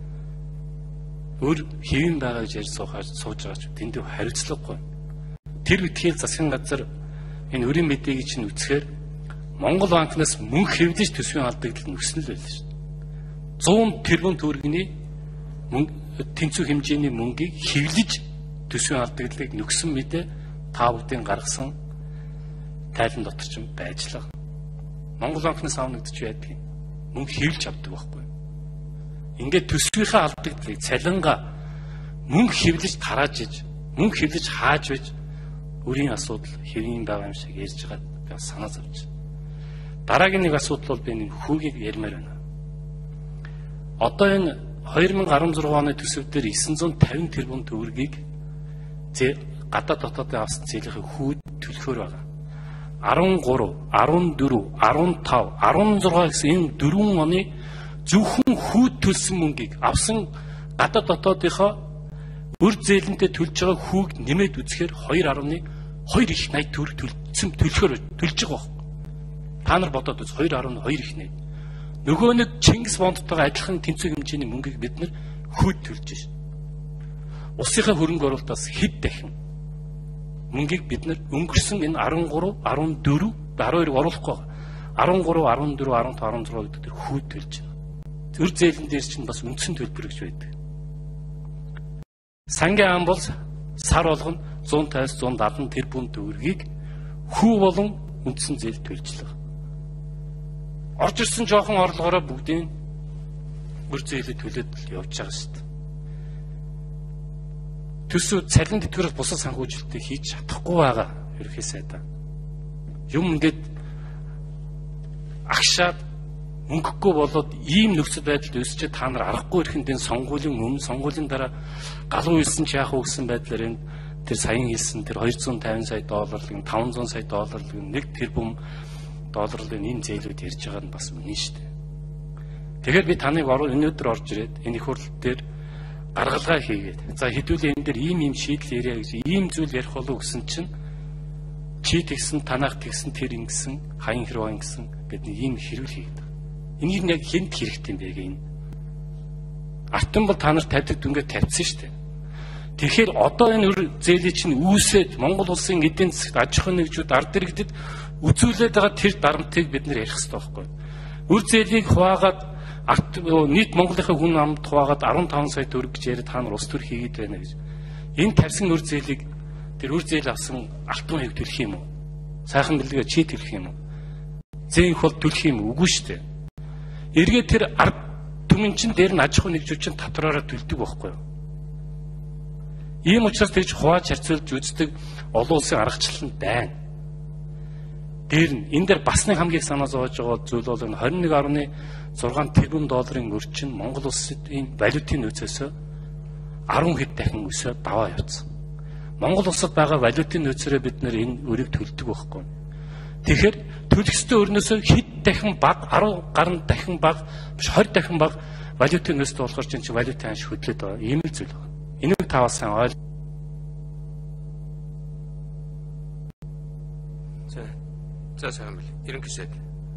өөр хэвэн байгаа гэж ярьж сууж байгаа ч тэнд хариуцлагагүй. Тэр үтгээл засгийн газар энэ өрийн мэдээг чинь үцхээр Монгол банкнаас мөнгө хэвлэж төсвийн алдагдал нөхсөн л байлаа шүү. 100 тэрбум төгрөгийн тэнцүү хэмжээний мөнгийг хэвлэж төсвийн алдагдлыг нөхсөн мэдээ та бүдийн гаргасан тайлан дотор ч байж л. Монгол банкнаас авнагдчих байдаг. Мөнгө хэвлж авдаг байхгүй. Ингээд төсвийнхээ алдагдлыг цалингаа мөнгө хэвлэж тарааж иж, мөнгө хэвлэж хааж байж өрийн асуудал хэвэн байгаа юм шиг ярьж байгаа би санаа зовж. Дараагийн нэг асуудал бол би нэг хүүгийг ярмаар байна. Одоо энэ 2016 оны төсөв дээр 950 тэрбум төгрөгийг гадаад дотоодын авсан зээлийн хүүд төлөхөр байгаа. 13, 14, 15, 16 гэсэн энэ 4 оны зөвхөн хүүд төлсөн мөнгийг авсан гадаад дотоодынхоо өр зээлэнтэй төлж байгаа хүүг нэмээд үзэхээр 2.2 их найт төгрөг төлөхөр төлж байгаа байна. Та нар бодоод үз 2.2 их найт. Нөгөө нэг Чингис бондтойгоо адилхан тэнцүү хэмжээний мөнгийг бид нар хүүд төлж шин. Улсынхаа хөрөнгө оруулалтаас хэд дахин мөнгийг бид нар өнгөрсөн энэ 13, 14, 12-ыг оруулахгүй байгаа. 13, 14, 15, 16 гэдэг хүүд төлж байна. Өр зээлэн дээр чинь бас үндсэн төлбөр гэж байдаг. Сангийн аам бол сар болгоно 150-аас 170 тэрбум төгрөгийг хүү болон үндсэн зээл төлжлээ. Орж ирсэн жоохон орлогоороо бүгдийн өр зээлээ төлөөд явж байгаа шүү дээ. төсөв цалин тэтгэврээс бусад санхүүжилтийг хийж чадахгүй байгаа ерөнхий сайдаа. Юм ингээд агшаад мөнгөгүй болоод ийм нөхцөл байдалд өсчээд та нар аргагүй ирэхэд энэ сонгуулийн өмнө сонгуулийн дараа галуу хэлсэн ч яах вэ гэсэн байдлаар энэ тэр саяхан хэлсэн тэр 250 сая долларлын 500 сая долларлын 1 тэрбум долларлын энэ зээлүүд ярьж байгаа нь бас үнэн шүү дээ. Тэгэхээр би таныг өнөөдөр орж ирээд энэ их хурлын дээр гаргалгаа хийгээд за хэдүүлээ энэ дээр ийм шийдэл яриа гэж ийм зүйл ярих болов гэсэн чинь чи тэгсэн танах тэгсэн тэр ингэсэн хаян хэрвээ ингэсэн гэдэг ийм хэрүүл хийгээд. Энийг яг хэнд хэрэгтэй юм бэ гэх юм. Артан бол та нарт тавьдаг дүнгээ тавьсан шүү дээ. Тэгэхээр одоо энэ зээлийн чинь үүсээд Монгол улсын эдийн засагт аж ахуйн нэгжүүд ард иргэдэд үзүүлээд байгаа тэр дарамтыг бид нэр ярих хэрэгтэй байхгүй. Үр зээлийг хуваагаад нийт Монголынхаа хүн амд хуваагаад 15 сая төгрөг гэж яриад та нар ус төр хийгээд байна гэж. Энэ тавьсан үр зээлийг тэр үр зээл авсан алтан хаяг төлөх юм уу? Сайхан бэлгээ чи төлөх юм уу? Зээнх бол төлөх юм үгүй шүү дээ. Эргээ тэр ард түмэн чин дээр нь аж ахуй нэгжүүд чин татвараараа төлдөг байхгүй юу? Ийм учраас тэгж хувааж харьцуулж үздэг олон улсын аргачлал нь байна. Дээр нь энэ дээр бас нэг хамгийн санаа зовоож байгаа зүйл бол энэ 21.6 тэрбум долларын өрчин Монгол улсын валютын нөөцөөс 10 хэд дахин өсөд даваа явцсан. Монгол улсад байгаа валютын нөөцөөрөө бид нэр энэ өрийг төлдөг байхгүй. Тэгэхээр төлөх ёстой өрнөөсөө хэд дахин бага 10 гаруй дахин бага биш 20 дахин бага валютын нөөцтэй болохоор чинь валютын ханш хөдлөд байгаа. Ийм л зүйл байна. Энийг та бас сайн ойл. За сайн бил. Ерөнхий сайд.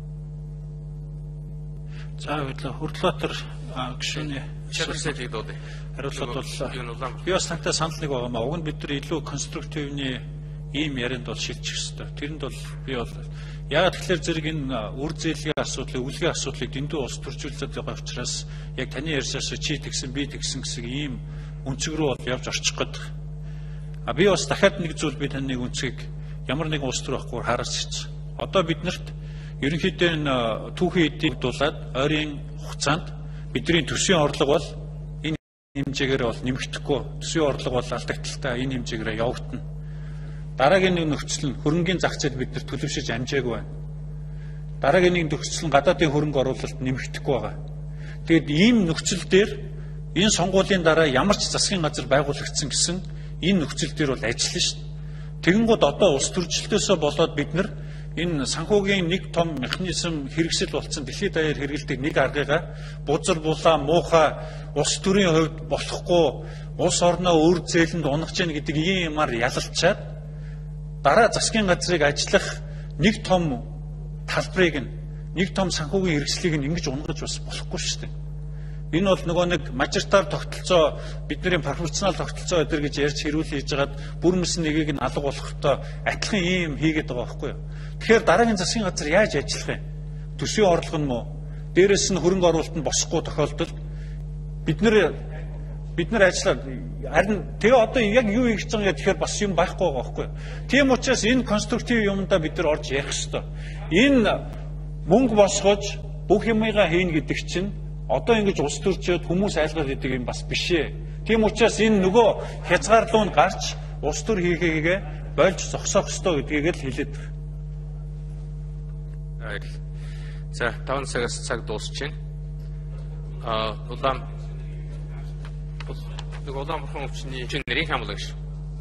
За баярлалаа. Хүрдлбаатар гишүүний сайдыг дуудъя. Хариулт бол би бас тантай санал нэг байгаа маа. Уг нь бид нар илүү конструктивны ийм ярианд бол шилжих хэрэгтэй. Тэрэнд бол би бол яг тэгэхээр зэрэг энэ үр зээлийн асуудлыг, үлгийн асуудлыг дэндүү ус төржүүлээд байгаа учраас яг таны ярьсаас чи тэгсэн би тэгсэн гэсэн ийм үнцэг рүү бол явж орчих гээд. Би бас дахиад нэг зүйл би таны үнцгийг ямар нэгэн ус төр байхгүй хараач хэлсэн. Одоо биднэрт ерөнхийдөө энэ түүхийн эдийг дуулаад ойрын хугацаанд бидний төсвийн орлого бол энэ хэмжээгээр бол нэмэгдэхгүй. Төсвийн орлого бол алдагдaltaй энэ хэмжээгээр явагдана. Дараагийн нэг нөхцөл нь хөрөнгөний зах зээл бид нар төлөвшөж амжаагүй байна. Дараагийн нэг нөхцөл нь гадаадын хөрөнгө оруулалт нэмэгдэхгүй байгаа. Тэгэд ийм нөхцөл дээр энэ сонгуулийн дараа ямар ч засгийн газар байгуулагдсан гэсэн энэ нөхцөл дээр бол ажиллана шүү дээ. Тэгэнгүүт одоо улс төрчлөлтөөсөө болоод бид нар энэ санхүүгийн нэг том механизм хэрэгсэл болсон дэлхийд даяар хэрэгэлдэг нэг аргыгаа бузар булаа муухай улс төрийн хувьд болохгүй улс орноо үр зээлэнд унах чинь гэдэг иймар ялалчаад дараа засгийн газрыг ажиллах нэг том талбарыг нэг том санхүүгийн хэрэгслийг ингэж унгаж бас болохгүй шүү дээ. Энэ бол нөгөө нэг мажоритар тогтолцоо бидний пропорционал тогтолцоо өдр гэж ярьж хэрүүл хийж хагаад бүр мэсэн нэгийг нь алга болохтой адилхан ийм хийгээд байгаа байхгүй юу. Тэгэхээр дараагийн засгийн газар яаж ажиллах юм? Төсвийн орлого нь муу. Дээрээс нь хөрөнгө оруулалт нь босхгүй тохиолдолд бид нар ажиллаад харин тэгээ одоо яг юу хийж байгаа гэхээр бас юм байхгүй байгаа байхгүй юу. Тийм учраас энэ конструктив юмдаа бид нар орж ярих хэрэгтэй. Энэ мөнгө босгож бүх юмыгаа хийнэ гэдэг чинь одоо ингэж ус төрчөөд хүмүүс айлгаад идэг юм бас биш ээ. Тийм учраас энэ нөгөө хязгаарлуу нь гарч ус төр хийгээгээ болж зогсоох ёстой гэдгийг л хэлээд байна. За 5 цагаас цаг дуусч байна. Улаанбаатар өвчний нэрийн хамгаалаг шүү.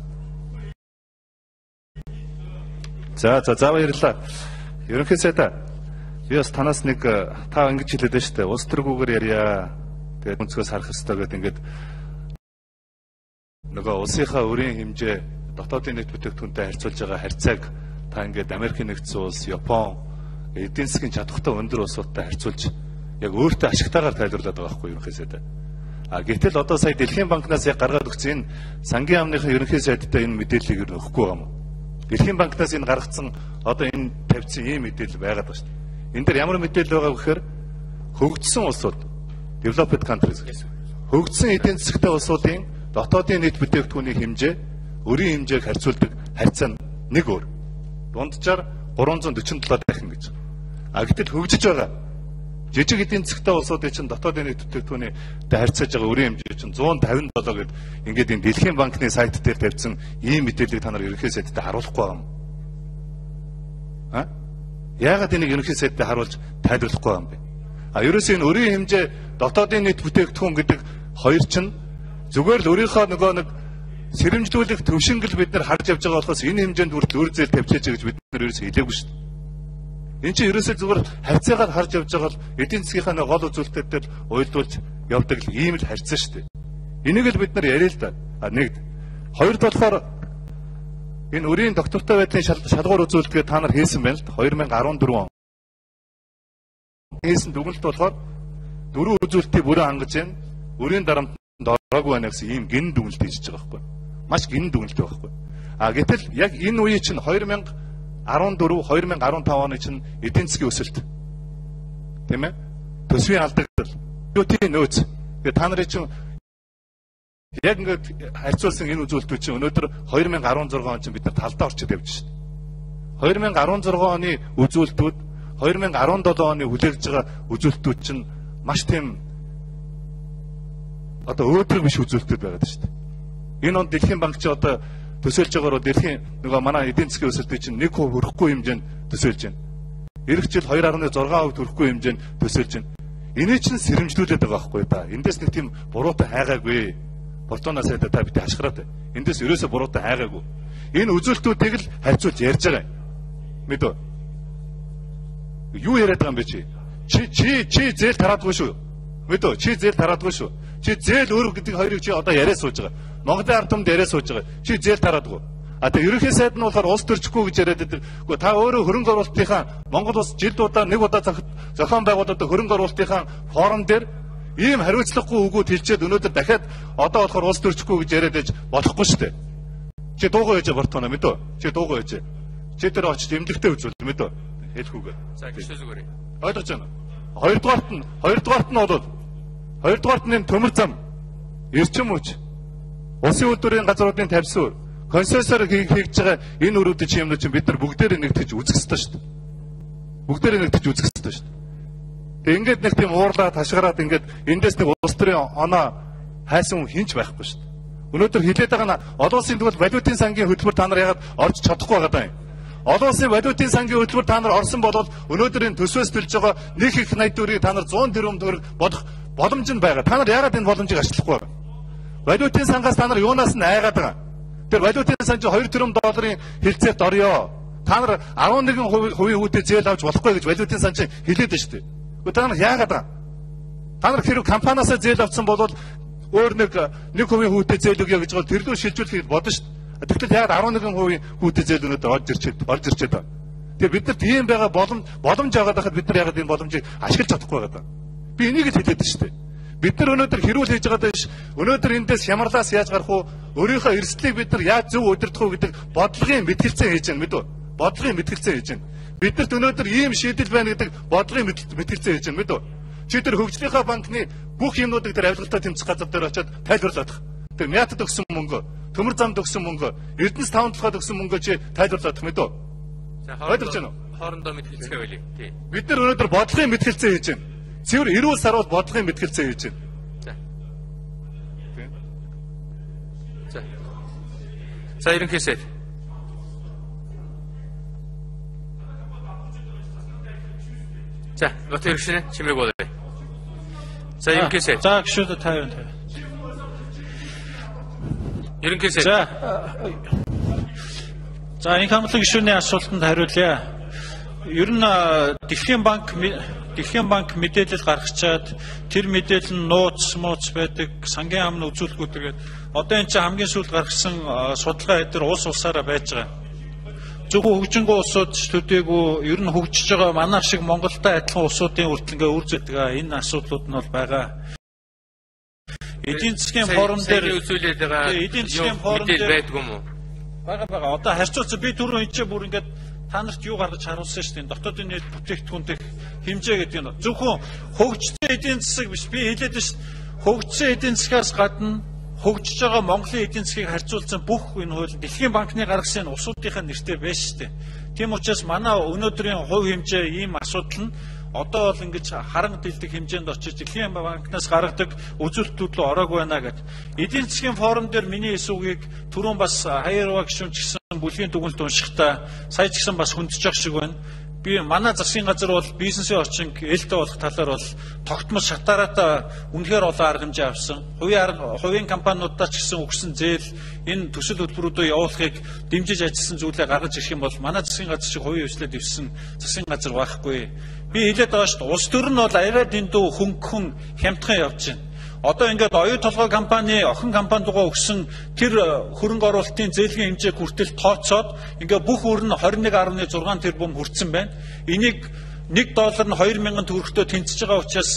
За баярлалаа. Ерөнхий сайдаа би бас танаас нэг та ингэж хэлээд байна шүү дээ. Улс төргүүгээр ярья. Тэгээд өнцгөөс харах ёстой гэдэг ингээд нөгөө улсынхаа өрийн хэмжээ дотоодын нийт бүтээгдэхүүнтэй харьцуулж байгаа харьцааг та ингээд Америкийн нэгдсэн улс, Япон, эдийн засгийн чадвартай өндөр улсуудтай харьцуулж яг өөртөө ашигтайгаар тайлбарлаад байгаа байхгүй ерөнхий сайдаа. Гэтэл одоо сая Дэлхийн банкнаас яг гаргаад өгсөн энэ сангийн амныхын ерөнхий сайдтай энэ мэдээллийг юу өгөхгүй байгаа юм. Дэлхийн банкнаас энэ гаргацсан одоо энэ тавьсан ийм мэдээлэл байгаад байна шүү дээ. Энэ дээр ямар мэдээлэл байгаа гэхээр хөгжсөн улсууд, developed countries гэсэн. Хөгжсөн эдийн засгтай улсуудын дотоодын нийт бүтээгдэхүүний хэмжээ, өрийн хэмжээг харьцуулдаг харьцаа нэг өөр. Дунджаар 347 дахин гэж. Гэтэл хөгжиж байгаа Жижиг эдийн засгтай улсуудын чинь дотоодын нийт бүтээгдэхүүний харьцааж байгаа өрийн хэмжээ чинь 157 гэд ингээд энэ Дэлхийн банкны сайт дээр тавьсан ийм мэдээллийг та нар ерөнхий сайдтай харуулахгүй байгаа юм. Яагаад энийг ерөнхий сайдтай харуулж тайлбарлахгүй юм бэ? Ерөөсөө энэ өрийн хэмжээ дотоодын нийт бүтээгдэхүүн гэдэг хоёр чинь зүгээр л өөрийнхөө нөгөө нэг сэрэмжлүүлэх төвшингэл бид нар харж явж байгаа болохоос энэ хэмжээнд хүртэл өр зээл тавьчихаач гэж бид нар ерөөсөө хэлээгүй шүү дээ. Энд чинь ерөөсөө зүгээр харьцаагаар харж явж байгаа л эдийн засгийнхаа гол үзүүлэлтүүдэд уйлдуулж явдаг л ийм л харьцаа шүү дээ. Энийг л бид нар яриа л да. Нэгд. Хоёрд болохоор энэ өрийн доктортой байдлын шалгуур үзүүлэлтгээ та нар хийсэн байна л да. 2014 он. Хийсэн дүгнэлт болохоор дөрвөн үзүүлэлтийг бүрэн хангаж байна. Өрийн дарамтанд ороогүй байна гэсэн ийм гин дүгнэлт хийж байгаа байхгүй. Маш гин дүгнэлт байхгүй. Гэтэл яг энэ үеийн чинь 2014-2015 оны чинь эдийн засгийн өсөлт. Тийм ээ? Төсвийн алдагдал. Юутын нөөц. Тэгээ та нарын чинь яг ингээд харьцуулсан энэ үзүүлэлтүүд чинь өнөөдөр 2016 он чинь бид нар талдаа орчод явж шин. 2016 оны үзүүлэлтүүд 2017 оны хүлээгдэж байгаа үзүүлэлтүүд чинь маш тийм одоо өөдрөг биш үзүүлэлтүүд байгаад шүү дээ. Энэ он Дэлхийн банк чи одоо төсөөлж байгаагаар дэлхийн нөгөө манай эдийн засгийн өсөлтийг чинь 1% хүрэхгүй хэмжээнд төсөөлж байна. Эх жил 2.6% хүрэхгүй хэмжээнд төсөөлж байна. Энийг чинь сэрэмжлүүлээд байгаа байхгүй да. Эндээс нэг тийм буруутай хайгаагүй. Портоно сайдаа та бид хашгираад. Эндээс ерөөсөө буруутай хайгаагүй. Энэ үзүүлэлтүүдийг л харьцуулж ярьж байгаа юм. Мэдөө. Юу яриад байгаа юм бэ чи? Чи зээл тараадгүй шүү. Мэдөө. Чи зээл тараадгүй шүү. Чи зээл өөр гэдэг хоёрыг чи одоо яриа сууж байгаа. Монголын ард түмэнд яриа сууж байгаа. Чи зээл тараадгүй. Тэгээ ерөнхий сайд нь болохоор улс төрчихгүй гэж яриад байдаг. Гэхдээ та өөрөө хөрөнгө оруулалтынхаа Монгол улс жилд удаа нэг удаа зохион байгуулалтад хөрөнгө оруулалтынхаа форум дээр ийм хариуцлагагүй үгүүд хэлчихэд өнөөдөр дахиад одоо болохоор улс төрчихгүй гэж яриад байж болохгүй шүү дээ. Чи дуугүй яж бортоно мэдөө. Чи дуугүй яж. Чи тэр очиж эмнэлэгтэй үзүүл мэдөө. Хэлэхүүгээ. За гişэ зүгээр. Ойлгож байна. Хоёрдугаарт нь энэ төмөр зам эрчим хүч улсын үйлдвэрийн газруудын тавьсан консенсусаар хийж байгаа энэ өрөөдөж юмнууд чинь бид нар бүгдээрээ нэгтгэж үзэх ёстой шүү дээ. Бүгдээрээ нэгтгэж үзэх ёстой шүү дээ. Тэгээ ингээд нэг тийм уурлаад хашгираад ингээд эндээс нэг улс төрийн оноо хайсан хүн хинч байхгүй шүү дээ. Өнөөдөр хилээд байгаа нь олон улсын тэгвэл валютын сангийн хөтөлбөр та нар ягаад орж чадахгүй байгаа юм. Олон улсын валютын сангийн хөтөлбөр та нар орсон бол өнөөдөр энэ төсвөөс төлж байгаа нэг их 80 төгрөгийг та нар 100 тэрбум төгрөг бодох боломж нь байгаа. Та нар ягаад энэ боломжийг ашиглахгүй байгаа? Валютын сангаас та нар юунаас нь айгаад байгаа? Тэр валютын сан чинь 2 тэрбум долларын хилцээт орё. Та нар 11% хүүтэй зээл авч болохгүй гэж валютын сан чинь хэлээд байна шүү дээ. Гэхдээ та нар яагаад байгаа? Та нар хэрэг компаниасаа зээл авсан бол өөр нэг 1% хүүтэй зээл өгье гэж тэр лөө шилжүүлэхэд бодно шүү дээ. Тэгвэл яагаад 11% хүүтэй зээл өнөөдөр орж ирчээд байгаа. Тэгээ бид нар тийм байгаа боломж аваад байхад бид нар яагаад энэ боломжийг ашиглаж чадахгүй байгаа. Би энийг л хэлээд байна шүү дээ. Бид нар өнөөдөр хэрүүл хийж байгаа дэш өнөөдөр эндээс хямралаас яаж гарах уу? Өөрийнхөө эрсдлийг бид нар яаж зөв удирдах уу гэдэг бодлогын мэтгэлцээ хийж байна мэдв. Бодлогын мэтгэлцээ хийж байна. Бидэрт өнөөдөр ийм шийдэл байна гэдэг бодлогын мэтгэлцээ хийж байна мэдв. Чи тэр хөгжлийнхаа банкны бүх юмнуудыг тэр авилгалтай тэмцэх газар дээр очиод тайлбарлаад. Тэр мятад өгсөн мөнгө, төмөр замд өгсөн мөнгө, Эрдэнэс 5 толгойд өгсөн мөнгө чи тайлбарлаад мэдв. За ойлгож байна уу? Хоорондоо мэтгэлцээ байлээ. Тий. Бид нар өнөөдөр бодлогын мэтгэлцээ хийж байна. Цэвэр эрүүл сарвал бодлогын мэтгэлцээ хийж байна. За. За ерөнхий сайд. За, нотер гişне чимэг болоо. За ерөнхий сайд. За гişүүд тавь. Ерөнхий сайд. За энэ хамтлаг гişүүний асуултанд хариулъя. Ер нь Дэлхийн банк мэдээлэл гаргачаад тэр мэдээлэл нь нууц байдаг сангийн амны үзүүлэлгүүдэргээд одоо энэ чинь хамгийн сүүлд гаргасан судалгаа эдгээр улсаараа байж байгаа. Зөвхөн хөгжингөө улсууд төдийгүй ер нь хөгжиж байгаа манайх шиг Монголтай адилхан улсуудын үрдэлгээ үр зэдэг энэ асуудлууд нь бол байгаа. Эдийн засгийн форум дээр үзүүлээд байгаа эдийн засгийн форум дээр байдгүй юм уу? Бага. Одоо харьцуулсан би түрүү энэ бүр ингээд та нарт юу гаргаж харуулсан шүү дээ. Дотоодын нийт бүтээгдэхүүнтэй хэмжээ гэдэг нь зөвхөн хөгжсөн эдийн засаг биш. Би хэлээд байна шүү дээ. Хөгжсөн эдийн засгаас гадна хөгжиж байгаа Монголын эдийн засгийг харьцуулсан бүх энэ хууль Дэлхийн банкны гаргасан улсуудынхаа нэртэй байна шүү дээ. Тийм учраас манай өнөөдрийн хувь хэмжээ ийм асуудал нь одоо бол ингэж харанг дэлдэг хэмжээнд очиж Дэлхийн банкнаас гаргадаг үзүүлэлтүүд рүү ороог байна гэд. Эдийн засгийн форум дээр миний эсвүгийг түрүүн бас Хаярва гишүүн ч гэсэн бүлгийн дүгнэлт уншихтаа сая ч гэсэн бас хүндэж явах шиг байна. Би манай засгийн газар бол бизнесийн орчинг ээлтэй болох талаар бол тогтмол шатаараа үнэхээр олон арга хэмжээ авсан. Хувийн компаниудаа ч гэсэн өгсөн зээл энэ төсөл хөтөлбөрүүдөө явуулахыг дэмжиж ажилласан зүйлээ гаргаж ирэх юм бол манай засгийн газар шиг хувийн хвшлээд ивсэн засгийн газар байхгүй. Би хэлээд байгаа шүү дээ. Улс төр нь бол арай дэндүү хөнгөн хямдхан явж байна. Одоо ингээд оюу толгой компани охин компанидгаа өгсөн тэр хөрөнгө оруулалтын зээлгийн хэмжээг хүртэл тооцоод ингээд бүх өөр нь 21.6 тэрбум хүрсэн байна. Энийг $1 нь 2,000 төгрөгтөө тэнцэж байгаа учраас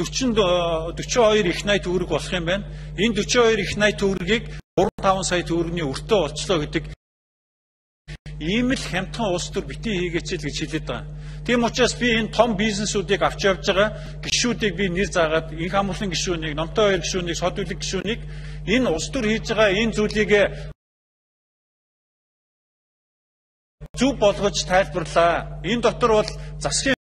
42 их найт төгрөг болох юм байна. Энэ 42 их найт төгрөгийг 3-5 сая төгрөгийн өртөө олчлоо гэдэг ийм л хямдхан улс төр битгий хийгээч л гэж хэлээд байгаа. Тийм учраас би энэ том бизнесүүдийг авч явж байгаа гишүүдийг би нэр заагаад их амгалан гишүүнийг, номтой хоёр гишүүнийг, сод үлэг гишүүнийг энэ улс төр хийж байгаа энэ зүйлийг зөв болгож тайлбарлаа. Энэ дотор бол засгийн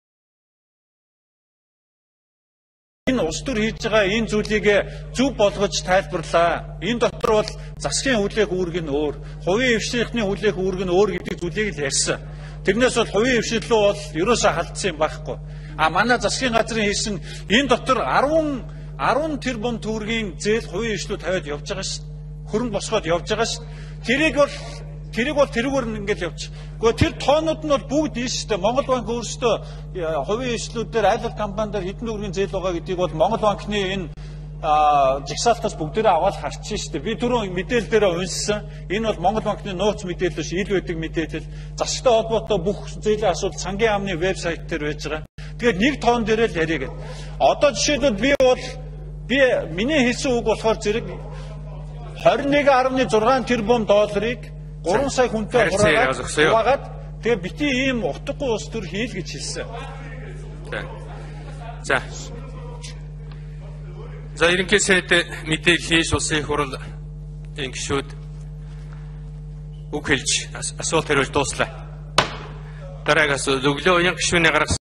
энэ улс төр хийж байгаа энэ зүйлийг зөв болгож тайлбарлаа. Энэ дотор бол засгийн хүлээх үүрэг нь өөр, хувийн хвшилтны хүлээх үүрэг нь өөр гэдэг зүйлийг л ярьсан. Тэрнээс бол хувийн хвшил рүү бол ерөөсөө халдсан юм байхгүй. Манай засгийн газрын хийсэн энэ дотор 10 тэрбум төгрөгийн зээл хувийн хвшлүүд тавиад явж байгаа шүү. Хөрөнгө босгоод явж байгаа шүү. Тэрийг бол тэрүүгээр ингээд явж. Гэхдээ тэр тоонууд нь бол бүгд ийш шүү дээ. Монгол банк өөрсдөө хувийн хвшлүүдээр айлгал компаниудаар хэдэн төгрөгийн зээл байгаа гэдгийг бол Монгол банкны энэ жигсаалтаас бүгдээрээ аваад харчихсан шүү дээ. Би түрүүн мэдээлэл дээрээ уншсан. Энэ бол Монгол банкны нууц мэдээлэл биш, ил байдаг мэдээлэл. Засагтай холбоотой бүх зээлийн асуудал Цангийн амны вебсайт дээр байж байгаа. Тэгээд нэг тоон дээрээ л яриа гэдэг. Одоо жишээлбэл миний хэлсэн үг болохоор зэрэг 21.6 тэрбум долларыг 3 сая хүнтэй хураагаад тэгээд бити ийм утгагүй улс төр хийл гэж хэлсэн. За ерөнхий сайд мэдээлэл хийж улсын их хурал гишүүд үг хэлж асуулт хариулж дууслаа. Дараагаас өглөө уян гишүүний гаргасан